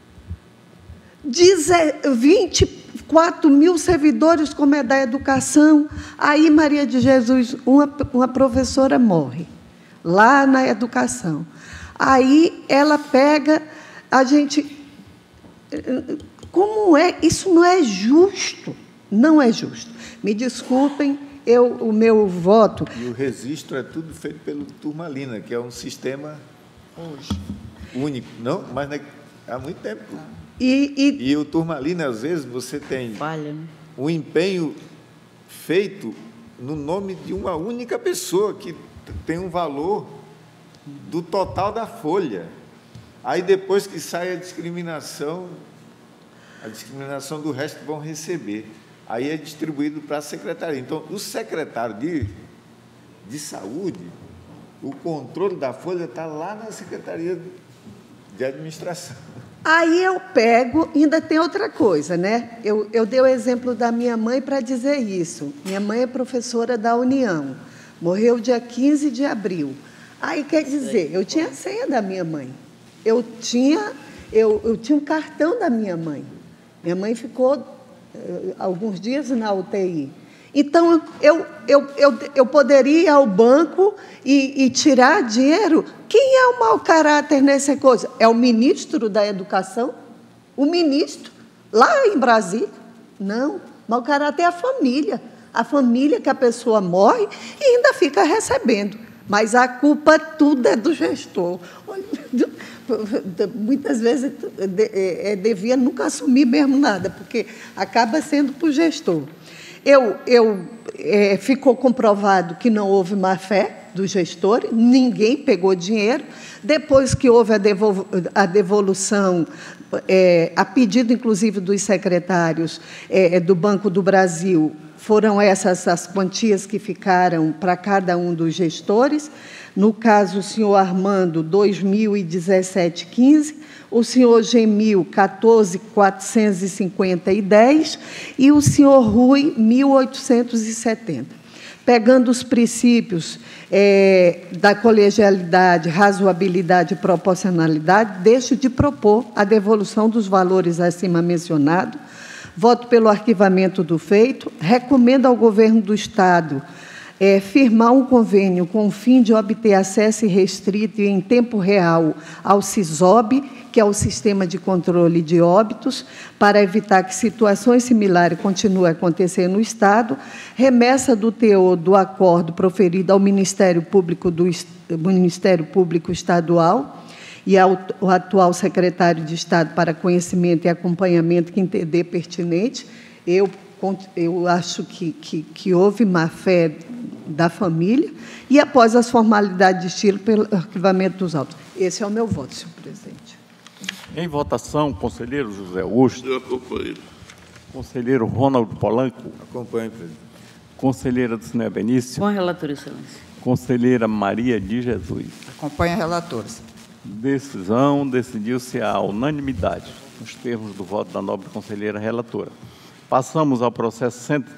Speaker 4: 24 mil servidores, como é da educação. Aí, Maria de Jesus, uma professora morre, lá na educação. Aí, ela pega, a gente... Como é? Isso não é justo. Não é justo. Me desculpem, o meu voto...
Speaker 7: E o registro é tudo feito pelo Turmalina, que é um sistema único. Não, mas há muito tempo. E o Turmalina, às vezes, você tem um empenho feito no nome de uma única pessoa, que tem um valor do total da folha. Aí, depois que sai a discriminação do resto vão receber. Aí é distribuído para a secretaria. Então, o secretário de saúde, o controle da folha está lá na Secretaria de Administração.
Speaker 4: Aí eu pego, ainda tem outra coisa, né? Eu dei o exemplo da minha mãe para dizer isso. Minha mãe é professora da União, morreu dia 15 de abril. Aí, quer dizer, eu tinha a senha da minha mãe, eu tinha um cartão da minha mãe. Minha mãe ficou alguns dias na UTI. Então, eu poderia ir ao banco e tirar dinheiro. Quem é o mau caráter nessa coisa? É o ministro da Educação? O ministro, lá em Brasília? Não, mau caráter é a família. A família que a pessoa morre e ainda fica recebendo. Mas a culpa tudo é do gestor. Muitas vezes devia nunca assumir mesmo nada, porque acaba sendo para o gestor. Ficou comprovado que não houve má-fé dos gestores, ninguém pegou dinheiro. Depois que houve a devolução, a pedido, inclusive, dos secretários do Banco do Brasil, foram essas as quantias que ficaram para cada um dos gestores. No caso, o senhor Armando, 2.017,15, o senhor Gemil, 14.450,10 e o senhor Rui, 1.870. Pegando os princípios da colegialidade, razoabilidade e proporcionalidade, deixo de propor a devolução dos valores acima mencionados. Voto pelo arquivamento do feito. Recomendo ao Governo do Estado firmar um convênio com o fim de obter acesso irrestrito e em tempo real ao SISOB, que é o Sistema de Controle de Óbitos, para evitar que situações similares continuem a acontecer no Estado. Remessa do teor do acordo proferido ao Ministério Público Estadual e ao atual secretário de Estado para conhecimento e acompanhamento que entender pertinente. Eu acho que houve má-fé da família e, após as formalidades de estilo, pelo arquivamento dos autos. Esse é o meu voto, senhor presidente.
Speaker 1: Em votação, conselheiro José Augusto.
Speaker 2: Eu acompanho.
Speaker 1: Conselheiro Ronaldo Polanco.
Speaker 7: Acompanho, presidente.
Speaker 1: Conselheira Dulcinea Benício.
Speaker 6: Com a relatora, excelência.
Speaker 1: Conselheira Maria de Jesus.
Speaker 5: Acompanho a relatores.
Speaker 1: Decisão, decidiu-se a unanimidade, nos termos do voto da nobre conselheira relatora. Passamos ao processo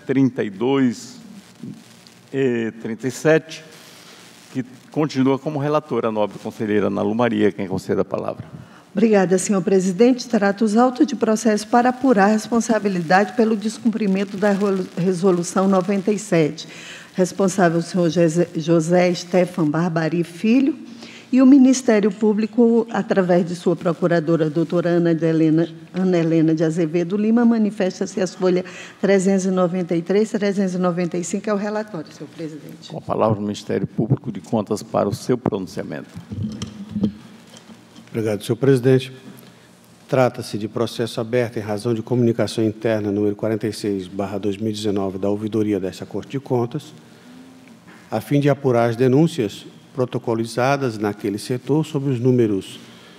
Speaker 1: 132-37, que continua como relatora a nobre conselheira Ana Lu Maria, quem concede a palavra.
Speaker 4: Obrigada, senhor presidente. Trato os autos de processo para apurar a responsabilidade pelo descumprimento da resolução 97. Responsável o senhor José Stefan Barbari Filho, e o Ministério Público, através de sua procuradora, doutora Ana Helena de Azevedo Lima, manifesta-se as folhas 393 e 395, é o relatório, senhor presidente.
Speaker 1: Com a palavra o Ministério Público de Contas para o seu pronunciamento.
Speaker 3: Obrigado, senhor presidente. Trata-se de processo aberto em razão de comunicação interna número 46/2019 da ouvidoria desta Corte de Contas, a fim de apurar as denúncias protocolizadas naquele setor sobre os números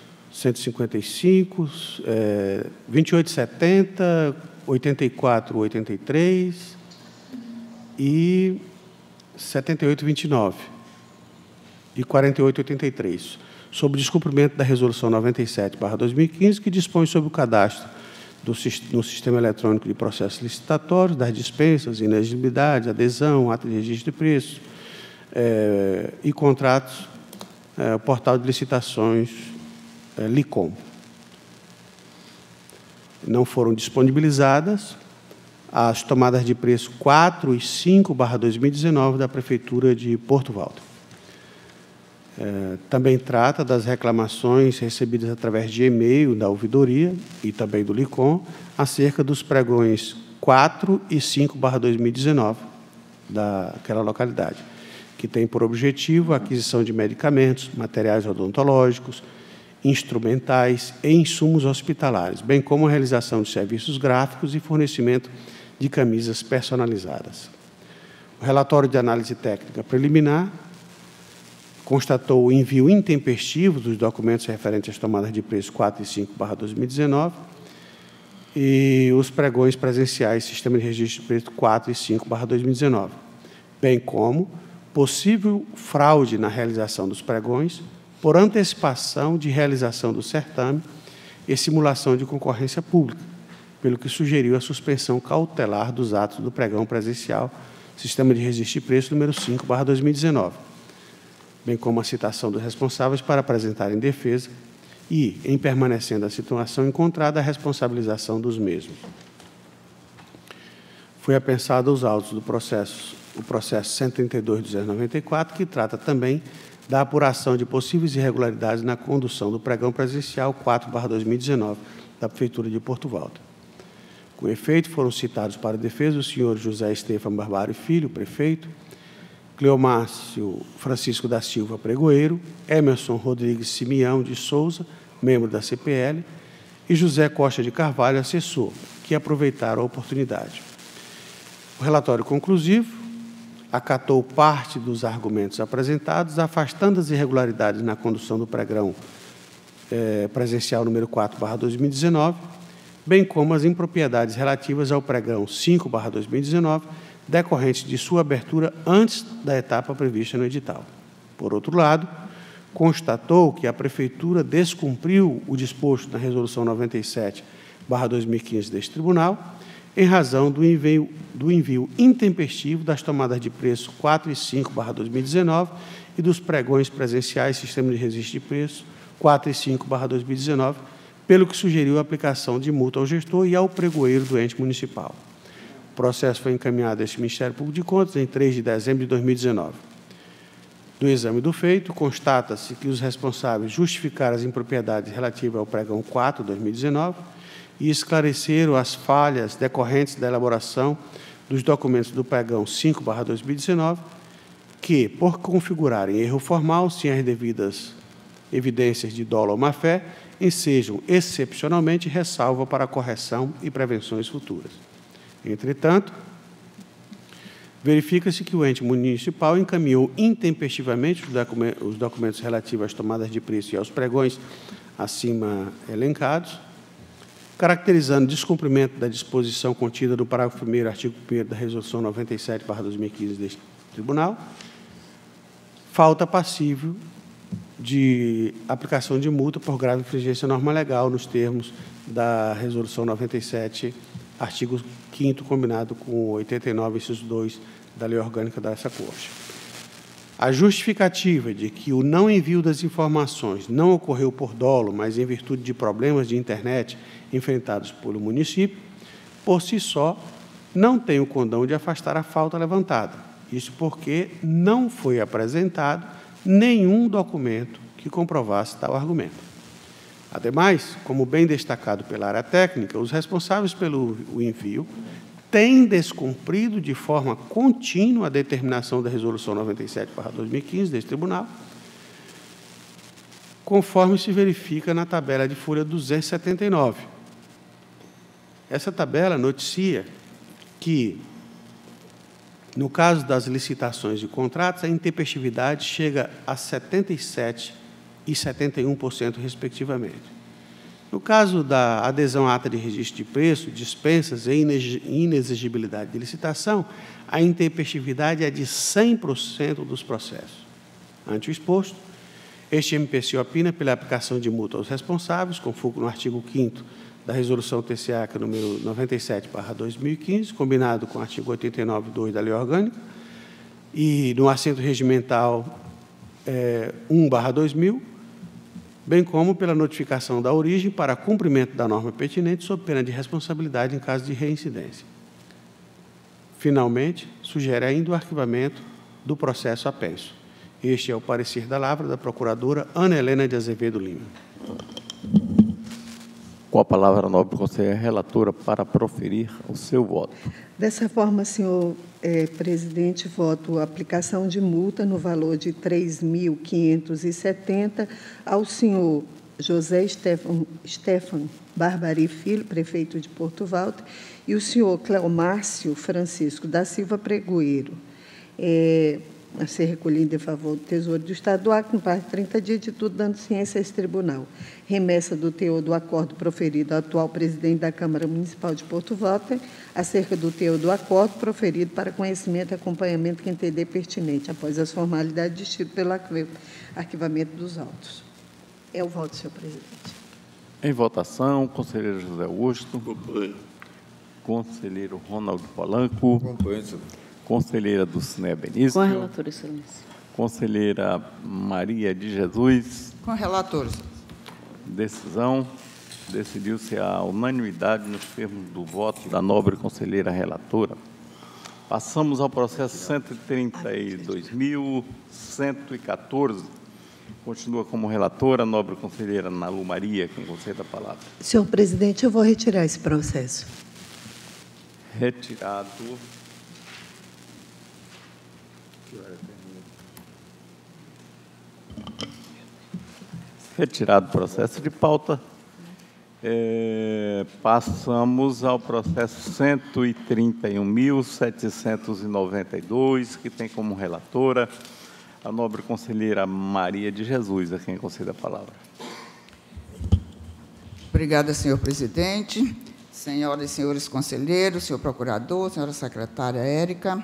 Speaker 3: 155, 2870, 8483 e 7829 e 4883, sobre descumprimento da Resolução 97/2015, que dispõe sobre o cadastro no Sistema Eletrônico de Processos Licitatórios, das dispensas, inexigibilidade, adesão, ato de registro de preços e contratos, portal de licitações, LICOM. Não foram disponibilizadas as tomadas de preço 4 e 5/2019 da Prefeitura de Porto Valdo. Também trata das reclamações recebidas através de e-mail da ouvidoria e também do LICOM acerca dos pregões 4 e 5/2019 daquela localidade, que tem por objetivo a aquisição de medicamentos, materiais odontológicos, instrumentais e insumos hospitalares, bem como a realização de serviços gráficos e fornecimento de camisas personalizadas. O relatório de análise técnica preliminar constatou o envio intempestivo dos documentos referentes às tomadas de preço 4 e 5/2019 e os pregões presenciais Sistema de Registro de Preço 4 e 5/2019, bem como possível fraude na realização dos pregões por antecipação de realização do certame e simulação de concorrência pública, pelo que sugeriu a suspensão cautelar dos atos do pregão presencial Sistema de Registro de Preço número 5/2019, bem como a citação dos responsáveis para apresentarem defesa e, em permanecendo a situação encontrada, a responsabilização dos mesmos. Foi apensado os autos do processo, o processo 132/294, que trata também da apuração de possíveis irregularidades na condução do pregão presencial 4/2019 da Prefeitura de Porto Valdo. Com efeito, foram citados para a defesa o senhor José Estefan Barbário Filho, prefeito, Cleomárcio Francisco da Silva Pregoeiro, Emerson Rodrigues Simeão de Souza, membro da CPL, e José Costa de Carvalho, assessor, que aproveitaram a oportunidade. O relatório conclusivo acatou parte dos argumentos apresentados, afastando as irregularidades na condução do pregão presencial número 4/2019, bem como as impropriedades relativas ao pregão 5/2019, decorrentes de sua abertura antes da etapa prevista no edital. Por outro lado, constatou que a Prefeitura descumpriu o disposto na Resolução 97/2015 deste Tribunal, em razão do envio intempestivo das tomadas de preço 4 e 5/2019 e dos pregões presenciais Sistema de Registro de Preço 4 e 5/2019, pelo que sugeriu a aplicação de multa ao gestor e ao pregoeiro do ente municipal. O processo foi encaminhado a este Ministério Público de Contas em 3 de dezembro de 2019. Do exame do feito, constata-se que os responsáveis justificaram as impropriedades relativas ao pregão 4/2019 e esclareceram as falhas decorrentes da elaboração dos documentos do pregão 5/2019, que, por configurarem erro formal, sem as devidas evidências de dolo ou má-fé, ensejam excepcionalmente ressalva para correção e prevenções futuras. Entretanto, verifica-se que o ente municipal encaminhou intempestivamente os documentos relativos às tomadas de preço e aos pregões acima elencados, caracterizando descumprimento da disposição contida no parágrafo 1º, artigo 1º da Resolução 97/2015 deste Tribunal, falta passível de aplicação de multa por grave infringência à norma legal, nos termos da Resolução 97, artigo 5º, combinado com 89, inciso 2, da Lei Orgânica dessa Corte. A justificativa de que o não envio das informações não ocorreu por dolo, mas em virtude de problemas de internet enfrentados pelo município, por si só, não tem o condão de afastar a falta levantada. Isso porque não foi apresentado nenhum documento que comprovasse tal argumento. Ademais, como bem destacado pela área técnica, os responsáveis pelo envio têm descumprido de forma contínua a determinação da Resolução 97/2015 deste Tribunal, conforme se verifica na tabela de folha 279. Essa tabela noticia que, no caso das licitações de contratos, a intempestividade chega a 77% e 71%, respectivamente. No caso da adesão à ata de registro de preço, dispensas e inexigibilidade de licitação, a intempestividade é de 100% dos processos. Ante o exposto, este MPC opina pela aplicação de multa aos responsáveis, com fulcro no artigo 5º da Resolução TCA, número 97/2015, combinado com o artigo 89.2 da Lei Orgânica, e no assento regimental 1/2000, bem como pela notificação da origem para cumprimento da norma pertinente, sob pena de responsabilidade em caso de reincidência. Finalmente, sugere ainda o arquivamento do processo apenso. Este é o parecer da lavra da procuradora Ana Helena de Azevedo Lima.
Speaker 1: Com a palavra, a nobre conselheira relatora, para proferir o seu voto.
Speaker 4: Dessa forma, senhor presidente, voto a aplicação de multa no valor de R$ 3.570 ao senhor José Stefano Barbari Filho, prefeito de Porto Walter, e o senhor Cleomárcio Francisco da Silva Pregoeiro, a ser recolhido em favor do Tesouro do Estado do Acre, no prazo de 30 dias, de tudo dando ciência a esse tribunal. Remessa do teor do acordo proferido ao atual presidente da Câmara Municipal de Porto Walter, acerca do teor do acordo proferido para conhecimento e acompanhamento que entender pertinente, após as formalidades distintas pelo arquivamento dos autos. É o voto, senhor presidente.
Speaker 1: Em votação, conselheiro José Augusto.
Speaker 2: Acompanho.
Speaker 1: Conselheiro Ronaldo Polanco.
Speaker 7: Acompanho, senhor.
Speaker 1: Conselheira Dulcinea Benício.
Speaker 6: Com a relatora, excelência.
Speaker 1: Conselheira Maria de Jesus.
Speaker 5: Com relatores.
Speaker 1: Decisão. Decidiu-se a unanimidade nos termos do voto da nobre conselheira relatora. Passamos ao processo 132.114. Continua como relatora a nobre conselheira Nalu Maria, quem concede a palavra.
Speaker 4: Senhor presidente, eu vou retirar esse processo.
Speaker 1: Retirado. Retirado o processo de pauta. Passamos ao processo 131.792, que tem como relatora a nobre conselheira Maria de Jesus, a quem concede a palavra.
Speaker 5: Obrigada, senhor presidente. Senhoras e senhores conselheiros, senhor procurador, senhora secretária Érica.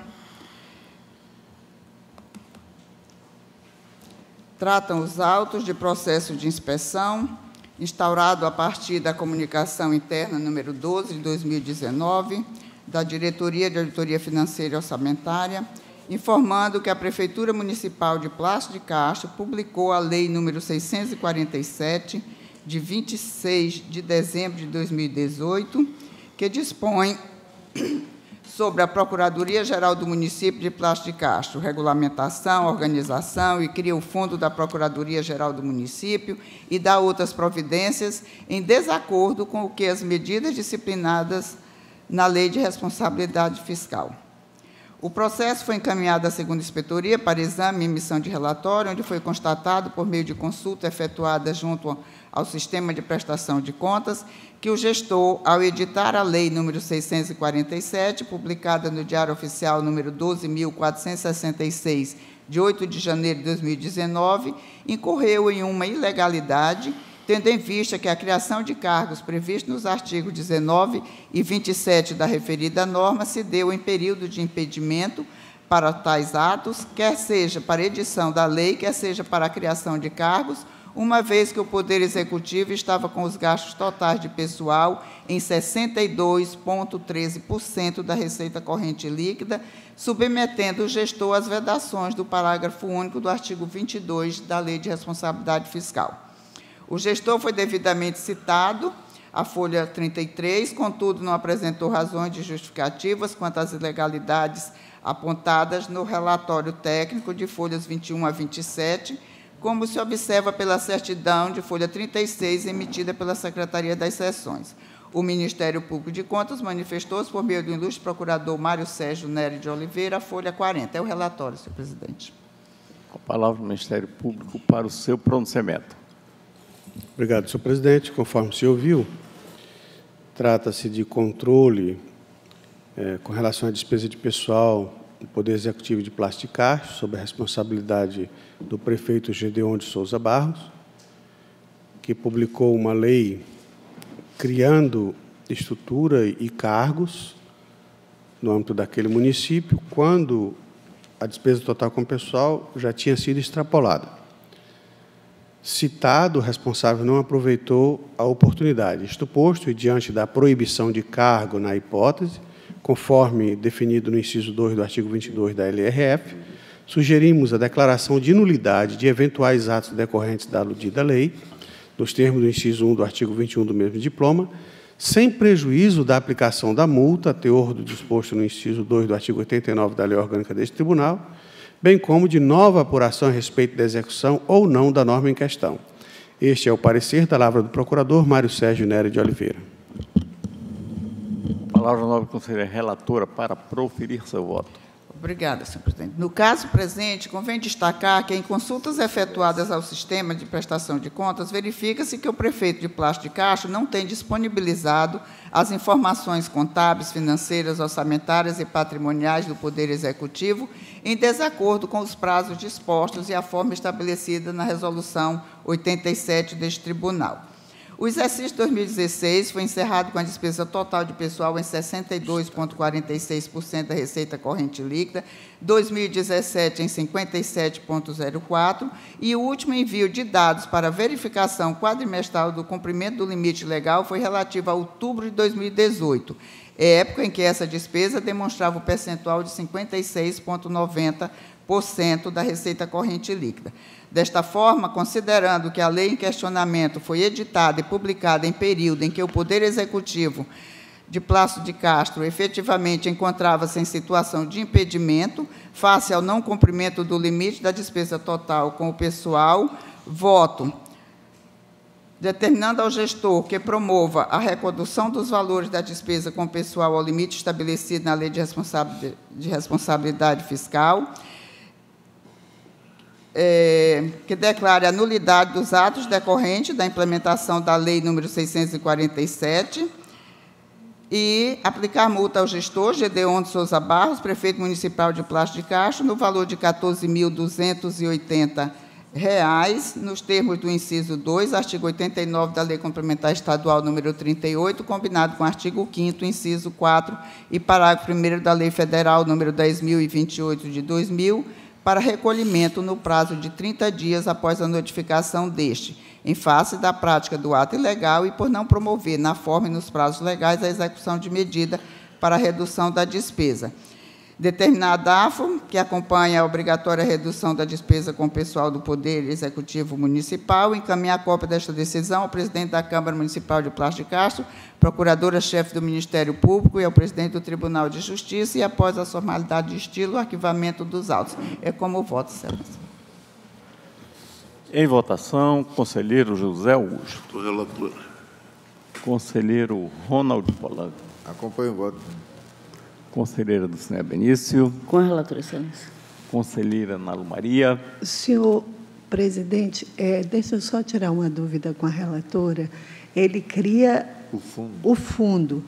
Speaker 5: Tratam os autos de processo de inspeção instaurado a partir da comunicação interna número 12 de 2019, da Diretoria de Auditoria Financeira e Orçamentária, informando que a Prefeitura Municipal de Plácido de Castro publicou a Lei número 647, de 26 de dezembro de 2018, que dispõe sobre a Procuradoria-Geral do Município de Plácido de Castro, regulamentação, organização, e cria o Fundo da Procuradoria-Geral do Município e dá outras providências em desacordo com o que as medidas disciplinadas na Lei de Responsabilidade Fiscal. O processo foi encaminhado à segunda inspetoria para exame e emissão de relatório, onde foi constatado, por meio de consulta efetuada junto ao Sistema de Prestação de Contas, que o gestor, ao editar a Lei número 647, publicada no Diário Oficial número 12.466, de 8 de janeiro de 2019, incorreu em uma ilegalidade, tendo em vista que a criação de cargos prevista nos artigos 19 e 27 da referida norma se deu em período de impedimento para tais atos, quer seja para edição da lei, quer seja para a criação de cargos, uma vez que o Poder Executivo estava com os gastos totais de pessoal em 62,13% da receita corrente líquida, submetendo o gestor às vedações do parágrafo único do artigo 22 da Lei de Responsabilidade Fiscal. O gestor foi devidamente citado, a folha 33, contudo, não apresentou razões de justificativas quanto às ilegalidades apontadas no relatório técnico de folhas 21 a 27, como se observa pela certidão de folha 36, emitida pela Secretaria das Seções. O Ministério Público de Contas manifestou-se por meio do ilustre procurador Mário Sérgio Nery de Oliveira, folha 40. É o relatório, senhor presidente.
Speaker 1: Com a palavra do Ministério Público para o seu pronunciamento.
Speaker 3: Obrigado, senhor presidente. Conforme se ouviu, trata-se de controle com relação à despesa de pessoal do Poder Executivo de Plasticarte, sob a responsabilidade do prefeito Gedeon de Souza Barros, que publicou uma lei criando estrutura e cargos no âmbito daquele município, quando a despesa total com o pessoal já tinha sido extrapolada. Citado, o responsável não aproveitou a oportunidade. Isto posto, e diante da proibição de cargo na hipótese, conforme definido no inciso 2 do artigo 22 da LRF, sugerimos a declaração de nulidade de eventuais atos decorrentes da aludida lei, nos termos do inciso 1 do artigo 21 do mesmo diploma, sem prejuízo da aplicação da multa, a teor do disposto no inciso 2 do artigo 89 da Lei Orgânica deste Tribunal, bem como de nova apuração a respeito da execução ou não da norma em questão. Este é o parecer da palavra do procurador Mário Sérgio Nery de Oliveira.
Speaker 1: Palavra nobre conselheira relatora para proferir seu voto.
Speaker 5: Obrigada, senhor presidente. No caso presente, convém destacar que, em consultas efetuadas ao sistema de prestação de contas, verifica-se que o prefeito de Plasticarte não tem disponibilizado as informações contábeis, financeiras, orçamentárias e patrimoniais do Poder Executivo, em desacordo com os prazos dispostos e a forma estabelecida na Resolução 87 deste Tribunal. O exercício 2016 foi encerrado com a despesa total de pessoal em 62,46% da receita corrente líquida, 2017 em 57,04%, e o último envio de dados para verificação quadrimestral do cumprimento do limite legal foi relativo a outubro de 2018, época em que essa despesa demonstrava o percentual de 56,90% da receita corrente líquida. Desta forma, considerando que a lei em questionamento foi editada e publicada em período em que o Poder Executivo de Plácido de Castro efetivamente encontrava-se em situação de impedimento, face ao não cumprimento do limite da despesa total com o pessoal, voto determinando ao gestor que promova a recondução dos valores da despesa com o pessoal ao limite estabelecido na Lei de Responsabilidade Fiscal, que declare a nulidade dos atos decorrentes da implementação da Lei nº 647 e aplicar multa ao gestor Gedeon de Souza Barros, prefeito municipal de Plácido de Castro, no valor de R$ 14.280, nos termos do inciso 2, artigo 89 da Lei Complementar Estadual nº 38, combinado com o artigo 5º, inciso 4 e parágrafo 1º da Lei Federal nº 10.028 de 2000, para recolhimento no prazo de 30 dias após a notificação deste, em face da prática do ato ilegal e por não promover, na forma e nos prazos legais, a execução de medida para a redução da despesa. Determinar a DAFO, que acompanha a obrigatória redução da despesa com o pessoal do Poder Executivo Municipal, encaminhar a cópia desta decisão ao presidente da Câmara Municipal de Plácido de Castro, procuradora-chefe do Ministério Público e ao presidente do Tribunal de Justiça, e, após a formalidade de estilo, o arquivamento dos autos. É como voto, excelência.
Speaker 1: Em votação, conselheiro José Augusto.
Speaker 2: Relator.
Speaker 1: Conselheiro Ronald Polanco.
Speaker 7: Acompanho o voto.
Speaker 1: Conselheira do Senhor Benício.
Speaker 6: Com a relatora, excelência.
Speaker 1: Conselheira Nalu Maria.
Speaker 4: Senhor presidente, deixa eu só tirar uma dúvida com a relatora. Ele cria o fundo.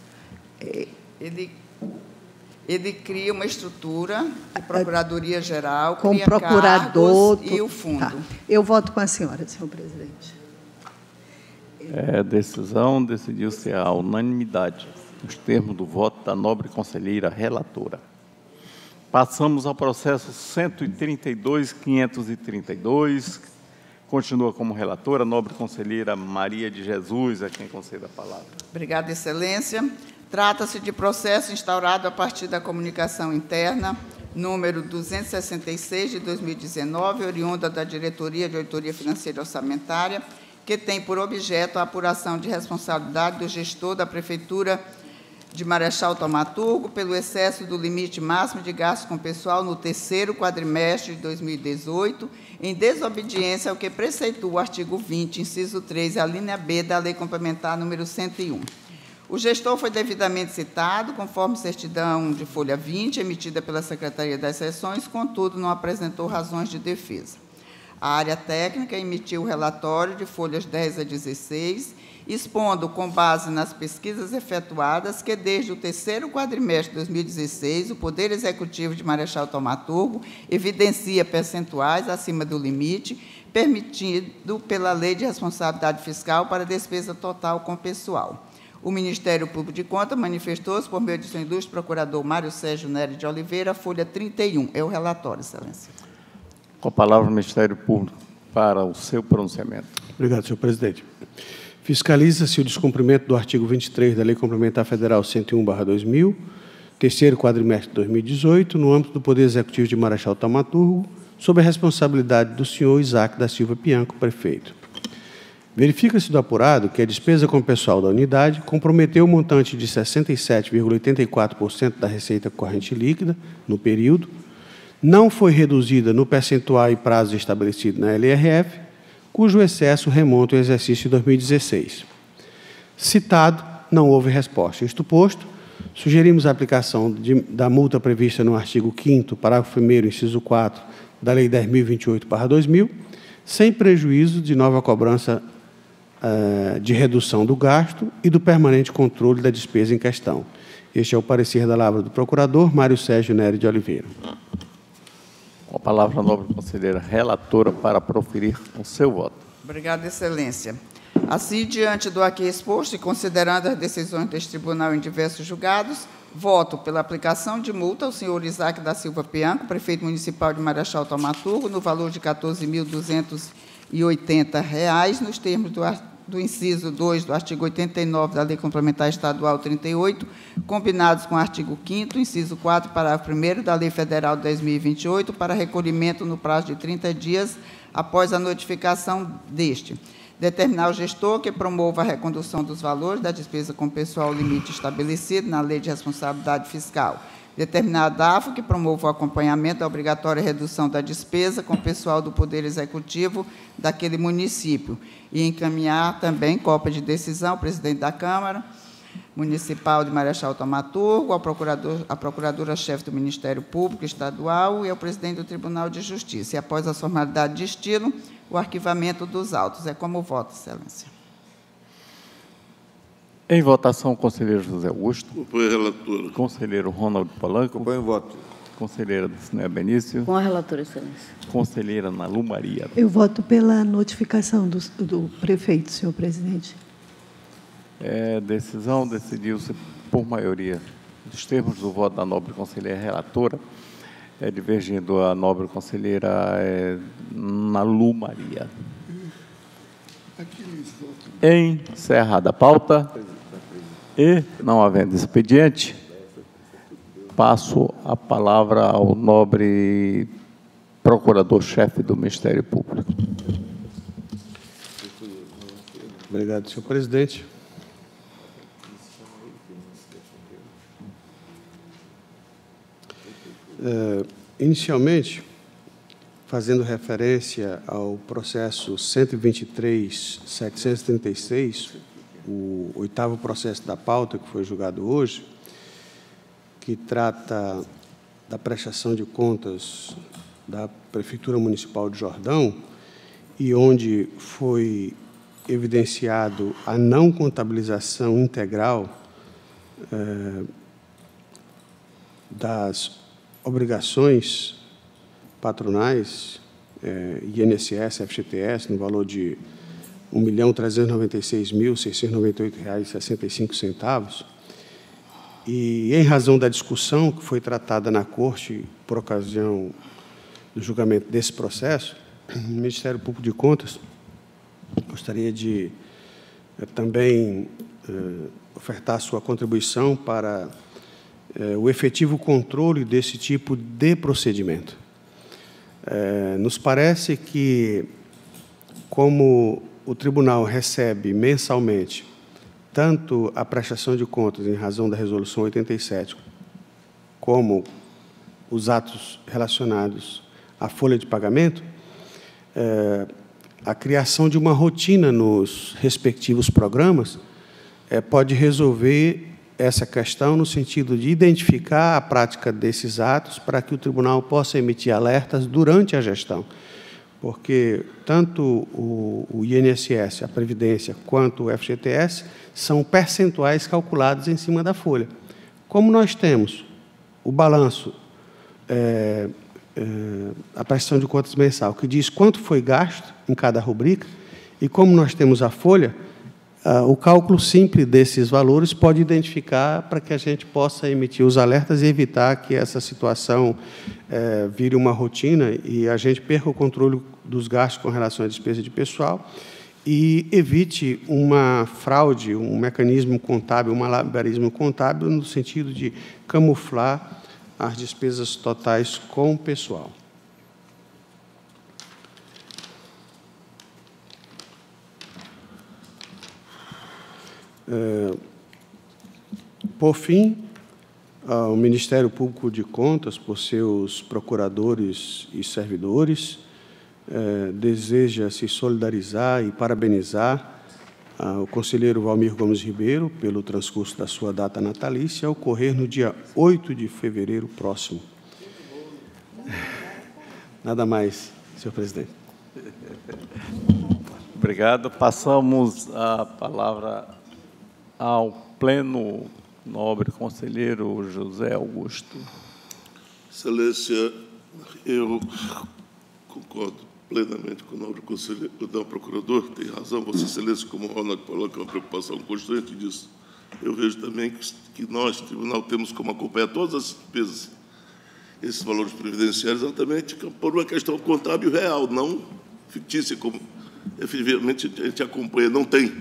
Speaker 5: Ele cria uma estrutura de Procuradoria-Geral,
Speaker 4: com
Speaker 5: cria
Speaker 4: procurador
Speaker 5: cargos e o fundo.
Speaker 4: Tá. Eu voto com a senhora, senhor presidente.
Speaker 1: Decisão decidiu-se à unanimidade, nos termos do voto da nobre conselheira relatora. Passamos ao processo 132.532. Continua como relatora a nobre conselheira Maria de Jesus, a quem concede a palavra.
Speaker 5: Obrigada, excelência. Trata-se de processo instaurado a partir da comunicação interna, número 266 de 2019, oriunda da Diretoria de Auditoria Financeira e Orçamentária, que tem por objeto a apuração de responsabilidade do gestor da Prefeitura de Marechal Thaumaturgo pelo excesso do limite máximo de gastos com pessoal no terceiro quadrimestre de 2018, em desobediência ao que preceitua o artigo 20, inciso 3, a linha B da Lei Complementar número 101. O gestor foi devidamente citado, conforme certidão de folha 20, emitida pela Secretaria das Seções, contudo, não apresentou razões de defesa. A área técnica emitiu o relatório de folhas 10 a 16, expondo, com base nas pesquisas efetuadas, que desde o terceiro quadrimestre de 2016, o Poder Executivo de Marechal Thaumaturgo evidencia percentuais acima do limite permitido pela Lei de Responsabilidade Fiscal para despesa total com pessoal. O Ministério Público de Contas manifestou-se por meio de seu ilustre procurador Mário Sérgio Nery de Oliveira, folha 31. É o relatório, excelência.
Speaker 1: Com a palavra o Ministério Público para o seu pronunciamento.
Speaker 3: Obrigado, senhor presidente. Fiscaliza-se o descumprimento do artigo 23 da Lei Complementar Federal 101/2000, terceiro quadrimestre de 2018, no âmbito do Poder Executivo de Marechal Thaumaturgo, sob a responsabilidade do senhor Isaac da Silva Pianco, prefeito. Verifica-se do apurado que a despesa com pessoal da unidade comprometeu o montante de 67,84% da receita corrente líquida no período, não foi reduzida no percentual e prazo estabelecido na LRF, cujo excesso remonta ao exercício de 2016. Citado, não houve resposta. Isto posto, sugerimos a aplicação da multa prevista no artigo 5º, parágrafo 1º, inciso 4, da Lei 10.028/2000, sem prejuízo de nova cobrança de redução do gasto e do permanente controle da despesa em questão. Este é o parecer da lavra do procurador Mário Sérgio Nery de Oliveira.
Speaker 1: Com a palavra a nobre conselheira relatora para proferir o seu voto.
Speaker 5: Obrigada, excelência. Assim, diante do aqui exposto e considerando as decisões deste tribunal em diversos julgados, voto pela aplicação de multa ao senhor Isaac da Silva Pianco, prefeito municipal de Marechal Thaumaturgo, no valor de R$ 14.280, nos termos do inciso 2 do artigo 89 da Lei Complementar Estadual 38, combinados com o artigo 5º, inciso 4, parágrafo 1º da Lei Federal de 10.028, para recolhimento no prazo de 30 dias após a notificação deste. Determinar o gestor que promova a recondução dos valores da despesa com pessoal limite estabelecido na Lei de Responsabilidade Fiscal. Determinar a DAFO que promova o acompanhamento da obrigatória redução da despesa com pessoal do Poder Executivo daquele município. E encaminhar também cópia de decisão ao presidente da Câmara Municipal de Marechal Thaumaturgo, à procuradora-chefe do Ministério Público Estadual e ao presidente do Tribunal de Justiça. E, após a formalidade de estilo, o arquivamento dos autos. É como voto, excelência.
Speaker 1: Em votação, conselheiro José Augusto.
Speaker 2: Acompanhe a relatora.
Speaker 1: Conselheiro Ronaldo Polanco.
Speaker 7: Acompanhe o voto.
Speaker 1: Conselheira Dulcinea Benício.
Speaker 6: Com a relatora, excelência.
Speaker 1: Conselheira Nalu Maria.
Speaker 4: Eu voto pela notificação do prefeito, senhor presidente.
Speaker 1: Decisão decidiu-se por maioria dos termos do voto da nobre conselheira relatora, divergindo a nobre conselheira Nalu Maria. Encerrada a pauta e, não havendo expediente, passo a palavra ao nobre procurador-chefe do Ministério Público.
Speaker 3: Obrigado, senhor presidente. Inicialmente, fazendo referência ao processo 123.736, o 8º processo da pauta, que foi julgado hoje, que trata da prestação de contas da Prefeitura Municipal de Jordão, e onde foi evidenciado a não contabilização integral das obrigações patronais, INSS, FGTS, no valor de R$ 1.396.698,65. E, em razão da discussão que foi tratada na Corte por ocasião do julgamento desse processo, o Ministério Público de Contas gostaria de também ofertar sua contribuição para o efetivo controle desse tipo de procedimento. Nos parece que, como o tribunal recebe mensalmente tanto a prestação de contas em razão da Resolução 87, como os atos relacionados à folha de pagamento, a criação de uma rotina nos respectivos programas pode resolver essa questão no sentido de identificar a prática desses atos para que o tribunal possa emitir alertas durante a gestão. porque tanto o INSS, a Previdência, quanto o FGTS são percentuais calculados em cima da folha. Como nós temos o balanço, a prestação de contas mensal, que diz quanto foi gasto em cada rubrica, e como nós temos a folha, o cálculo simples desses valores pode identificar para que a gente possa emitir os alertas e evitar que essa situação vire uma rotina e a gente perca o controle dos gastos com relação à despesa de pessoal e evite uma fraude, um mecanismo contábil, um malabarismo contábil, no sentido de camuflar as despesas totais com o pessoal. Por fim, o Ministério Público de Contas, por seus procuradores e servidores, deseja se solidarizar e parabenizar o conselheiro Valmir Gomes Ribeiro pelo transcurso da sua data natalícia, a ocorrer no dia 8 de fevereiro próximo. Nada mais, senhor presidente.
Speaker 1: Obrigado. Passamos a palavra ao pleno nobre conselheiro José Augusto.
Speaker 2: Excelência, eu concordo plenamente com o nobre conselheiro, o nobre procurador, tem razão, Vossa Excelência, como o Ronaldo falou, que é uma preocupação constante disso. Eu vejo também que nós, tribunal, temos como acompanhar todas as despesas, esses valores previdenciários, exatamente por uma questão contábil real, não fictícia, como efetivamente a gente acompanha, não tem.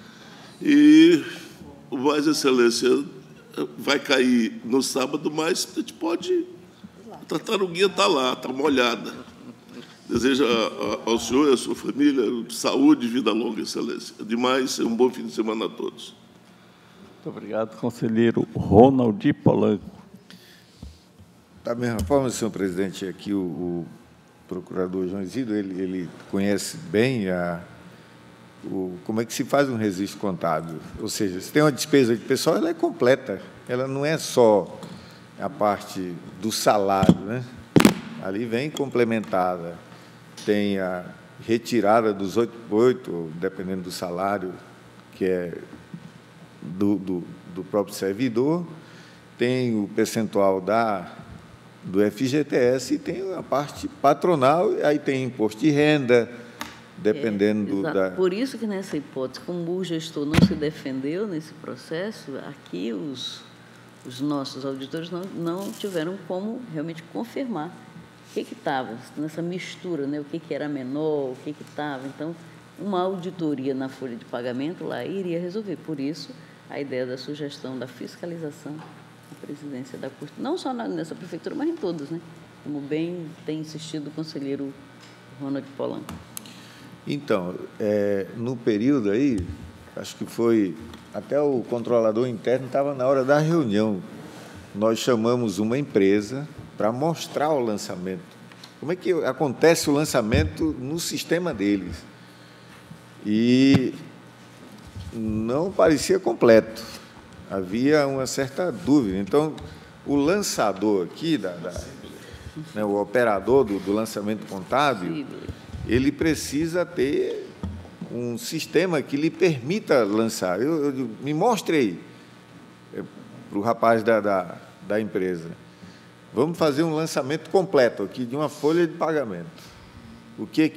Speaker 2: E Vossa Excelência vai cair no sábado, mas a gente pode... A tartaruguinha está lá, está molhada. Desejo ao senhor e à sua família saúde e vida longa, Excelência. Demais, um bom fim de semana a todos.
Speaker 1: Muito obrigado, conselheiro Ronaldo Polanco.
Speaker 7: Da mesma forma, senhor presidente, aqui o procurador João Isidro, ele conhece bem como é que se faz um registro contábil. Ou seja, se tem uma despesa de pessoal, ela é completa. Ela não é só a parte do salário, né? Ali vem complementada. Tem a retirada dos 8, dependendo do salário, que é do próprio servidor, tem o percentual do FGTS e tem a parte patronal, aí tem imposto de renda, dependendo da...
Speaker 6: Por isso que, nessa hipótese, como o gestor não se defendeu nesse processo, aqui os nossos auditores não tiveram como realmente confirmar o que estava nessa mistura, né? O que era menor, o que estava. Então, uma auditoria na folha de pagamento lá iria resolver. Por isso, a ideia da sugestão da fiscalização da presidência da Corte, não só nessa prefeitura, mas em todas, né? Como bem tem insistido o conselheiro Ronaldo Polanco.
Speaker 7: Então, no período aí, acho que foi, até o controlador interno estava na hora da reunião, nós chamamos uma empresa para mostrar o lançamento. Como é que acontece o lançamento no sistema deles? E não parecia completo. Havia uma certa dúvida. Então, o lançador aqui, né, o operador do lançamento contábil, ele precisa ter um sistema que lhe permita lançar. Me mostre aí, para o rapaz da empresa. Vamos fazer um lançamento completo aqui de uma folha de pagamento. O que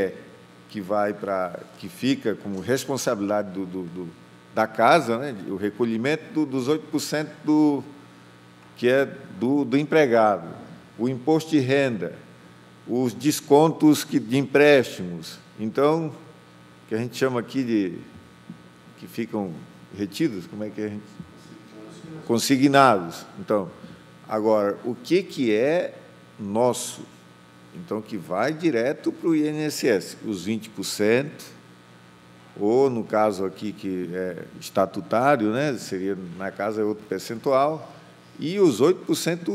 Speaker 7: que fica como responsabilidade da casa, né? O recolhimento dos 8% que é do empregado, o imposto de renda, os descontos de empréstimos. Então, que a gente chama aqui que ficam retidos, como é que a gente... Consignados. Então, agora, o que é nosso? Então, que vai direto para o INSS, os 20%, ou, no caso aqui, que é estatutário, né, seria, na casa, é outro percentual, e os 8%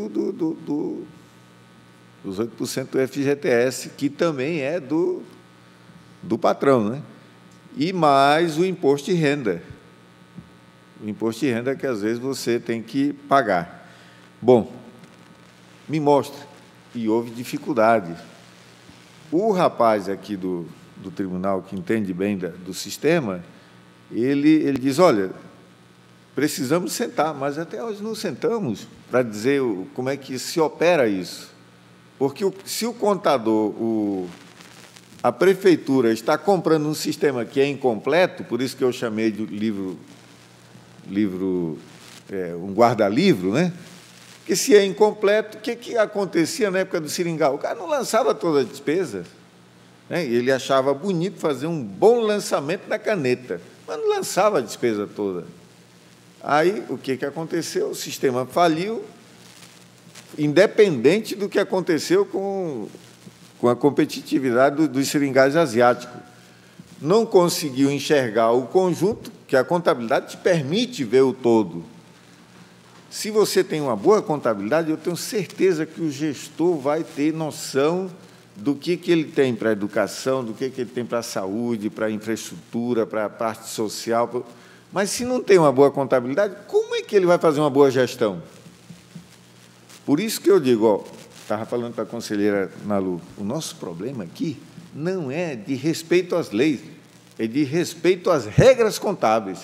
Speaker 7: os 8% do FGTS, que também é do patrão, né? E mais o imposto de renda. O imposto de renda que, às vezes, você tem que pagar. Bom, me mostra. E houve dificuldade. o rapaz aqui do tribunal, que entende bem do sistema, ele diz, olha, precisamos sentar, mas até hoje não sentamos para dizer como é que se opera isso. Porque se o contador, a prefeitura está comprando um sistema que é incompleto, por isso que eu chamei de um guarda-livro, né? Porque se é incompleto, o que acontecia na época do Seringal? O cara não lançava toda a despesa, né? Ele achava bonito fazer um bom lançamento na caneta, mas não lançava a despesa toda. Aí, o que aconteceu? O sistema faliu, independente do que aconteceu com a competitividade dos seringais asiáticos. Não conseguiu enxergar o conjunto, que a contabilidade te permite ver o todo. Se você tem uma boa contabilidade, eu tenho certeza que o gestor vai ter noção do que ele tem para a educação, do que ele tem para a saúde, para a infraestrutura, para a parte social. Mas, se não tem uma boa contabilidade, como é que ele vai fazer uma boa gestão? Por isso que eu digo, estava falando para a conselheira Nalu, o nosso problema aqui não é de respeito às leis, é de respeito às regras contábeis.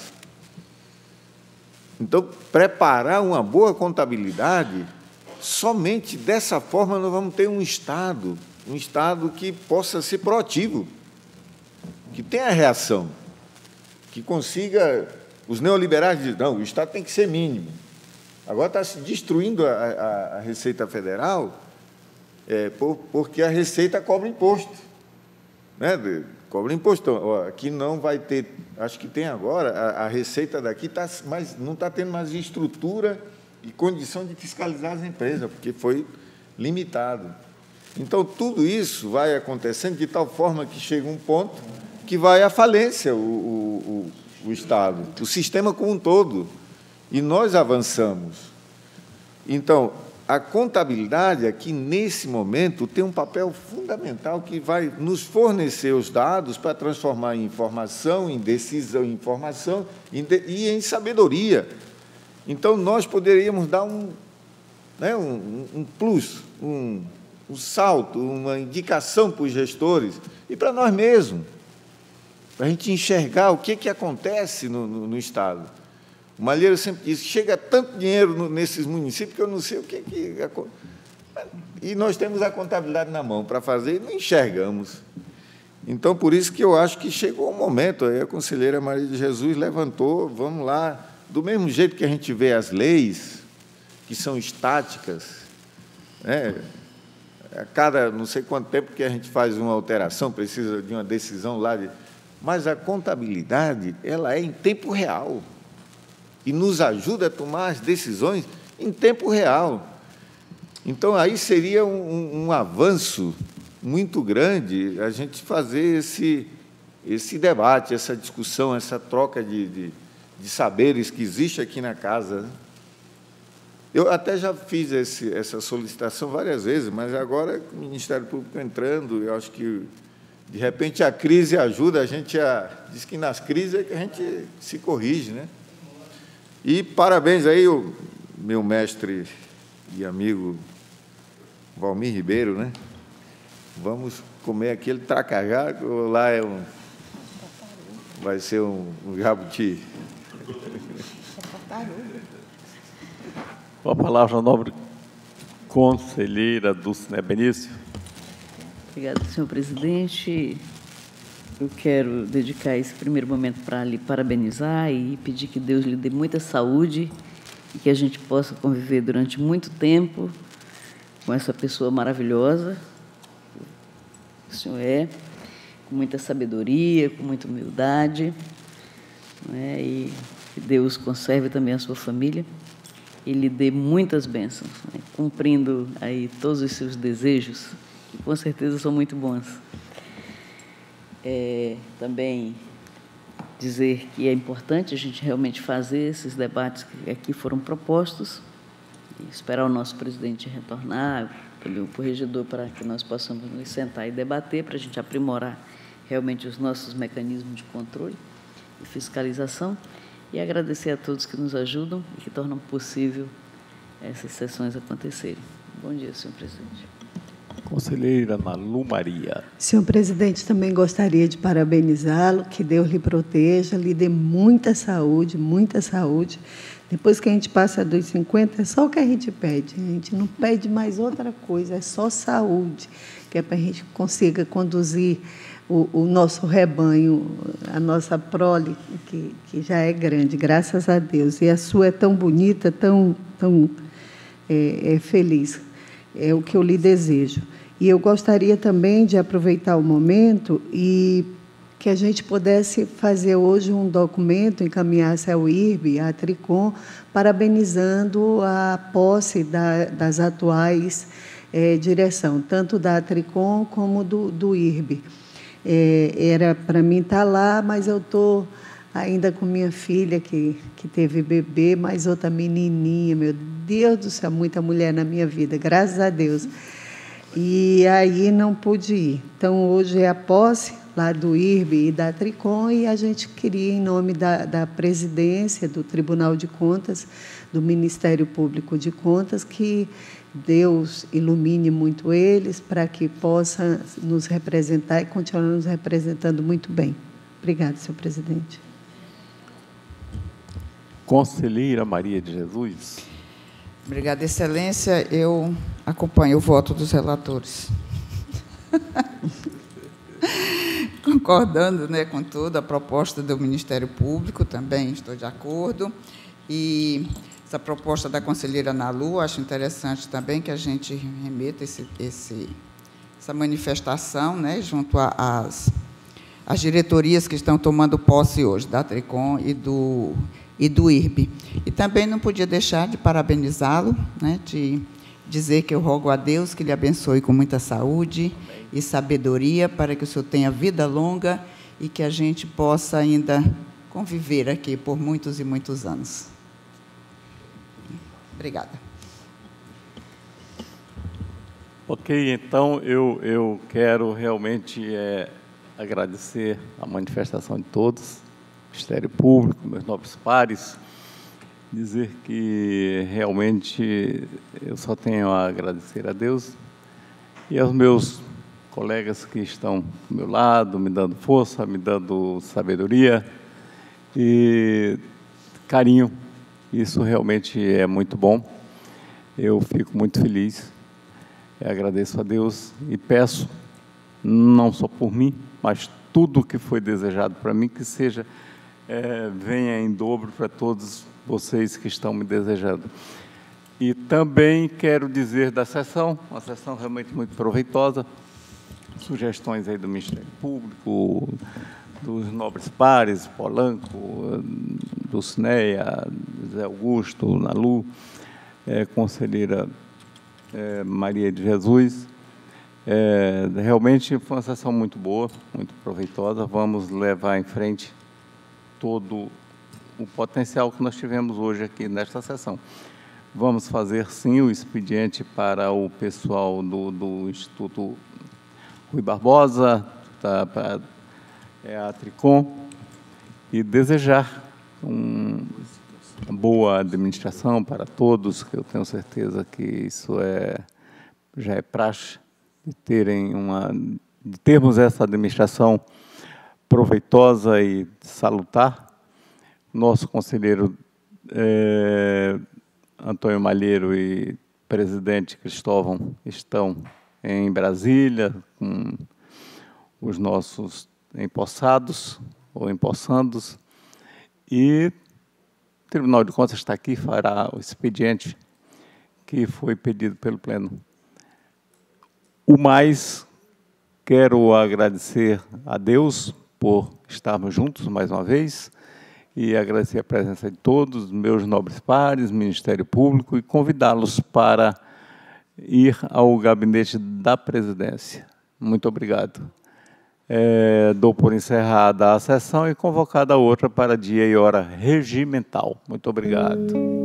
Speaker 7: Então, preparar uma boa contabilidade, somente dessa forma nós vamos ter um Estado que possa ser proativo, que tenha reação, que consiga... Os neoliberais dizem, não, o Estado tem que ser mínimo. Agora está se destruindo a Receita Federal, porque a Receita cobra imposto, né? Cobra imposto. Ó, aqui não vai ter, acho que tem agora, a Receita daqui não está tendo mais estrutura e condição de fiscalizar as empresas, porque foi limitado. Então, tudo isso vai acontecendo de tal forma que chega um ponto que vai à falência o Estado, o sistema como um todo. E nós avançamos. Então, a contabilidade aqui, nesse momento, tem um papel fundamental que vai nos fornecer os dados para transformar em informação, em decisão, em informação e em sabedoria. Então, nós poderíamos dar um plus, um salto, uma indicação para os gestores e para nós mesmos, para a gente enxergar o que acontece no Estado. O Malheiro sempre diz, chega tanto dinheiro nesses municípios que eu não sei o que... E nós temos a contabilidade na mão para fazer e não enxergamos. Então, por isso que eu acho que chegou o momento, aí a conselheira Maria de Jesus levantou, vamos lá, do mesmo jeito que a gente vê as leis, que são estáticas, né? A cada não sei quanto tempo que a gente faz uma alteração, precisa de uma decisão lá, mas a contabilidade ela é em tempo real e nos ajuda a tomar as decisões em tempo real. Então, aí seria um avanço muito grande a gente fazer esse debate, essa discussão, essa troca de saberes que existe aqui na casa. Eu até já fiz essa solicitação várias vezes, mas agora, com o Ministério Público entrando, eu acho que, de repente, a crise ajuda a gente a... Diz que nas crises é que a gente se corrige, né? E parabéns aí, o meu mestre e amigo Valmir Ribeiro, né? Vamos comer aquele tracajá, lá vai ser um jabuti.
Speaker 1: Com a palavra, a nobre conselheira Dulcinea Benício.
Speaker 6: Obrigada, senhor presidente. Eu quero dedicar esse primeiro momento para lhe parabenizar e pedir que Deus lhe dê muita saúde e que a gente possa conviver durante muito tempo com essa pessoa maravilhosa. O senhor é, com muita sabedoria, com muita humildade, né? E que Deus conserve também a sua família e lhe dê muitas bênçãos, né? Cumprindo aí todos os seus desejos, que com certeza são muito bons. Também dizer que é importante a gente realmente fazer esses debates que aqui foram propostos, e esperar o nosso presidente retornar, também o corregedor, para que nós possamos nos sentar e debater, para a gente aprimorar realmente os nossos mecanismos de controle e fiscalização, e agradecer a todos que nos ajudam e que tornam possível essas sessões acontecerem. Bom dia, senhor presidente.
Speaker 1: Conselheira Nalu Maria.
Speaker 4: Senhor presidente, também gostaria de parabenizá-lo, que Deus lhe proteja, lhe dê muita saúde, muita saúde. Depois que a gente passa dos 50, é só o que a gente pede. A gente não pede mais outra coisa, é só saúde, que é para a gente consiga conduzir o nosso rebanho, a nossa prole, que já é grande, graças a Deus. E a sua é tão bonita, tão feliz. É o que eu lhe desejo. E eu gostaria também de aproveitar o momento e que a gente pudesse fazer hoje um documento, encaminhasse ao IRB, à Tricom, parabenizando a posse das atuais direção, tanto da Tricom como do IRB. Era para mim estar lá, mas eu estou ainda com minha filha, que teve bebê, mais outra menininha, meu Deus do céu, muita mulher na minha vida, graças a Deus. E aí não pude ir. Então, hoje é a posse lá do IRB e da Tricom, e a gente queria, em nome da presidência, do Tribunal de Contas, do Ministério Público de Contas, que Deus ilumine muito eles para que possa nos representar e continuar nos representando muito bem. Obrigada, senhor presidente.
Speaker 1: Conselheira Maria de Jesus.
Speaker 5: Obrigada, excelência. Eu acompanho o voto dos relatores. Concordando, né, com toda a proposta do Ministério Público, também estou de acordo. E essa proposta da conselheira Nalu, acho interessante também que a gente remeta essa manifestação, né, junto às diretorias que estão tomando posse hoje, da Tricom e do IRB. E também não podia deixar de parabenizá-lo, né, de dizer que eu rogo a Deus que lhe abençoe com muita saúde e sabedoria, para que o senhor tenha vida longa e que a gente possa ainda conviver aqui por muitos e muitos anos. Obrigada.
Speaker 1: Ok, então eu quero realmente agradecer a manifestação de todos, Ministério Público, meus nobres pares, dizer que realmente eu só tenho a agradecer a Deus e aos meus colegas que estão do meu lado, me dando força, me dando sabedoria e carinho. Isso realmente é muito bom. Eu fico muito feliz. Eu agradeço a Deus e peço, não só por mim, mas tudo que foi desejado para mim, que seja venha em dobro para todos vocês que estão me desejando. E também quero dizer da sessão, uma sessão realmente muito proveitosa, sugestões aí do Ministério Público, dos nobres pares, Polanco, Dulcineia, José Augusto, Nalu, conselheira Maria de Jesus. Realmente foi uma sessão muito boa, muito proveitosa. Vamos levar em frente todo o potencial que nós tivemos hoje aqui nesta sessão. Vamos fazer, sim, o expediente para o pessoal do Instituto Rui Barbosa, a Tricom, e desejar uma boa administração para todos, que eu tenho certeza que isso já é praxe, de termos essa administração proveitosa e salutar. Nosso conselheiro Antônio Malheiro e presidente Cristóvão estão em Brasília, com os nossos empossados ou empossandos, e o Tribunal de Contas está aqui, fará o expediente que foi pedido pelo Pleno. O mais, quero agradecer a Deus por estarmos juntos mais uma vez e agradecer a presença de todos, meus nobres pares, Ministério Público, e convidá-los para ir ao gabinete da presidência. Muito obrigado. Dou por encerrada a sessão e convocada a outra para dia e hora regimental. Muito obrigado.